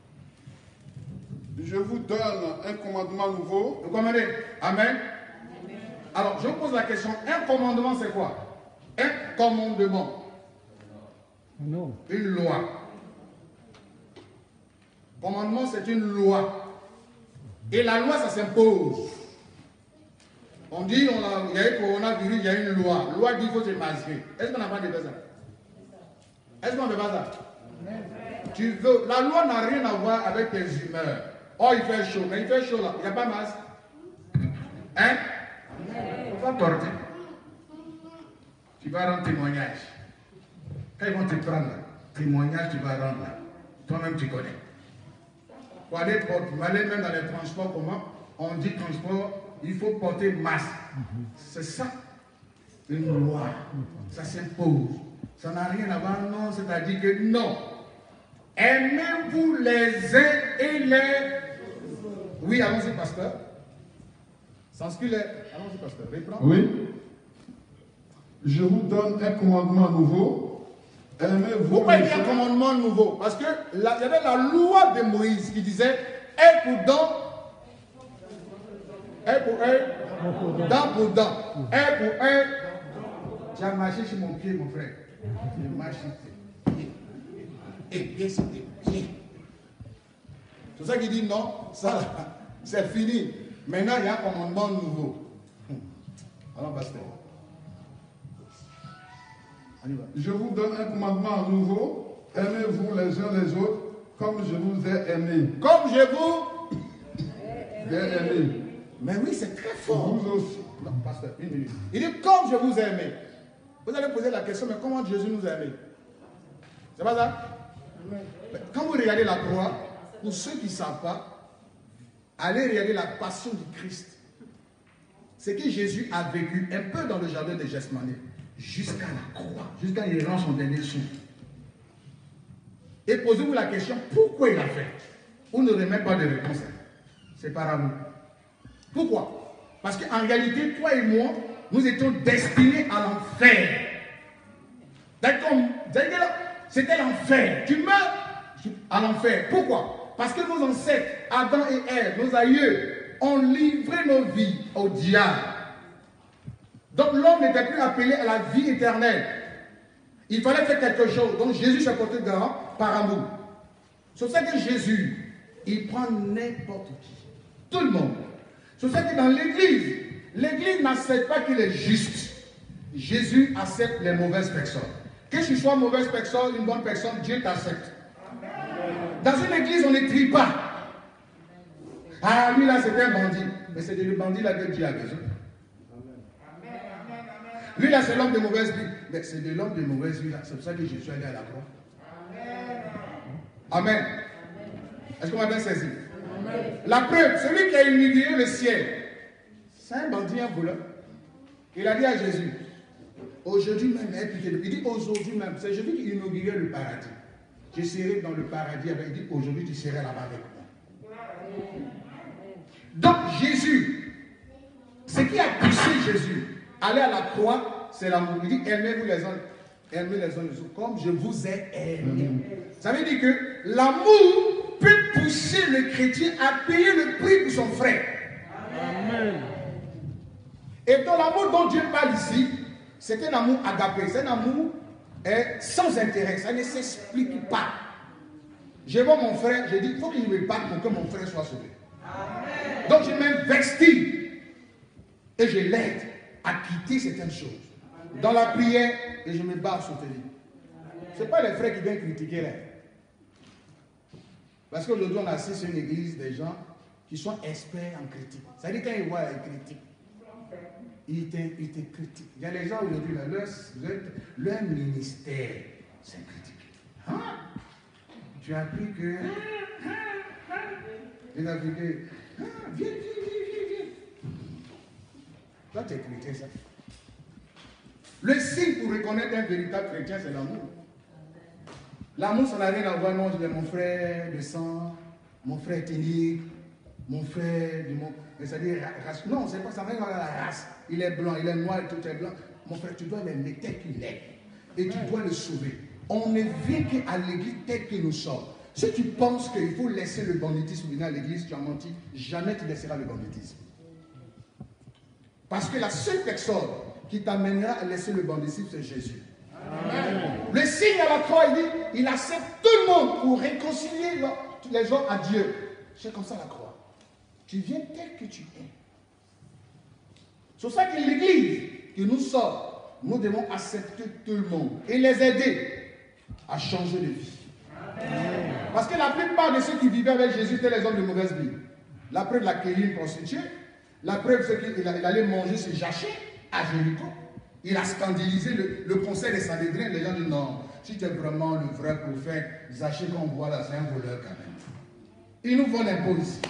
Je vous donne un commandement nouveau. Vous comprenez? Amen. Alors, je vous pose la question, un commandement, c'est quoi? Un commandement. Non. Une loi. Commandement, c'est une loi. Et la loi, ça s'impose. On dit, il y a eu coronavirus, il y a une loi. La loi dit qu'il faut se masquer. Est-ce qu'on n'a pas de ça? Est-ce qu'on ne fait pas ça? La loi n'a rien à voir avec tes humeurs. Oh, il fait chaud, mais il fait chaud là. Il n'y a pas masque. Hein? On va porter. Tu vas rendre témoignage. Quand ils vont te prendre, témoignage, tu vas rendre là. Toi-même, tu connais. Pour aller même dans les transports, comment? On dit transport, il faut porter masque. C'est ça. Une loi. Ça s'impose. Ça n'a rien à voir, non. C'est-à-dire que non. Aimez-vous les uns et les... Oui, allons-y, pasteur. Sanskrit, allons-y, pasteur. Reprends. Oui. Je vous donne un commandement nouveau. Aimez-vous. Pourquoi il y a un commandement nouveau? Parce qu'il y avait la loi de Moïse qui disait œil pour dent, œil pour œil, dent pour dent, œil pour œil. Tu as marché sur mon pied, mon frère. Tu marches sur tes pieds. Et bien sur tes pieds. C'est ça qui dit non, ça c'est fini. Maintenant il y a un commandement nouveau. Alors, pasteur. Je vous donne un commandement nouveau. Aimez-vous les uns les autres comme je vous ai aimé. Comme je vous ai aimé. Mais oui, c'est très fort. Vous aussi. Non, pasteur, une minute. Il dit comme je vous ai aimé. Vous allez poser la question, mais comment Jésus nous a aimés? C'est pas ça? Quand vous regardez la croix, pour ceux qui ne savent pas, allez regarder la passion du Christ. C'est que Jésus a vécu un peu dans le jardin de Gethsemane, jusqu'à la croix, jusqu'à il rend son dernier souffle. Et posez-vous la question, pourquoi il a fait? On ne remet pas de réponse. C'est par amour. Pourquoi? Parce qu'en réalité, toi et moi, nous étions destinés à l'enfer. D'accord? C'était l'enfer. Tu meurs à l'enfer. Pourquoi? Parce que nos ancêtres, Adam et Ève, nos aïeux, ont livré nos vies au diable. Donc l'homme n'était plus appelé à la vie éternelle. Il fallait faire quelque chose. Donc Jésus s'est porté garant par amour. C'est pour ça que Jésus, il prend n'importe qui. Tout le monde. C'est pour ça que dans l'église, l'église n'accepte pas qu'il est juste. Jésus accepte les mauvaises personnes. Que tu sois mauvaise personne, une bonne personne, Dieu t'accepte. Dans une église, on ne trie pas. Ah, lui là, c'était un bandit. Mais c'est le bandit là que Dieu a besoin. Lui là, c'est l'homme de mauvaise vie. Mais c'est de l'homme de mauvaise vie là. C'est pour ça que Jésus est allé à la croix. Amen. Est-ce qu'on m'a bien saisi? La preuve, celui qui a inauguré le ciel, c'est un bandit, un voleur. Il a dit à Jésus, aujourd'hui même, il dit aujourd'hui même, c'est Jésus qui inaugurait le paradis. Je serai dans le paradis avec, il dit aujourd'hui tu seras là-bas avec moi. Donc Jésus, ce qui a poussé Jésus à aller à la croix, c'est l'amour. Il dit aimez-vous les uns, aimez les uns les autres comme je vous ai aimé. Ça veut dire que l'amour peut pousser le chrétien à payer le prix pour son frère. Amen. Et dans l'amour dont Dieu parle ici, c'est un amour agapé, c'est un amour sans intérêt, ça ne s'explique pas. Je vois mon frère, je dis, il faut qu'il me batte pour que mon frère soit sauvé. Amen. Donc je m'investis et je l'aide à quitter certaines choses. Amen. Dans la prière, et je me bats à soutenir. Ce n'est pas les frères qui viennent critiquer là. Parce qu'aujourd'hui, on assiste à une église des gens qui sont experts en critique. C'est-à-dire quand ils voient la critique, ils te critiquent. Il y a des gens aujourd'hui, leur ministère, c'est critique. Hein? Tu as appris que... Les Africains, viens. Toi, tu es chrétien, ça. Le signe pour reconnaître un véritable chrétien, c'est l'amour. L'amour, ça n'a rien à voir, non, je dis mon frère de sang, mon frère ethnique, mon frère du monde. C'est-à-dire, race. Non, c'est pas ça, n'a rien à voir avec la race. Il est blanc, il est noir, tout est blanc. Mon frère, tu dois l'aimer tel qu'il est. Et tu dois le sauver. On ne vient qu'à l'église tel que nous sommes. Si tu penses qu'il faut laisser le banditisme venir à l'église, tu as menti. Jamais tu laisseras le banditisme. Parce que la seule personne qui t'amènera à laisser le banditisme, c'est Jésus. Amen. Le signe à la croix, il dit, il accepte tout le monde pour réconcilier les gens à Dieu. C'est comme ça la croix. Tu viens tel que tu es. C'est pour ça que l'église que nous sommes, nous devons accepter tout le monde et les aider à changer de vie. Amen. Parce que la plupart de ceux qui vivaient avec Jésus étaient les hommes de mauvaise vie. La preuve, la Kéline prostituée, La preuve, c'est qu'il allait manger ce Zachée à Jéricho. Il a scandalisé le conseil des Sanhédrins. Les gens disent non, si tu es vraiment le vrai prophète, Zachée qu'on voit là, c'est un voleur quand même. Il nous vole l'impôt ici.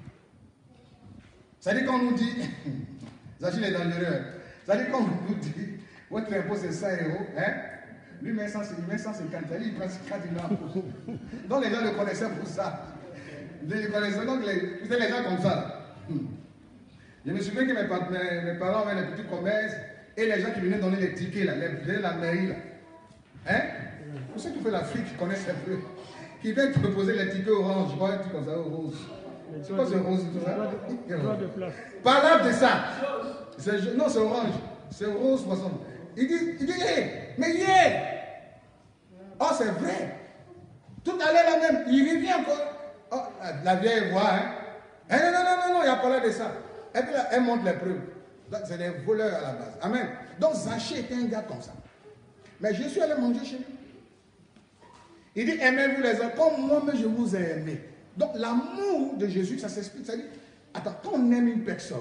Ça dit qu'on nous dit, Zachée est dangereux. Ça dit qu'on nous dit, votre impôt c'est 100 €, hein? Lui, il met 150, il prend 50 €. Donc les gens le connaissaient pour ça. Ils le connaissaient, donc c'était les gens comme ça. Je me souviens que mes parents avaient des petits commerces et les gens qui venaient donner les tickets, là, la mairie. Là. Hein? Pour ceux qui font l'Afrique, qui connaissent un peu, qui viennent proposer les tickets orange, je vois un truc comme ça, rose. C'est quoi ce rose tout ça? Parle de ça. Non, c'est orange. C'est rose poisson. Il dit, hey, mais yeah! Oh, c'est vrai. Tout à l'heure là même, il revient encore. Oh, la vieille voix, hein? Eh, non, il a parlé de ça. Et puis là, elle montre les preuves. C'est des voleurs à la base. Amen. Donc Zachée était un gars comme ça. Mais Jésus allait manger chez lui. Il dit, aimez-vous les uns comme moi-même je vous ai aimé. Donc l'amour de Jésus, ça s'explique. Ça dit, attends, quand on aime une personne,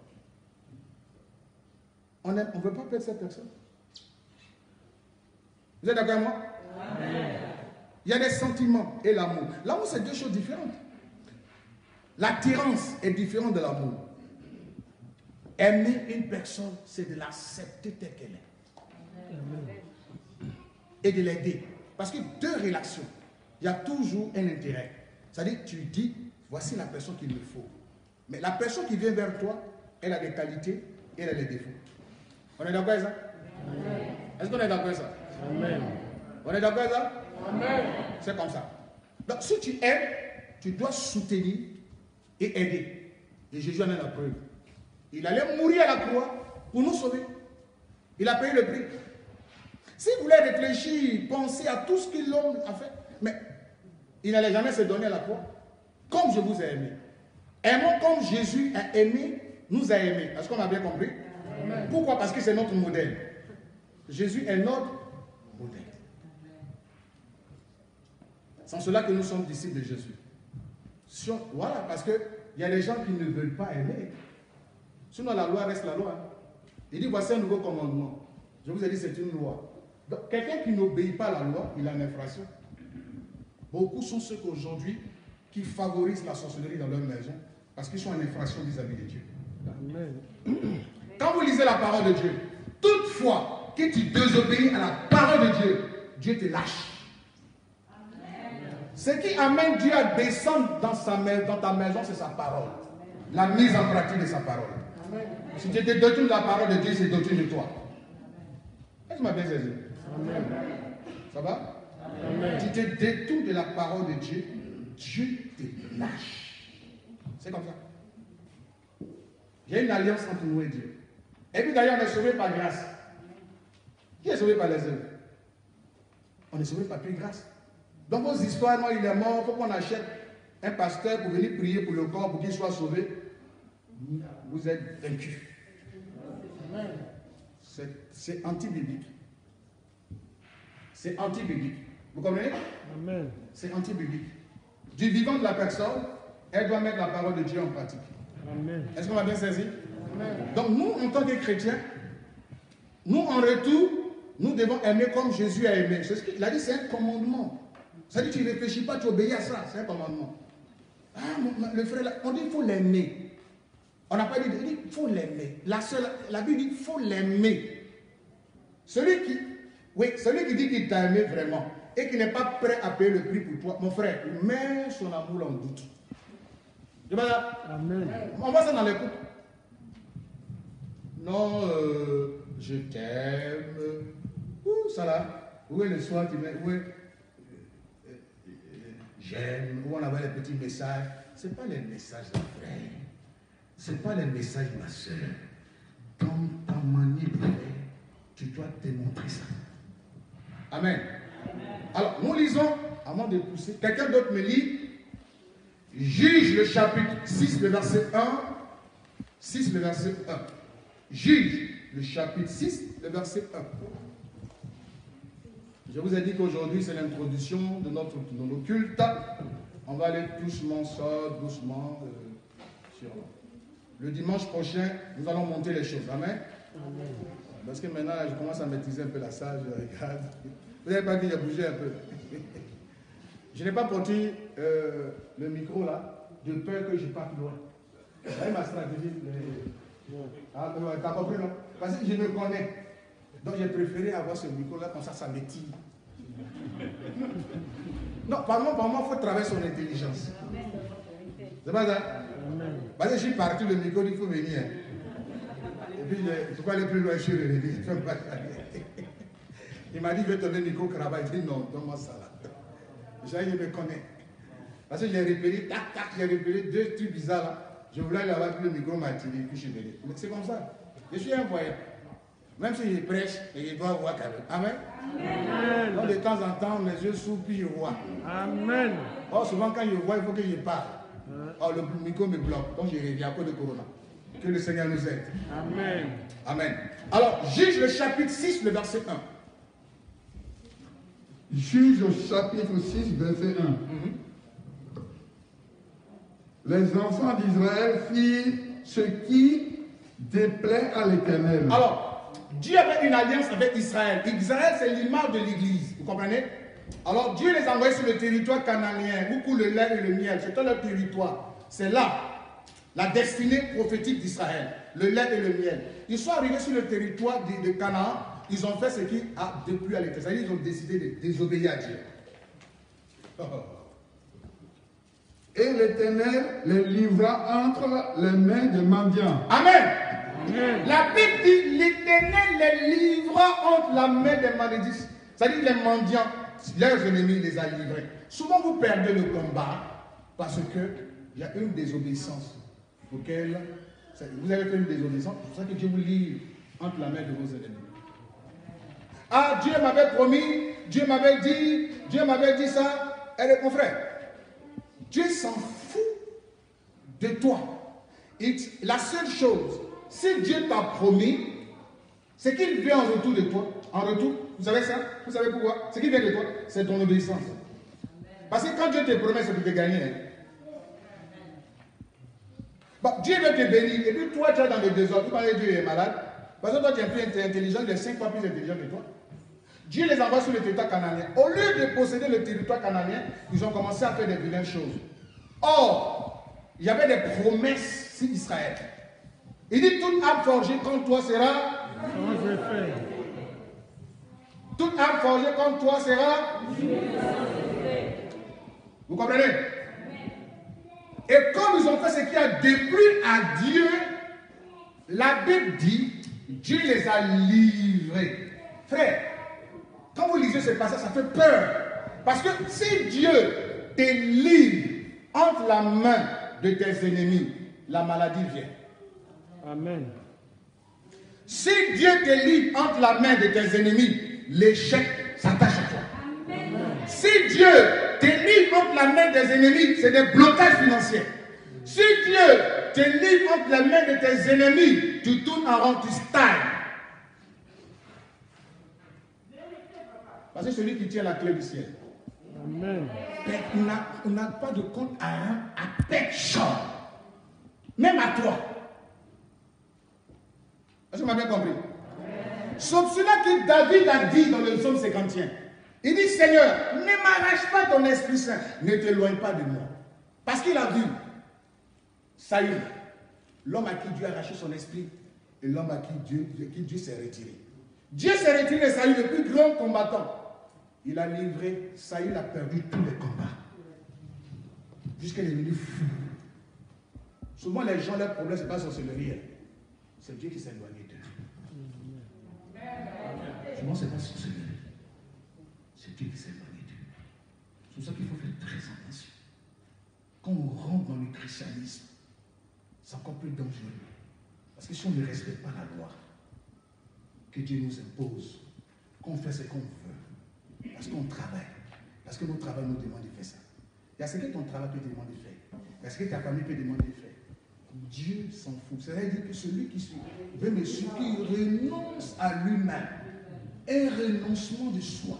on ne veut pas perdre cette personne. Vous êtes d'accord avec moi? Amen. Il y a des sentiments et l'amour. L'amour, c'est deux choses différentes. L'attirance est différente de l'amour. Aimer une personne, c'est de l'accepter telle qu'elle est. Amen. Et de l'aider. Parce que deux relations, il y a toujours un intérêt. C'est-à-dire, tu dis, voici la personne qu'il me faut. Mais la personne qui vient vers toi, elle a des qualités et elle a des défauts. On est d'accord avec ça? Amen. Est-ce qu'on est d'accord avec ça? Amen. On est d'accord avec ça? Amen. C'est comme ça. Donc, si tu aimes, tu dois soutenir et aider. Et Jésus en a la preuve. Il allait mourir à la croix pour nous sauver. Il a payé le prix. Si vous voulez réfléchir, penser à tout ce que l'homme a fait, mais il n'allait jamais se donner à la croix. Comme je vous ai aimé. Aimons comme Jésus a aimé, nous a aimés. Est-ce qu'on a bien compris? Amen. Pourquoi? Parce que c'est notre modèle. Jésus est notre modèle. C'est en cela que nous sommes disciples de Jésus. Voilà, parce qu'il y a des gens qui ne veulent pas aimer. Sinon, la loi reste la loi. Il dit, voici un nouveau commandement. Je vous ai dit, c'est une loi. Donc, quelqu'un qui n'obéit pas à la loi, il a une infraction. Beaucoup sont ceux qu'aujourd'hui qui favorisent la sorcellerie dans leur maison parce qu'ils sont en infraction vis-à-vis de Dieu. Amen. Quand vous lisez la parole de Dieu, toutefois que tu désobéis à la parole de Dieu, Dieu te lâche. Ce qui amène Dieu à descendre dans ta maison, c'est sa parole. La mise en pratique de sa parole. Amen. Si tu te détournes de la parole de Dieu, c'est détourne de toi. Est-ce que tu m'as bien saisi? Amen. Ça va? Amen. Si tu te détournes de la parole de Dieu, Dieu te lâche. C'est comme ça. Il y a une alliance entre nous et Dieu. Et puis d'ailleurs, on est sauvé par grâce. Qui est sauvé par les œuvres? On est sauvé par plus grâce. Dans vos histoires, non, il est mort, il faut qu'on achète un pasteur pour venir prier pour le corps, pour qu'il soit sauvé. Vous êtes vaincus. C'est anti-biblique. C'est anti-biblique. Vous comprenez? Amen. C'est anti-biblique. Du vivant de la personne, elle doit mettre la parole de Dieu en pratique. Amen. Est-ce qu'on a bien saisi? Amen. Donc nous, en tant que chrétiens, nous en retour, nous devons aimer comme Jésus a aimé. C'est ce qu'il a dit, c'est un commandement. Ça dit, tu ne réfléchis pas, tu obéis à ça, c'est un commandement. Ah, le frère, on dit qu'il faut l'aimer. On n'a pas dit, il faut l'aimer. La Bible dit qu'il faut l'aimer. Celui qui dit qu'il t'a aimé vraiment et qui n'est pas prêt à payer le prix pour toi, mon frère, il met son amour en doute. Tu vois là? Amen. On voit ça dans les couples. Non, je t'aime. Ouh, ça là. Où est le soir, tu mets, où est j'aime, où on avait les petits messages. Ce n'est pas les messages de frère. Ce n'est pas les messages de ma soeur. Dans ta manière de faire, tu dois démontrer ça. Amen. Alors, nous lisons, avant de pousser, quelqu'un d'autre me lit, Juge le chapitre 6, le verset 1. 6, le verset 1. Juge le chapitre 6, le verset 1. Je vous ai dit qu'aujourd'hui, c'est l'introduction de nos cultes. On va aller doucement, doucement sur Le dimanche prochain, nous allons monter les choses. Amen. Parce que maintenant, je commence à maîtriser un peu la salle, je regarde. Vous n'avez pas dit, j'ai bougé un peu. Je n'ai pas porté le micro là, de peur que je parte loin. Vous voyez ma stratégie. Ah, t'as compris, non? Parce que je me connais. Donc j'ai préféré avoir ce micro là, comme ça m'étire. Non, par moi, il faut travailler son intelligence. C'est pas ça? Parce que je suis parti, le micro, il faut venir. Et puis, il ne faut pas aller plus loin, je suis revenu. Il m'a dit, je vais te donner le micro cravate. Il dit, non, donne-moi ça là. Je me connais. Parce que j'ai repéré, tac, tac, j'ai repéré 2 trucs bizarres là. Je voulais aller là-bas, puis le micro m'a tiré, puis je suis venu. Mais c'est comme ça. Je suis un voyant. Même si je prêche, je dois voir quand même. Amen. Amen. Donc de temps en temps, mes yeux s'ouvrent, puis je vois. Amen. Or, souvent quand je vois, il faut que je parle. Or, le micro me bloque. Donc je reviens à cause de Corona. Que le Seigneur nous aide. Amen. Amen. Alors, Juge le chapitre 6, le verset 1. Juge au chapitre 6, verset 1. Les enfants d'Israël firent ce qui déplaît à l'Éternel. Alors, Dieu avait une alliance avec Israël. Israël, c'est l'image de l'Église. Vous comprenez? Alors, Dieu les a envoyés sur le territoire cananéen, où coule le lait et le miel. C'était leur territoire. C'est là la destinée prophétique d'Israël, le lait et le miel. Ils sont arrivés sur le territoire de Canaan. Ils ont fait ce qui a déplu à l'Éternel. C'est-à-dire ils ont décidé de désobéir à Dieu. Et l'Éternel les livra entre les mains des mendiants. Amen. La Bible dit, l'Éternel les livra entre la main des mendiants. C'est-à-dire les mendiants, leurs ennemis les a livrés. Souvent vous perdez le combat parce qu'il y a une désobéissance auquel vous avez fait une désobéissance. C'est pour ça que Dieu vous livre entre la main de vos ennemis. Ah, Dieu m'avait promis, Dieu m'avait dit ça. Et mon frère, Dieu s'en fout de toi. La seule chose, si Dieu t'a promis, c'est qu'il vient en retour de toi. En retour, vous savez ça? Vous savez pourquoi? Ce qui vient de toi, c'est ton obéissance. Parce que quand Dieu te promet, c'est pour te gagner. Hein? Bon, Dieu veut te bénir, et puis toi, tu es dans le désordre. Tu parles de Dieu est malade. Parce que toi, tu es plus intelligent, il est 5 fois plus intelligent que toi. Dieu les envoie sur le territoire cananéen. Au lieu de posséder le territoire cananéen, ils ont commencé à faire des vilaines choses. Or, il y avait des promesses sur Israël. Il dit, toute âme forgée contre toi sera... Toute âme forgée contre toi sera... Vous comprenez? Et comme ils ont fait ce qui a déplu à Dieu, la Bible dit, Dieu les a livrés. Frère, quand vous lisez ce passage, ça fait peur. Parce que si Dieu te livre entre la main de tes ennemis, la maladie vient. Amen. Si Dieu te livre entre la main de tes ennemis, l'échec s'attache à toi. Amen. Si Dieu te livre entre la main des ennemis, c'est des blocages financiers. Si Dieu te livre entre la main de tes ennemis, tu tournes en rond, tu stagnes. Parce que celui qui tient la clé du ciel. Amen. On n'a pas de compte à rendre à personne. Même à toi. Est-ce que vous m'avez bien compris? Sauf cela que David a dit dans le psaume 51. Il dit, Seigneur, ne m'arrache pas ton Esprit Saint. Ne t'éloigne pas de moi. Parce qu'il a vu Saül, l'homme à qui Dieu a arraché son esprit et l'homme à qui Dieu s'est retiré. Dieu s'est retiré, Saül, le plus grand combattant. Il a livré, Saül a perdu tous les combats. Jusqu'à est devenu fou. Souvent, les gens, leur problème, ce n'est pas sorcellerie. C'est Dieu qui s'est éloigné d'eux. Souvent, ce n'est pas sorcellerie. C'est Dieu qui s'est éloigné d'eux. C'est pour ça qu'il faut faire très attention. Quand on rentre dans le christianisme, c'est encore plus dangereux. Parce que si on ne respecte pas la loi que Dieu nous impose, qu'on fait ce qu'on veut, parce qu'on travaille, parce que notre travail nous demande de faire ça. Il y a ce que ton travail peut te demander de faire. Il y a ce que ta famille peut demander de faire. Dieu s'en fout. C'est-à-dire que celui qui veut me suivre, qui renonce à lui-même, un renoncement de soi.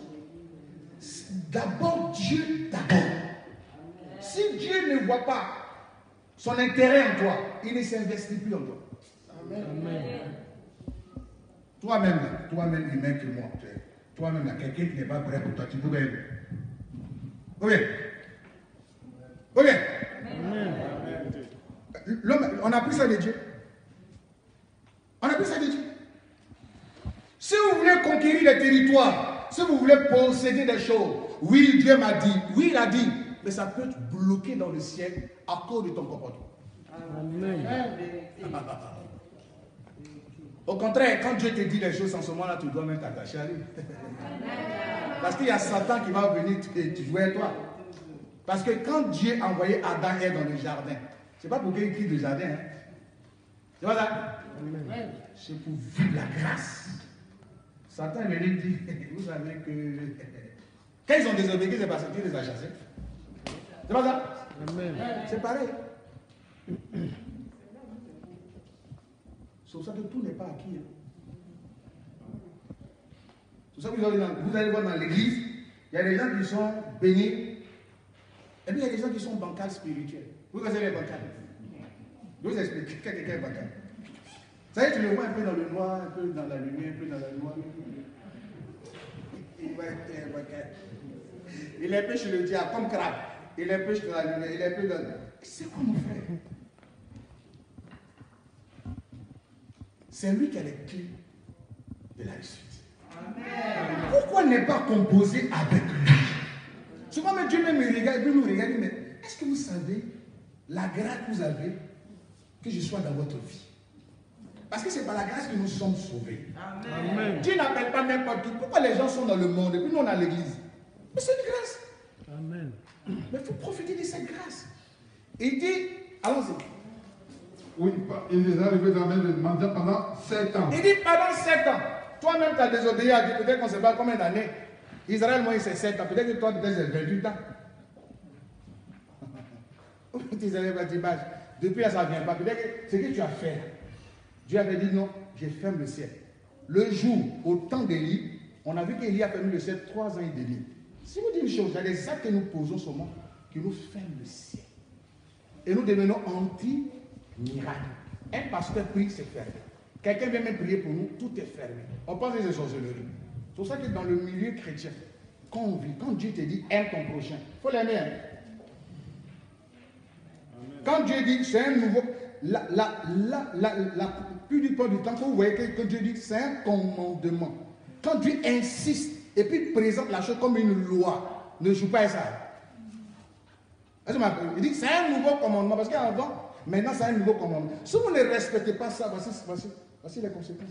D'abord Dieu, d'abord. Si Dieu ne voit pas son intérêt en toi, il ne s'investit plus en toi. Amen. Toi-même, il m'aime que moi. Toi-même, quelqu'un qui n'est pas prêt pour toi, tu peux aider. Oui. L'homme, on a pris ça de Dieu. On a pris ça de Dieu. Si vous voulez conquérir des territoires, si vous voulez posséder des choses, oui, Dieu m'a dit, oui, il a dit, mais ça peut te bloquer dans le ciel à cause de ton comportement. Amen. Au contraire, quand Dieu te dit des choses en ce moment-là, tu dois même t'attacher à lui. Parce qu'il y a Satan qui va venir te jouer à toi. Parce que quand Dieu a envoyé Adam et Ève dans le jardin, c'est pas pour qu'il quitte le jardin. Hein. C'est pas ça? C'est pour vivre la grâce. Satan est venu dire, vous savez que... Quand ils ont désobéi, qu'est-ce qui s'est passé? Dieu les a chassés. C'est pas ça? Amen. C'est pareil. C'est pour ça que tout n'est pas acquis. C'est pour ça que vous allez voir dans l'église, il y a des gens qui sont bénis, et puis il y a des gens qui sont bancals spirituels. Vous connaissez les bancals? Je vous explique. Quelqu'un est bancal. Vous savez, tu le vois un peu dans le noir, un peu dans la lumière, un peu dans la lumière. Il est un peu chez le diable, comme crabe. Il est un peu dans la lumière, il est un peu dans... C'est quoi mon frère? C'est lui qui a les clés de la réussite. Amen. Pourquoi ne pas composer avec lui? Souvent, mais Dieu même me regarde, Dieu nous regarde, mais est-ce que vous savez la grâce que vous avez que je sois dans votre vie? Parce que c'est par la grâce que nous sommes sauvés. Amen. Dieu n'appelle pas n'importe qui. Pourquoi les gens sont dans le monde et puis nous on a l'église? Mais c'est une grâce. Amen. Mais il faut profiter de cette grâce. Il dit, allons-y. Oui, il est arrivé dans le mandat pendant 7 ans. Il dit pendant 7 ans. Toi-même, tu as désobéi à Dieu. Peut-être qu'on ne sait pas combien d'années. Israël, moi, c'est 7 ans. Peut-être que toi, peut-être c'est 28 ans. Depuis là, ça ne vient pas. Peut-être que ce que tu as fait, Dieu avait dit non, je ferme le ciel. Le jour, au temps d'Élie, on a vu qu'Élie a fermé le ciel 3 ans et demi. Si vous dites une chose, il y a des actes que nous posons seulement qui nous ferment le ciel. Et nous devenons anti-miracle. Un pasteur prie, c'est fermé. Quelqu'un vient même prier pour nous, tout est fermé. On pense que c'est sorcellerie. C'est pour ça que dans le milieu chrétien, quand on vit, quand Dieu te dit aime ton prochain, il faut l'aimer. Hein? Quand Dieu dit c'est un nouveau, la plupart du temps, quand vous voyez que Dieu dit c'est un commandement. Quand Dieu insiste et puis présente la chose comme une loi, ne joue pas à ça. Il dit c'est un nouveau commandement parce qu'avant, maintenant c'est un nouveau commandement. Si vous ne respectez pas ça, voici les conséquences.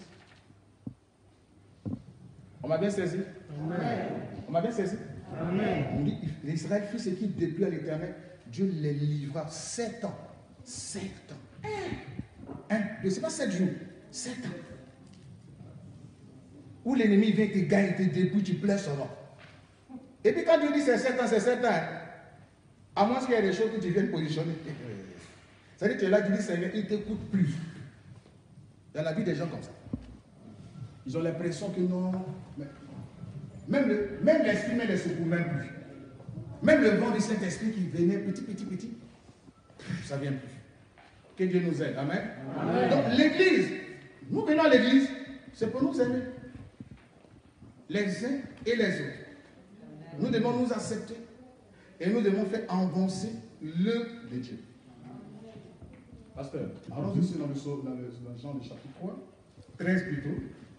On m'a bien saisi? Amen. On m'a bien saisi? Amen. On dit Israël fit ce qu'il déplut à l'Éternel. Dieu les livra 7 ans. 7 ans. Ce n'est pas 7 jours. 7 ans. Où l'ennemi vient te gagne, te dépouille, tu pleures seulement. Et puis quand Dieu dit c'est 7 ans, c'est 7 ans. À moins qu'il y ait des choses que tu viennes positionner. C'est-à-dire que tu es là, tu dis Seigneur, il ne t'écoute plus. Dans la vie des gens comme ça. Ils ont l'impression que non. Même l'esprit ne les secoue même plus. Même le vent du Saint-Esprit qui venait petit, ça ne vient plus. Que Dieu nous aide. Amen. Amen. Donc l'église, nous venons à l'église, c'est pour nous aimer. Les uns et les autres. Nous devons nous accepter et nous devons faire avancer l'œuvre de Dieu. Pasteur, allons ici dans le Jean du chapitre 3, 13 plutôt.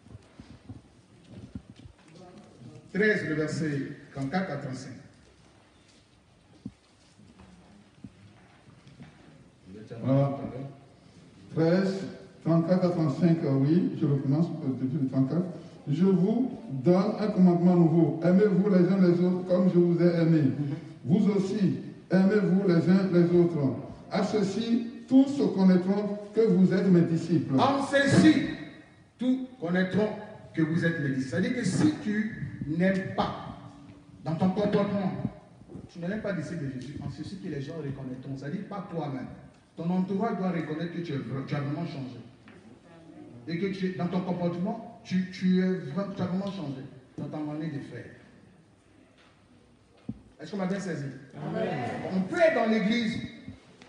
13, le verset 34 à 35. Voilà. 13, 34 à 35, oui, je recommence depuis le 34. Je vous donne un commandement nouveau. Aimez-vous les uns les autres comme je vous ai aimé. Vous aussi, aimez-vous les uns les autres. À ceci, tous connaîtront que vous êtes mes disciples. En ceci, tous connaîtront que vous êtes mes disciples. C'est-à-dire que si tu n'aimes pas dans ton comportement, tu n'es même pas disciple de Jésus. En ceci que les gens reconnaîtront. C'est-à-dire pas toi-même. Ton entourage doit reconnaître que tu as vraiment changé. Et que dans ton comportement, tu as vraiment changé dans ta manière de faire. Est-ce qu'on m'a bien saisi? Amen. On peut être dans l'église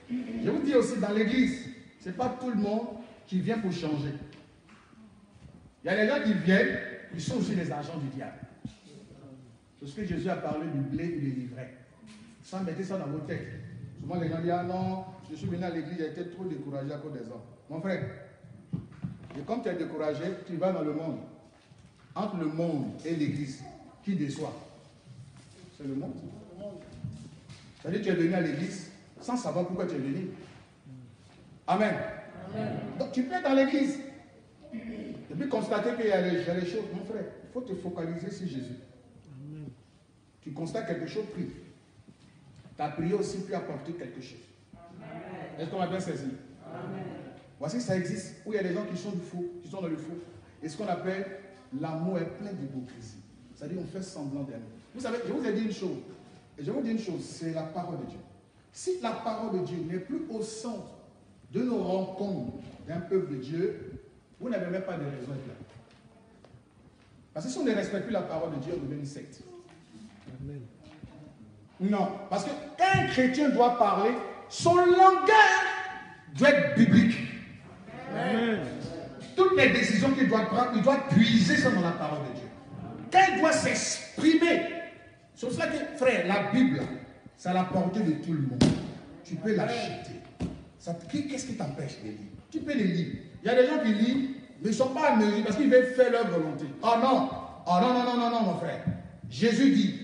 Je vous dis aussi, dans l'église, ce n'est pas tout le monde qui vient pour changer. Il y a des gens qui viennent, ils sont aussi les agents du diable. C'est ce que Jésus a parlé du blé et du livret. Sans mettre ça dans vos têtes. Souvent les gens disent, ah non, je suis venu à l'église, j'ai été trop découragé à cause des hommes. Mon frère, et comme tu es découragé, tu vas dans le monde. Entre le monde et l'église, qui déçoit? C'est le monde. C'est-à-dire que tu es venu à l'église sans savoir pourquoi tu es venu. Amen. Amen. Donc tu peux être dans l'église. Et puis constater qu'il y a des choses. Mon frère, il faut te focaliser sur Jésus. Amen. Tu constates quelque chose, prie. Ta prière aussi peut apporter quelque chose. Est-ce qu'on a bien saisi? Amen. Voici, ça existe. Où il y a des gens qui sont du faux, qui sont dans le faux. Et ce qu'on appelle l'amour est plein d'hypocrisie. C'est-à-dire on fait semblant d'aimer. Vous savez, je vous ai dit une chose. Et je vous dis une chose, c'est la parole de Dieu. Si la parole de Dieu n'est plus au centre de nos rencontres d'un peuple de Dieu, vous n'avez même pas de raison d'être là. Parce que si on ne respecte plus la parole de Dieu, on devient une secte. Amen. Non, parce que quand un chrétien doit parler, son langage doit être biblique. Amen. Toutes les décisions qu'il doit prendre, il doit puiser ça dans la parole de Dieu. Quand il doit s'exprimer, c'est pour cela que, frère, la Bible, c'est à la portée de tout le monde. Tu peux l'acheter. Qu'est-ce qui t'empêche de lire? Tu peux les lire. Il y a des gens qui lisent, mais ils ne sont pas à mesure parce qu'ils veulent faire leur volonté. Oh non! Oh non, non, non, non, non, mon frère. Jésus dit,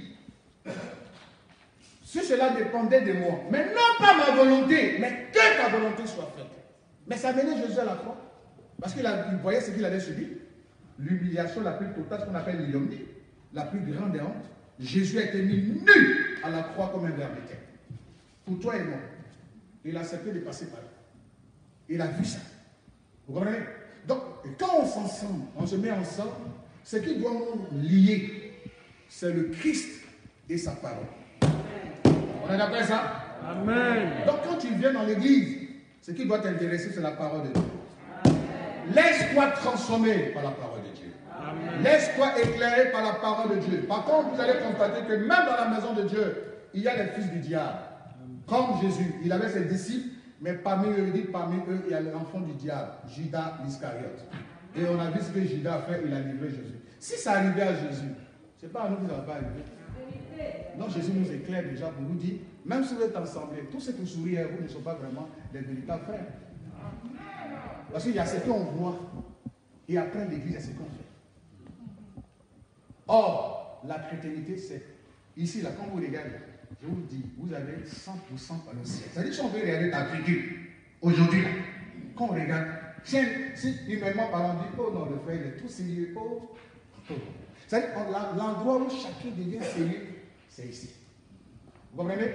si cela dépendait de moi, mais non pas ma volonté, mais que ta volonté soit faite. Mais ça menait Jésus à la croix. Parce qu'il voyait ce qu'il allait subir. L'humiliation la plus totale, ce qu'on appelle l'ignominie, la plus grande des hontes. Jésus a été mis nu à la croix comme un ver de terre. Pour toi et moi. Il a accepté de passer par là. Il a vu ça. Vous comprenez? Donc, quand on s'ensemble, on se met ensemble, ce qui doit nous lier, c'est le Christ et sa parole. On est d'accord avec ça? Amen. Donc, quand tu viens dans l'église, ce qui doit t'intéresser, c'est la parole de Dieu. Laisse-toi transformer par la parole de Dieu. Laisse-toi éclairer par la parole de Dieu. Par contre, vous allez constater que même dans la maison de Dieu, il y a les fils du diable. Comme Jésus, il avait ses disciples, mais parmi eux, il y a l'enfant du diable, Judas l'Iscariote. Et on a vu ce que Judas a fait, il a livré Jésus. Si ça arrivait à Jésus, ce n'est pas à nous que ça ne va pas arriver. Non, Jésus nous éclaire déjà pour nous dire, même si vous êtes ensemble, tous ceux qui sourient à vous ne sont pas vraiment des véritables frères. Parce qu'il y a ce qu'on voit, et après l'église, il y a ce qu'on fait. Or, la chrétienté, c'est, ici, là, quand vous regardez, je vous dis, vous avez 100% par le ciel. C'est-à-dire, si on veut regarder ta figure, aujourd'hui, là, quand on regarde, si humainement parlant, on dit, oh non, le frère, il est tout sérieux, oh. C'est-à-dire, l'endroit où chacun devient sérieux, c'est ici. Vous comprenez?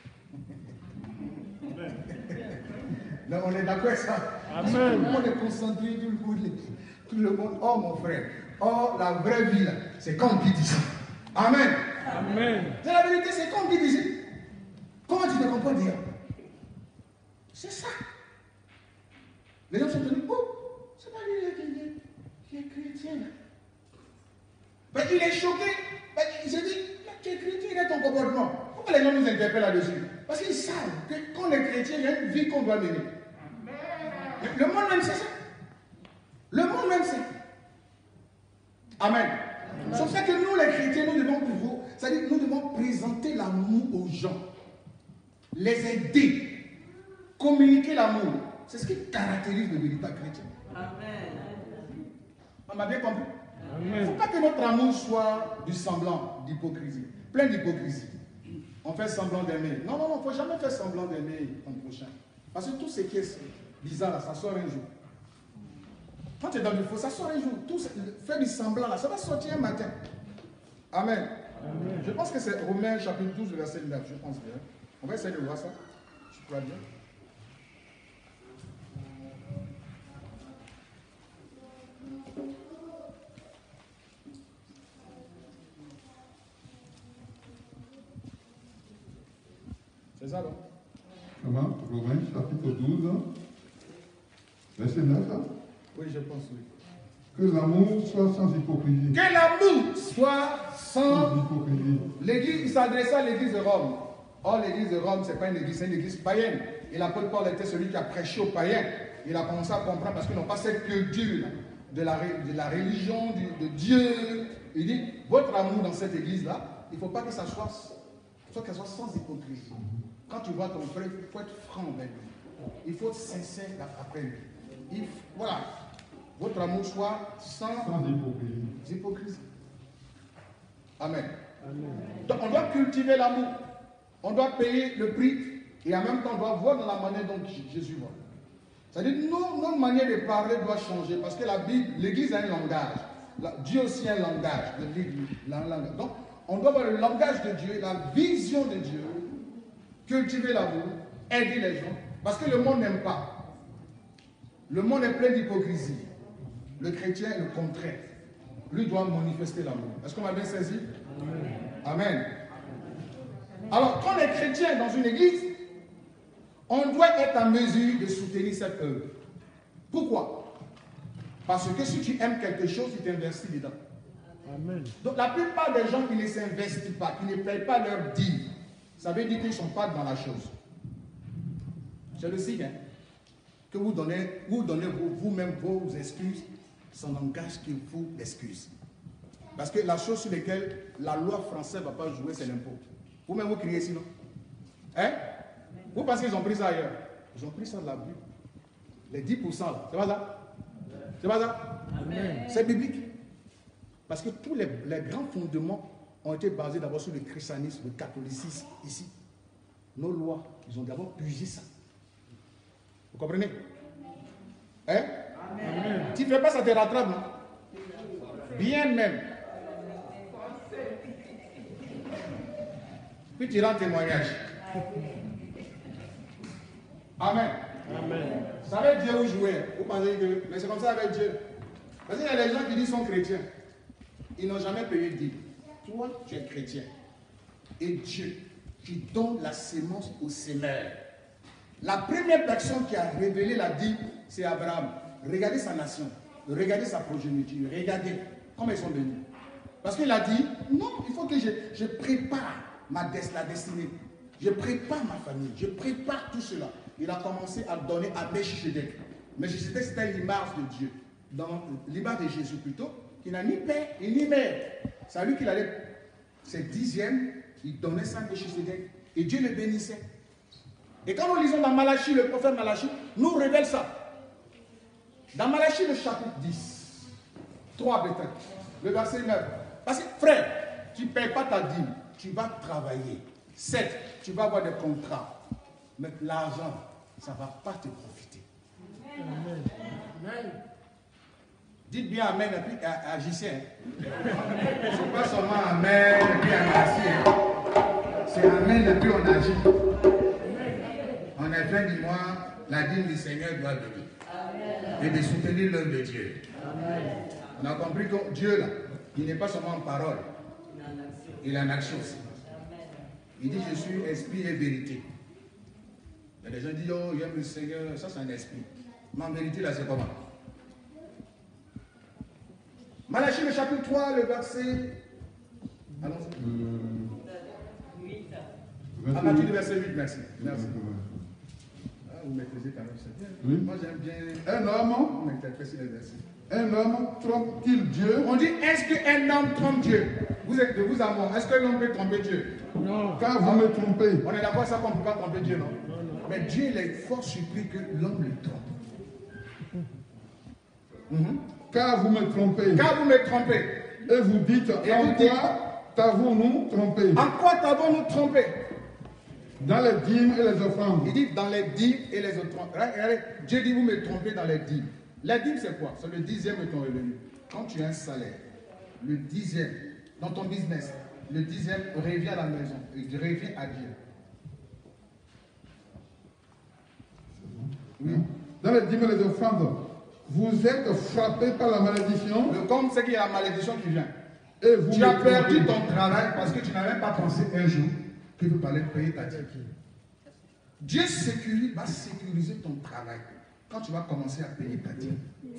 Là, on est d'accord avec ça. Amen. Tout le monde est concentré, tout le monde, oh mon frère, oh la vraie vie, là, c'est comme on dit ici. Amen. Amen. C'est la vérité, c'est comme on dit ici. Comment tu te comprends dire? C'est ça. Les gens sont tenus, oh, c'est pas lui qui est chrétien. Ben, il est choqué. Ben, il s'est dit, tu es chrétien, il est ton comportement. Pourquoi les gens nous interpellent là-dessus? Parce qu'ils savent que quand on est chrétien, il y a une vie qu'on doit mener. Le monde même sait ça. Le monde même sait. Amen. C'est pour ça que nous, les chrétiens, nous devons pouvoir, c'est-à-dire nous devons présenter l'amour aux gens, les aider, communiquer l'amour. C'est ce qui caractérise le véritable chrétien. Amen. On m'a bien compris? Il ne faut pas que notre amour soit du semblant, d'hypocrisie, plein d'hypocrisie. On fait semblant d'aimer. Non, non, non, il ne faut jamais faire semblant d'aimer ton prochain. Parce que tout ce qui est bizarre, là, ça sort un jour. Quand tu es dans le faux, ça sort un jour. Tout faire du semblant, là, ça va sortir un matin. Amen. Amen. Je pense que c'est Romains chapitre 12, verset 9, je pense bien. On va essayer de voir ça. Je crois bien. C'est ça, non? Comment? Romains, chapitre 12, verset 9. Oui, je pense, oui. Que l'amour soit sans hypocrisie. Que l'amour soit sans hypocrisie. L'église, il s'adressait à l'église de Rome. Or, l'église de Rome, ce n'est pas une église, c'est une église païenne. Et l'apôtre Paul était celui qui a prêché aux païens. Il a commencé à comprendre parce qu'ils n'ont pas cette culture de la religion, de Dieu. Il dit, votre amour dans cette église-là, il ne faut pas que ça soit qu'elle soit sans hypocrisie. Quand tu vois ton frère, il faut être franc avec lui. Il faut être sincère après lui. Voilà. Votre amour soit sans hypocrisie. Amen. Donc on doit cultiver l'amour. On doit payer le prix. Et en même temps, on doit voir dans la manière dont Jésus voit. C'est-à-dire que notre manière de parler doit changer. Parce que la Bible, l'Église a un langage. Dieu aussi a un langage. Donc, on doit voir le langage de Dieu, la vision de Dieu, cultiver l'amour, aider les gens. Parce que le monde n'aime pas. Le monde est plein d'hypocrisie. Le chrétien est le contraire. Lui doit manifester l'amour. Est-ce qu'on m'a bien saisi? Amen. Alors, quand on est chrétien dans une église, on doit être en mesure de soutenir cette œuvre. Pourquoi? Parce que si tu aimes quelque chose, tu t'investis dedans. Amen. Donc la plupart des gens qui ne s'investissent pas, qui ne payent pas leur dîme, ça veut dire qu'ils ne sont pas dans la chose. C'est le signe hein, que vous donnez vous-même vos excuses, ça n'engage que vous l'excuse. Parce que la chose sur laquelle la loi française ne va pas jouer, c'est l'impôt. Vous-même vous criez sinon. Hein? Vous pensez qu'ils ont pris ça ailleurs? Ils ont pris ça de la Bible. Les 10%, c'est pas ça? C'est pas ça? C'est biblique. Parce que tous les grands fondements ont été basés d'abord sur le christianisme, le catholicisme ici. Nos lois, ils ont d'abord pugé ça. Vous comprenez? Hein? Amen. Tu ne fais pas ça, te rattrape, non? Bien même. Puis tu rends témoignage. Amen. Amen. C'est avec Dieu vous jouez. Vous pensez que. Mais c'est comme ça avec Dieu. Parce qu'il y a des gens qui disent qu'ils sont chrétiens. Ils n'ont jamais payé de dîme. Toi, tu es chrétien. Et Dieu, qui donne la sémence au semeur. La première personne qui a révélé la dîme, c'est Abraham. Regardez sa nation. Regardez sa progéniture. Regardez comment ils sont venus. Parce qu'il a dit, non, il faut que je prépare la destinée. Je prépare ma famille. Je prépare tout cela. Il a commencé à donner à Melchisedec. Melchisedec, c'était l'image de Dieu. Dans l'image de Jésus plutôt, qui n'a ni père et ni mère. C'est à lui qu'il allait, ses dixièmes, il donnait ça à Melchisedec. Et Dieu le bénissait. Et quand nous lisons dans Malachie, le prophète Malachie nous révèle ça. Dans Malachie, le chapitre 10, 3 peut-être, le verset 9. Parce que, frère, tu ne payes pas ta dîme, tu vas travailler. 7, tu vas avoir des contrats. Mais l'argent, ça ne va pas te profiter. Amen. Amen. Dites bien Amen et puis agissez. Ce n'est pas seulement Amen et puis agissez. C'est Amen et puis on agit. En effet, dis-moi, la dîme du Seigneur doit venir. Et de soutenir l'œuvre de Dieu. Amen. On a compris que Dieu, là, il n'est pas seulement en parole, il est en action aussi. Il dit, je suis esprit et vérité. Il y a des gens qui disent, oh, j'aime le Seigneur, ça c'est un esprit. Mais en vérité, là, c'est comment? Malachie, le chapitre 3, le verset... Allons-y. 8. À partir du verset 8, merci. Merci. Ah, vous maîtrisez quand même, c'est bien. Oui. Moi, j'aime bien... Un homme... On interprète les versets. Un homme trompe-t-il Dieu? On dit, est-ce qu'un homme trompe Dieu? Vous êtes de vous à moi. Est-ce qu'un homme peut tromper Dieu? Non. Car vous me trompez. On est d'accord, ça qu'on ne peut pas tromper Dieu, non? Mais Dieu, il est fort surpris que l'homme le trompe. Car vous me trompez. Car vous me trompez. Et vous dites, en quoi t'avons-nous trompé? En quoi t'avons-nous trompé? Dans les dîmes et les offrandes. Il dit dans les dîmes et les offrandes. Regardez, Dieu dit, vous me trompez dans les dîmes. La dîme, c'est quoi? C'est le 10e de ton revenu. Quand tu as un salaire, le 10e, dans ton business, le 10e revient à la maison, il revient à Dieu. Oui. Dans les dîmes et les offrandes, vous êtes frappés par la malédiction. Le compte, c'est qu'il y a la malédiction qui vient. Et vous tu as perdu ton travail parce que tu n'as même pas pensé un jour que vous allez payer ta dîme. Dieu va sécuriser ton travail quand tu vas commencer à payer ta dîme.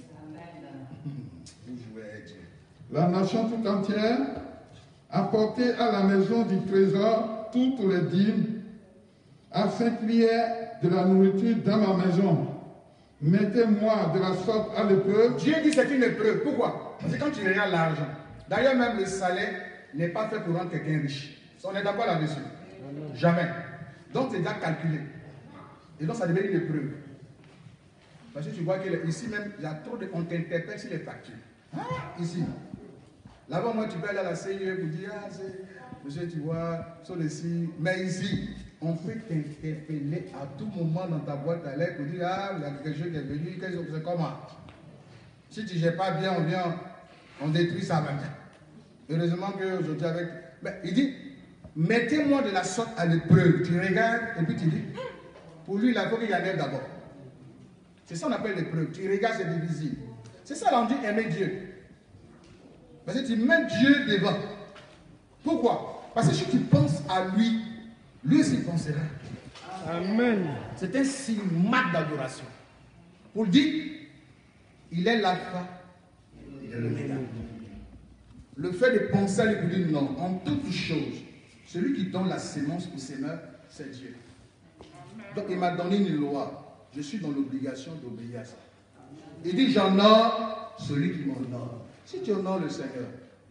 Vous jouez à Dieu. La nation tout entière a porté à la maison du trésor toutes les dîmes afin qu'il y ait de la nourriture dans ma maison. Mettez-moi de la sorte à l'épreuve. Dieu dit c'est une épreuve. Pourquoi? Parce que quand tu regardes l'argent, d'ailleurs même le salaire n'est pas fait pour rendre quelqu'un riche. On est d'accord là-dessus? Jamais. Donc c'est déjà calculé. Et donc ça devient une épreuve. Parce que tu vois qu'ici même, il y a trop de... On t'interpelle sur les factures. Ah, ici. Là-bas, moi, tu peux aller à la CIE pour dire, ah, monsieur, tu vois, sur le site. Mais ici, on peut t'interpeller à tout moment dans ta boîte à lettres pour dire, ah, il y a quelque chose qui est venu, c'est comment? Si tu ne gères pas bien, on détruit ça même. Heureusement qu'aujourd'hui, avec. Mais il dit, mettez-moi de la sorte à l'épreuve. Tu regardes et puis tu dis, pour lui, il faut qu'il y en ait d'abord. C'est ça qu'on appelle l'épreuve. Tu regardes, c'est difficile. C'est ça qu'on dit aimer Dieu. Parce que tu mets Dieu devant. Pourquoi? Parce que si tu penses à lui, lui aussi pensera. Amen. C'est un signe marque d'adoration. Pour dire, il est l'alpha, il est l'oméga. Le fait de penser à lui pour dire non, en toutes choses, celui qui donne la sémence au semeur, c'est Dieu. Donc il m'a donné une loi. Je suis dans l'obligation d'obéir à ça. Il dit, j'honore celui qui m'honore. Si tu honores le Seigneur,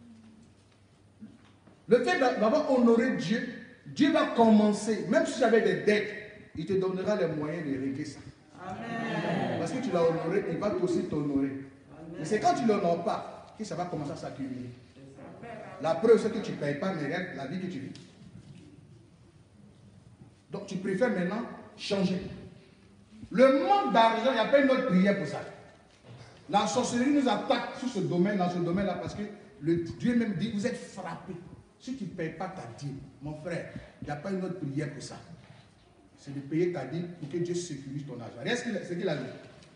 le fait d'avoir honoré Dieu, Dieu va commencer, même si j'avais des dettes, il te donnera les moyens de régler ça. Amen. Parce que tu l'as honoré, il va aussi t'honorer. Mais c'est quand tu ne l'honores pas que ça va commencer à s'accumuler. La preuve, c'est que tu ne payes pas, mais regarde la vie que tu vis. Donc tu préfères maintenant changer. Le manque d'argent, il n'y a pas une autre prière pour ça. La sorcellerie nous attaque sur ce domaine-là, parce que Dieu même dit, vous êtes frappés. Si tu ne payes pas ta dîme, mon frère, il n'y a pas une autre prière pour ça. C'est de payer ta dîme pour que Dieu sécurise ton argent. Regarde ce qu'il a dit.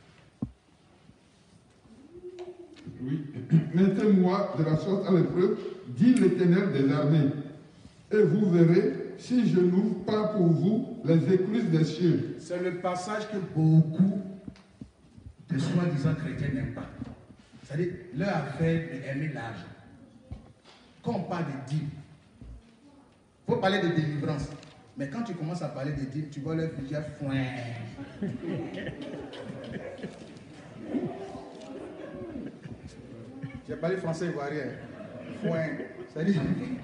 Oui. Mettez-moi de la sorte à l'épreuve, dit l'Éternel des armées. Et vous verrez si je n'ouvre pas pour vous les écluses des cieux. C'est le passage que beaucoup de soi-disant chrétiens n'aiment pas. C'est-à-dire, leur affaire d'aimer l'argent. Quand on parle de dîmes, il faut parler de délivrance. Mais quand tu commences à parler de dîmes, tu vois leur figure foin. J'ai parlé français ivoirien. Foin. C'est-à-dire,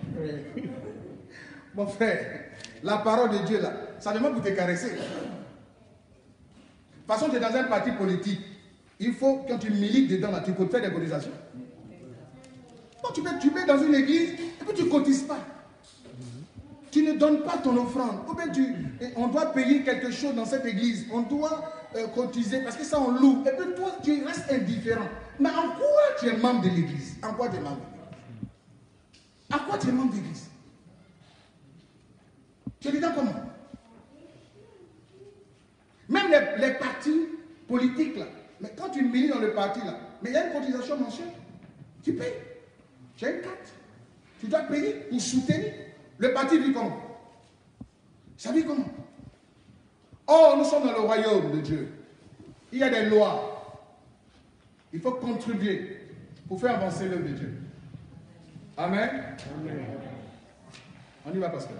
mon frère, la parole de Dieu là, ça demande pour te caresser. De toute façon, tu es dans un parti politique. Il faut, quand tu milites dedans, là, tu peux faire des cotisations. Non, tu mets dans une église et puis tu ne cotises pas. Tu ne donnes pas ton offrande. Ou bien on doit payer quelque chose dans cette église. On doit cotiser parce que ça on loue. Et puis toi, tu restes indifférent. Mais en quoi tu es membre de l'église? En quoi tu es membre de l'église? En quoi tu es membre de l'église? Tu es dedans comment? Même les partis politiques là. Mais quand tu milites dans le parti là, mais il y a une cotisation mensuelle. Tu payes. Tu as une carte. Tu dois payer pour soutenir. Le parti vit comment? Ça vit comment? Oh, nous sommes dans le royaume de Dieu. Il y a des lois. Il faut contribuer pour faire avancer l'œuvre de Dieu. Amen. Amen. On y va, pasteur.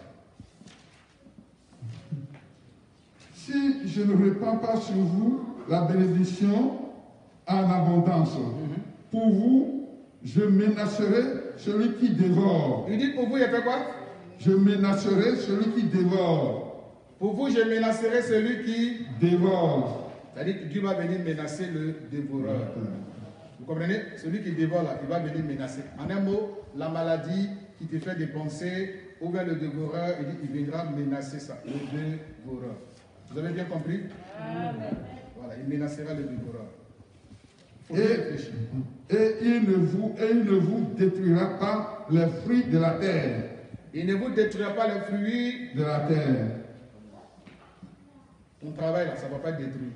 Si je ne répands pas sur vous la bénédiction en abondance, pour vous, je menacerai celui qui dévore. Il dit pour vous, il a fait quoi? Je menacerai celui qui dévore. Pour vous, je menacerai celui qui dévore. C'est-à-dire que Dieu va venir menacer le dévoreur. Vous comprenez? Celui qui dévore là, il va venir menacer. En un mot, la maladie qui te fait dépenser, ou bien le dévoreur, il viendra menacer ça. Le dévoreur. Vous avez bien compris? Voilà, il menacera le dévoreur. Et il ne vous détruira pas les fruits de la terre. Il ne vous détruira pas les fruits de la terre. Ton travail là, ça ne va pas être détruit.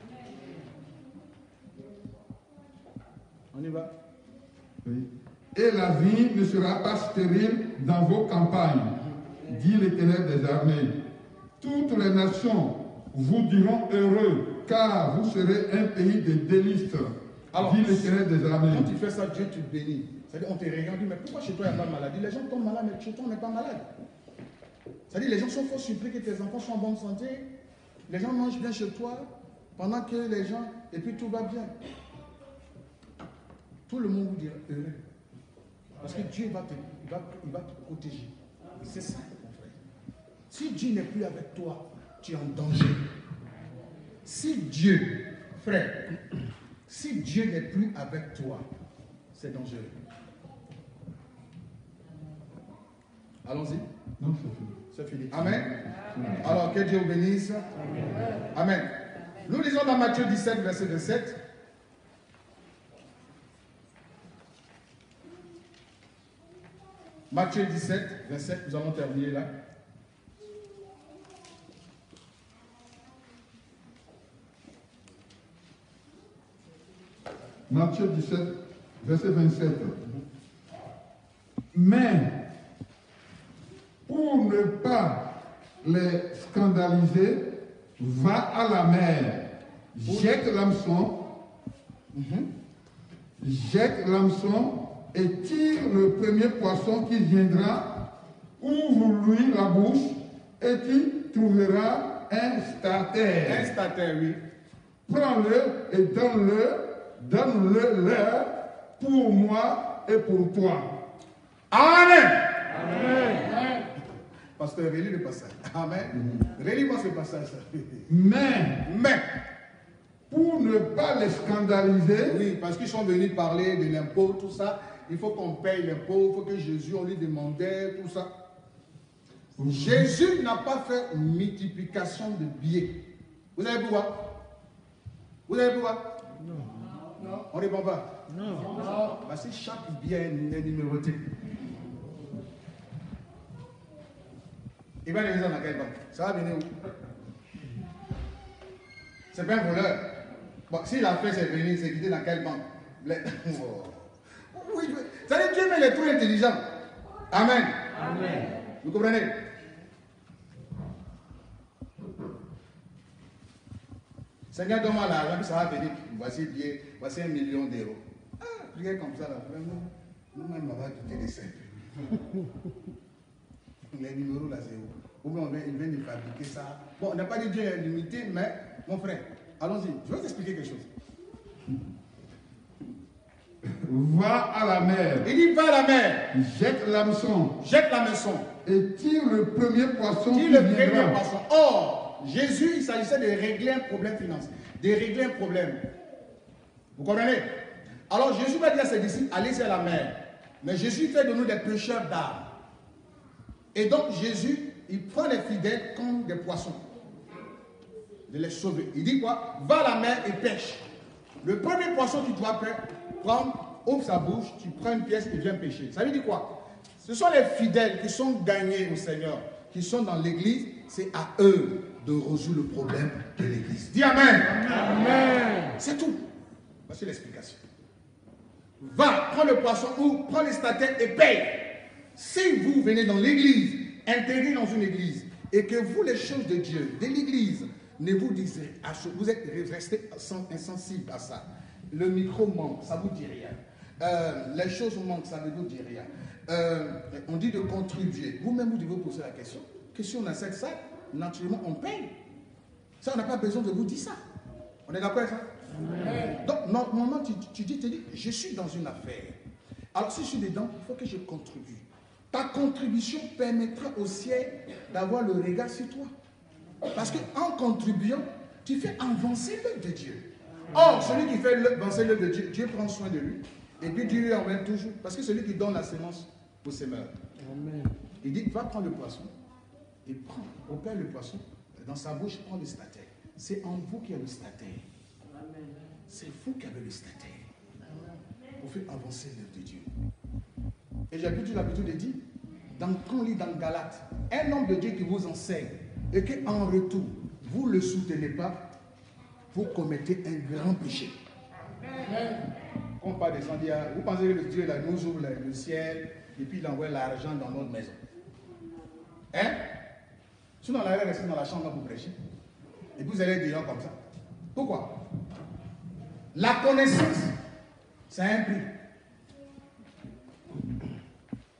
On y va? Oui. Et la vie ne sera pas stérile dans vos campagnes, dit l'Éternel des armées. Toutes les nations vous diront heureux, car vous serez un pays de délices. Alors, dit l'Éternel des armées. Quand tu fais ça, Dieu te bénit. C'est-à-dire, on te regarde, mais pourquoi chez toi il n'y a pas de maladie? Les gens tombent malades, mais chez toi on n'est pas malade. C'est-à-dire, les gens sont fort surpris que tes enfants soient en bonne santé. Les gens mangent bien chez toi pendant que les gens, et puis tout va bien. Tout le monde vous dira heureux. Parce que Dieu va te protéger. C'est ça, mon frère. Si Dieu n'est plus avec toi, tu es en danger. Si Dieu, frère, si Dieu n'est plus avec toi, c'est dangereux. Allons-y. Non, c'est fini. C'est fini. Amen. Alors, que Dieu vous bénisse. Amen. Nous lisons dans Matthieu 17, verset 27. Matthieu 17, verset, nous allons terminer là. Matthieu 17, verset 27. Mais, pour ne pas les scandaliser, va à la mer, jette l'hameçon, et tire le premier poisson qui viendra, ouvre-lui la bouche, et tu trouveras un statère. Un statère, oui. Prends-le et donne-le leur pour moi et pour toi. Amen. Amen. Pasteur, relis le passage. Amen. Relis-moi ce passage. Mais, pour ne pas les scandaliser, oui, parce qu'ils sont venus parler de l'impôt, tout ça. Il faut qu'on paye l'impôt, il faut que Jésus, on lui demandait, tout ça. Jésus n'a pas fait multiplication de billets. Vous savez pourquoi? Vous savez pourquoi? Non. On ne répond pas? Non. Parce que chaque billet est numéroté. Il va les dans quelle banque? Ça va venir où? C'est pas un voleur. Bon, s'il a fait ses venir, c'est quitté dans quelle banque? Oui, ça veut dire Dieu met les trucs intelligents. Amen. Amen. Vous comprenez? Seigneur, donne-moi l'argent, ça va venir. Voici bien, voici 1 million d'euros. Ah, priez comme ça, là, vraiment. Nous-mêmes, on va quitter les simples. Les numéros, là, c'est où? Ou bien il vient de fabriquer ça. Bon, on n'a pas dit Dieu est limité, mais, mon frère, allons-y. Je vais t'expliquer quelque chose. va à la mer. Il dit, va à la mer. Jette l'hameçon. Jette la maçon. Et tire le premier poisson qui Tire le viendra. premier poisson. Or, Jésus, il s'agissait de régler un problème financier. De régler un problème. Vous comprenez? Alors, Jésus va dire à ses disciples, allez à la mer. Mais Jésus fait de nous des pêcheurs d'âmes. Et donc, Jésus, il prend les fidèles comme des poissons. De les sauver. Il dit quoi? Va à la mer et pêche. Le premier poisson que tu dois prendre, ouvre sa bouche, tu prends une pièce et viens pêcher. Ça veut dire quoi? Ce sont les fidèles qui sont gagnés au Seigneur, qui sont dans l'église. C'est à eux de résoudre le problème de l'église. Dis Amen. Amen. C'est tout. Voici l'explication. Va, prends le poisson ou prends les stataires et paye. Si vous venez dans l'église, intégré dans une église, et que vous, les choses de Dieu, de l'église, ne vous disiez, vous êtes resté insensible à ça. Le micro manque, ça ne vous dit rien. Les choses manquent, ça ne vous dit rien. On dit de contribuer. Vous-même, vous devez poser la question. Que si on accepte ça, naturellement, on paye. Ça, on n'a pas besoin de vous dire ça. On est d'accord avec ça? Donc, normalement, tu dis, je suis dans une affaire. Alors, si je suis dedans, il faut que je contribue. Ta contribution permettra au ciel d'avoir le regard sur toi. Parce qu'en contribuant, tu fais avancer l'œuvre de Dieu. Or, celui qui fait avancer l'œuvre de Dieu, Dieu prend soin de lui. Et puis Dieu lui envoie toujours. Parce que celui qui donne la sémence au semeur. Il dit, va prendre le poisson. Et prends, opère le poisson. Dans sa bouche, prends le statère. C'est en vous qu'il y a le statère. C'est vous qui avez le statère. Pour faire avancer l'œuvre de Dieu. Et j'ai l'habitude de dire, quand on lit dans Galates, un homme de Dieu qui vous enseigne, et qu'en retour, vous ne le soutenez pas, vous commettez un grand péché. Quand on parle de ça, vous pensez que le Dieu là, nous ouvre le ciel, et puis il envoie l'argent dans notre maison. Hein? Sinon, on allait rester dans la chambre pour prêcher. Et puis vous allez dire comme ça. Pourquoi? La connaissance, c'est un prix.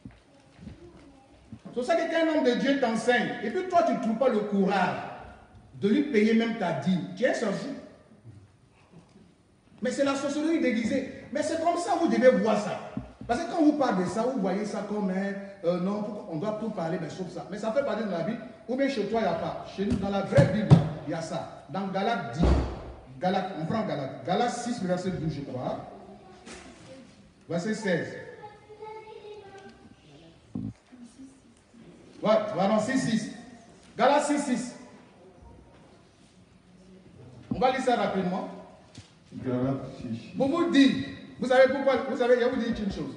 C'est pour ça que quand un homme de Dieu t'enseigne, et puis toi tu ne trouves pas le courage de lui payer même ta dîme. Tu es sorcier. Mais c'est la sorcellerie déguisée. Mais c'est comme ça que vous devez voir ça. Parce que quand vous parlez de ça, vous voyez ça comme non, on doit tout parler, mais sauf ça. Mais ça fait partie de la Bible. Ou bien chez toi, il n'y a pas. Chez nous, dans la vraie Bible, il y a ça. Dans Galates 10, on prend Galates. Galates 6, verset 12, je crois. Verset 16. Ouais, voilà, 6, 6. Galates 6, 6. On va lire ça rapidement. Galates 6. Pour vous dire, vous savez pourquoi, vous savez, je vais vous dire une chose.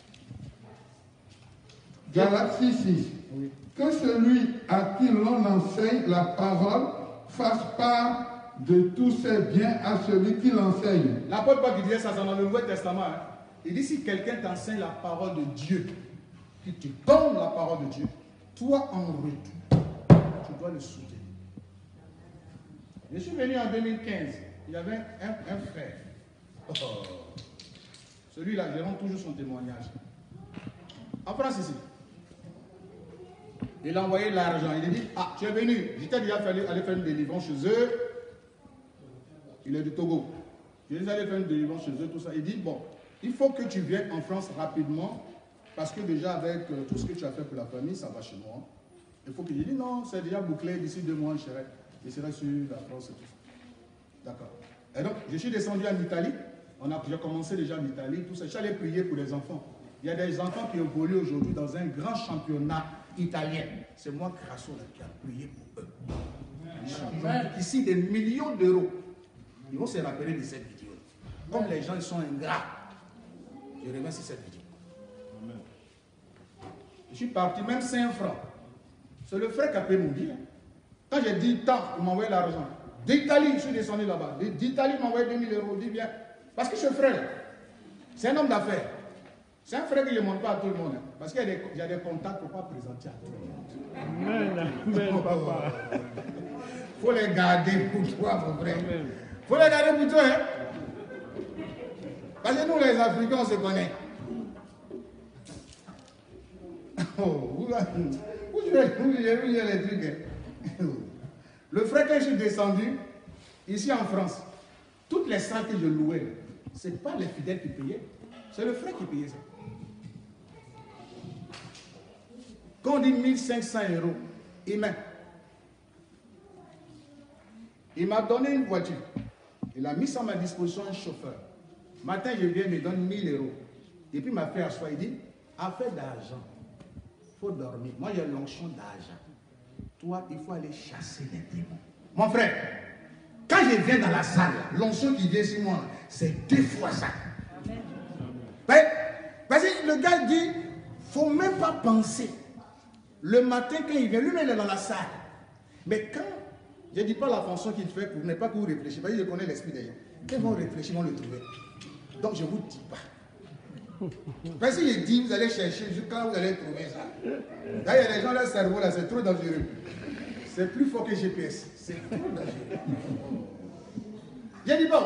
Galates 6, 6. Oui. Que celui à qui l'on enseigne la parole fasse part de tous ses biens à celui qui l'enseigne. L'apôtre Paul qui disait ça dans le Nouveau Testament. Hein. Il dit si quelqu'un t'enseigne la parole de Dieu, qu'il te donne la parole de Dieu, toi en retour, tu dois le soutenir. Je suis venu en 2015. Il y avait un frère. Oh. Celui-là, je rends toujours son témoignage. En France ici. Il a envoyé l'argent. Il a dit, ah, tu es venu. J'étais déjà allé faire une délivrance chez eux. Il est du Togo. Je suis allé faire une délivrance chez eux, tout ça. Il dit, bon, il faut que tu viennes en France rapidement, parce que déjà avec tout ce que tu as fait pour la famille, ça va chez moi. Il faut que je dise, non, c'est déjà bouclé, d'ici 2 mois, je serai sur la France et tout ça. D'accord. Et donc, je suis descendu en Italie. J'ai commencé déjà en Italie, tout ça. J'allais prier pour les enfants. Il y a des enfants qui évoluent aujourd'hui dans un grand championnat italien. C'est moi, Crasso, qui a prié pour eux. Ils ont ici des millions d'euros. Ils vont se rappeler de cette vidéo. Comme les gens ils sont ingrats, je remercie cette vidéo. Amen. Je suis parti, même 5 francs. C'est le frère qui a payé mon billet. Quand j'ai dit tant, il m'a envoyé l'argent. D'Italie, je suis descendu là-bas. D'Italie, il m'a envoyé 2000 euros. Dis bien. Parce que ce frère, c'est un homme d'affaires. C'est un frère qui ne montre pas à tout le monde. Hein, parce qu'il y a des contacts pour ne pas présenter à tout le monde. Amen, amen, papa. Il faut les garder pour toi, mon frère. Il faut les garder pour toi. Hein? Parce que nous, les Africains, on se connaît. Oh, vous jouez les trucs. Hein? Le frère que je suis descendu, ici en France, toutes les salles que je louais, ce n'est pas les fidèles qui payaient, c'est le frère qui payait ça. Quand on dit 1500 euros, il m'a donné une voiture. Il a mis ça à ma disposition un chauffeur. Matin, je viens, il me donne 1000 euros. Et puis il m'a fait asseoir, il dit, affaire d'argent, il faut dormir. Moi, j'ai l'onction d'argent. Toi, il faut aller chasser les démons. Mon frère, quand je viens dans la salle, l'onction qui vient sur moi, c'est 2 fois ça. Parce que le gars dit, il ne faut même pas penser. Le matin, quand il vient, lui-même, il est dans la salle. Mais quand, je ne dis pas la fonction qu'il fait, pour ne pas que vous réfléchissiez, parce que je connais l'esprit des gens. Quand ils vont réfléchir, ils vont le trouver. Donc, je ne vous dis pas. Parce que je dis, vous allez chercher, quand vous allez trouver ça. Là, il y a des gens, leur cerveau, là, c'est trop dangereux. C'est plus fort que GPS. C'est trop dangereux. J'ai dit, bon,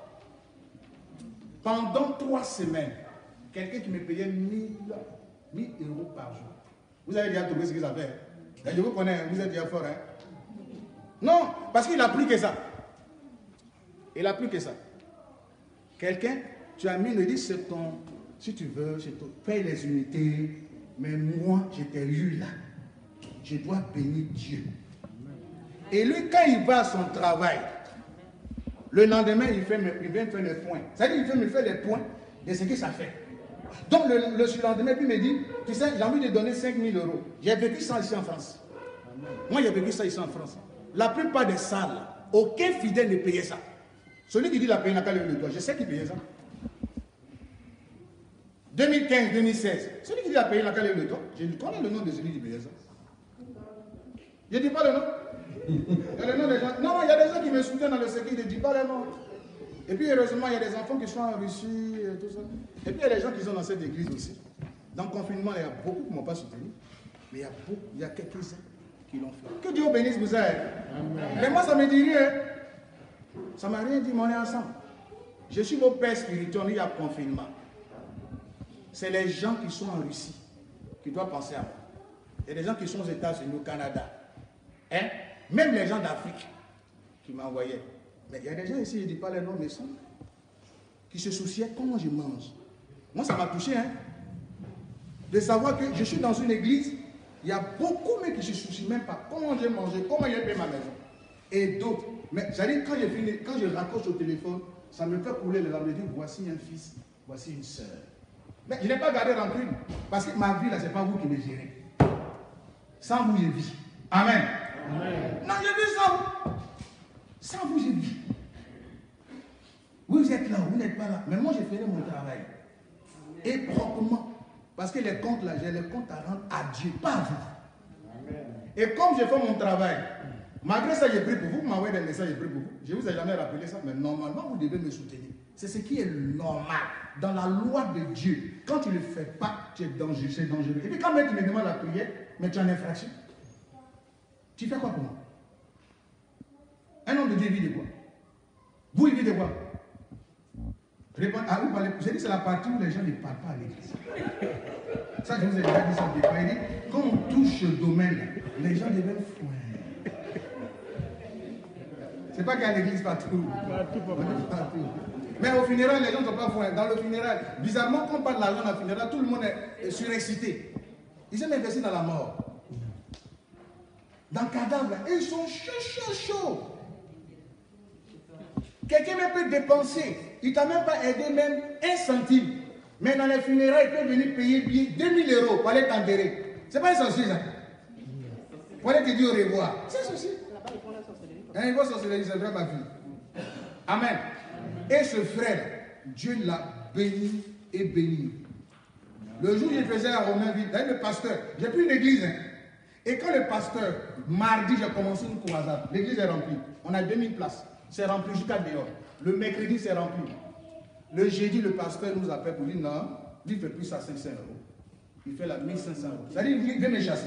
pendant 3 semaines, quelqu'un qui me payait 1000 euros par jour. Vous avez déjà trouvé ce qu'ils avaient. Je vous connais, vous êtes déjà fort. Hein? Non, parce qu'il n'a plus que ça. Il n'a plus que ça. Quelqu'un, tu as mis, il dit, c'est ton, si tu veux, paye les unités, mais moi, je t'ai eu là. Je dois bénir Dieu. Et lui, quand il va à son travail, le lendemain, il vient faire les points. C'est-à-dire qu'il me fait les points de ce que ça fait. Donc, le surlendemain, puis il me dit, tu sais, j'ai envie de donner 5000 euros. J'ai vécu ça ici en France. Moi, j'ai vécu ça ici en France. La plupart des salles, aucun fidèle ne payait ça. Celui qui dit la paye n'a qu'à lever le doigt. Je sais qui payait ça. 2015, 2016. Celui qui dit la paye n'a qu'à lever le doigt. Je connais le nom de celui qui payait ça. Je ne dis pas le nom. Il y a le nom des gens. Non, il y a des gens qui me soutiennent dans le secret, je ne dis pas le nom. Et puis heureusement, il y a des enfants qui sont en Russie, et tout ça. Et puis il y a des gens qui sont dans cette église aussi. Dans le confinement, il y a beaucoup qui ne m'ont pas soutenu. Mais il y a quelques-uns qui l'ont fait. Que Dieu bénisse vous aide. Mais moi, ça ne me dit rien. Ça ne m'a rien dit, mais on est ensemble. Je suis vos pères spirituels, il y a confinement. C'est les gens qui sont en Russie qui doivent penser à moi. Il y a des gens qui sont aux États-Unis, au Canada. Hein? Même les gens d'Afrique. qui m'envoyaient. Mais il y a des gens ici, je ne dis pas les noms, mais sont, qui se souciaient comment je mange. Moi, ça m'a touché, hein, de savoir que je suis dans une église, il y a beaucoup, mais qui ne se soucient même pas comment j'ai mangé, comment j'ai fait ma maison. Et d'autres. Mais j'allais, quand je raccroche au téléphone, ça me fait couler les larmes de dire, voici un fils, voici une sœur. Mais je n'ai pas gardé rancune, parce que ma vie, là, ce n'est pas vous qui me gérez. Sans vous, je vis. Amen. Amen. Non, je vis sans vous. Sans vous, je vis. Vous êtes là, vous n'êtes pas là. Mais moi, je ferai mon travail. Et proprement. Parce que les comptes, là, j'ai les comptes à rendre à Dieu, pas à vous. Amen. Et comme je fais mon travail, malgré ça, j'ai pris pour vous, vous m'envoyez des messages, j'ai pris pour vous. Je ne vous ai jamais rappelé ça, mais normalement, vous devez me soutenir. C'est ce qui est normal. Dans la loi de Dieu, quand tu ne le fais pas, tu es dangereux, c'est dangereux. Et puis quand même tu me demandes la prière, mais tu as une infraction. Tu fais quoi pour moi? Un homme de Dieu vit de quoi? Vous, il vit de quoi? Répondez à vous, j'ai dit c'est la partie où les gens ne parlent pas à l'église. Ça, je vous ai déjà dit ça depuis. Il dit, quand on touche le domaine, les gens deviennent fouins. C'est pas qu'il y a l'église partout. Partout. Mais au funérail, les gens ne sont pas fouins. Dans le funérail, bizarrement, quand on parle de l'argent dans le funérail, tout le monde est surexcité. Ils aiment investir dans la mort. Dans le cadavre, et ils sont chauds. Quelqu'un même peut dépenser. Il ne t'a même pas aidé même 1 centime. Mais dans les funérailles, il peut venir payer 2000 € pour aller t'enterrer. Ce n'est pas un sorcier, ça. Pour aller te dire au revoir. C'est un sorcier. Il va sorcellerie, c'est vrai, ma fille. Amen. Et ce frère, Dieu l'a béni et béni. Le jour où il faisait à Romainville, le pasteur, j'ai pris une église. Hein. Et quand le pasteur, mardi, j'ai commencé une croisade. L'église est remplie. On a 2000 places. C'est rempli jusqu'à dehors. Le mercredi, c'est rempli. Le jeudi, le pasteur nous appelle pour dire non, lui, il ne fait plus ça à 500 €. Il fait la 1500 €. C'est-à-dire, il vient me chasser.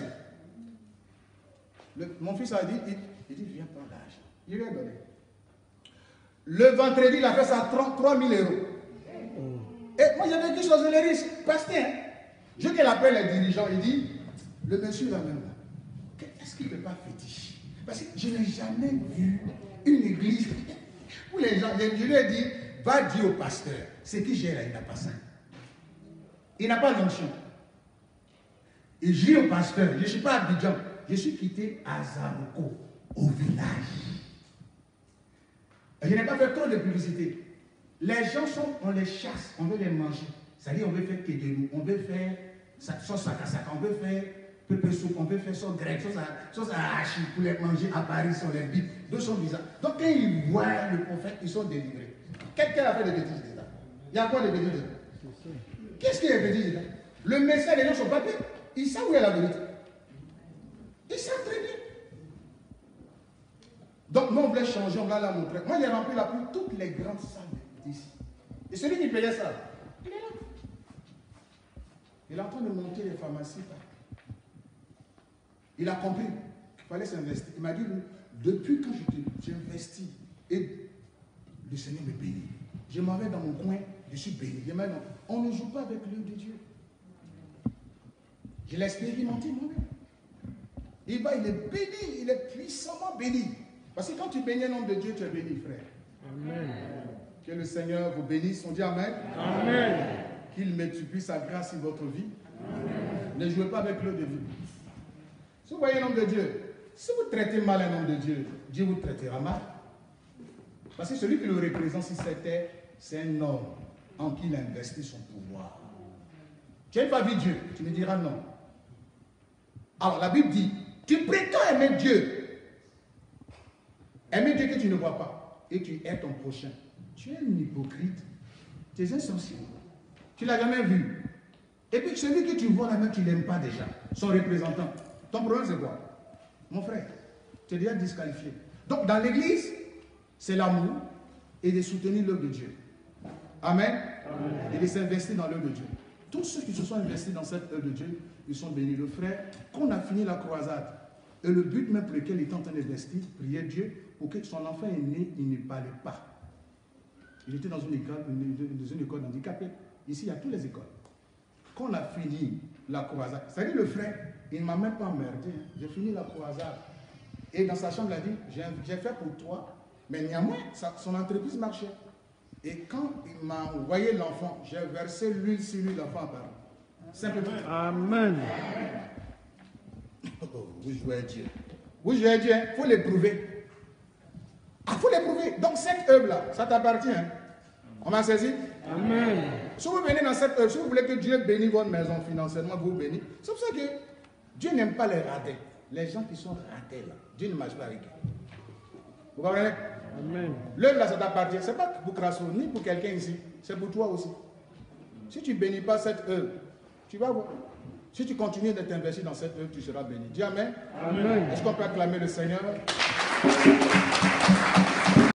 Mon fils a dit, il dit, viens prendre l'argent. Il lui a donné. Le vendredi, il a fait ça à 3000 €. Et moi, j'avais dit chose les risques. Pasteur, hein? Je qu'il appelle les dirigeants, il dit, le monsieur là même, est-ce qu'il ne peut pas fétiche? Parce que je n'ai jamais vu une église où les gens, je lui ai dit, va dire au pasteur, ce qui gère là, il n'a pas ça. Il n'a pas l'onction. Et je dis au pasteur, je ne suis pas à Abidjan, je suis quitté à Zaroko, au village. Et je n'ai pas fait trop de publicité. Les gens on les chasse, on veut les manger. C'est-à-dire, on veut faire kédénou, on veut faire sauce sakasaka, on veut faire pépé soupe, on veut faire sauce grecque, sauce à hachi pour les manger à Paris sur les bipes. Deux sont bizarres. Donc, quand ils voient le prophète, ils sont délivrés. Quelqu'un a fait des bêtises dedans. Il y a quoi de bêtises dedans? Qu'est-ce qu'il y a de bêtises dedans? Le message, les gens sont pas faits. Ils savent où est la vérité. Ils savent très bien. Donc, nous, on voulait changer, on va la montrer. Moi, j'ai rempli la pour toutes les grandes salles d'ici. Et celui qui payait ça, il est là. Il est en train de monter les pharmacies. Il a compris qu'il fallait s'investir. Il m'a dit, depuis quand j'ai investi, et le Seigneur me bénit. Je m'en vais dans mon coin, je suis béni. Maintenant, on ne joue pas avec l'œuvre de Dieu. Je l'ai expérimenté moi-même. Il est béni, il est puissamment béni. Parce que quand tu bénis un homme de Dieu, tu es béni, frère. Amen. Que le Seigneur vous bénisse. On dit Amen. Amen. Qu'il multiplie sa grâce sur votre vie. Amen. Ne jouez pas avec l'œuvre de Dieu. Si vous voyez un homme de Dieu, si vous traitez mal un homme de Dieu, Dieu vous traitera mal. Parce que celui qui le représente sur cette terre, c'est un homme en qui il a investi son pouvoir. Tu n'as pas vu Dieu, tu me diras non. Alors la Bible dit, tu prétends aimer Dieu. Aimer Dieu que tu ne vois pas. Et tu es ton prochain. Tu es un hypocrite. Tu es un sorcier. Tu ne l'as jamais vu. Et puis celui que tu vois là même, tu ne l'aimes pas déjà. Son représentant. Ton problème c'est quoi? Mon frère, tu es déjà disqualifié. Donc dans l'église, c'est l'amour et de soutenir l'œuvre de Dieu. Amen. Amen. Et de s'investir dans l'œuvre de Dieu. Tous ceux qui se sont investis dans cette œuvre de Dieu, ils sont bénis. Le frère, quand on a fini la croisade, et le but même pour lequel il est en train d'investir, prier Dieu, pour que son enfant est né, il ne parlait pas. Il était dans une école handicapée. Ici, il y a toutes les écoles. Quand on a fini la croisade, c'est-à-dire le frère, il ne m'a même pas emmerdé. J'ai fini la croisade. Et dans sa chambre, il a dit, j'ai fait pour toi Mais néanmoins, son entreprise marchait. Et quand il m'a envoyé l'enfant, j'ai versé l'huile sur lui, l'enfant a paru. Simplement. Amen. Oh, vous jouez à Dieu. Vous jouez à Dieu, il faut l'éprouver. Ah, il faut l'éprouver. Donc cette œuvre-là, ça t'appartient. Hein? On m'a saisi? Amen. Si vous venez dans cette œuvre, si vous voulez que Dieu bénisse votre maison financièrement, vous bénissez. C'est pour ça que Dieu n'aime pas les ratés. Les gens qui sont ratés là, Dieu ne marche pas avec eux. Vous comprenez? Amen. L'œuvre là, ça t'appartient. Ce n'est pas pour Crasso, ni pour quelqu'un ici. C'est pour toi aussi. Si tu ne bénis pas cette œuvre, tu vas voir. Si tu continues de t'investir dans cette œuvre, tu seras béni. Dis Amen. Amen. Est-ce qu'on peut acclamer le Seigneur?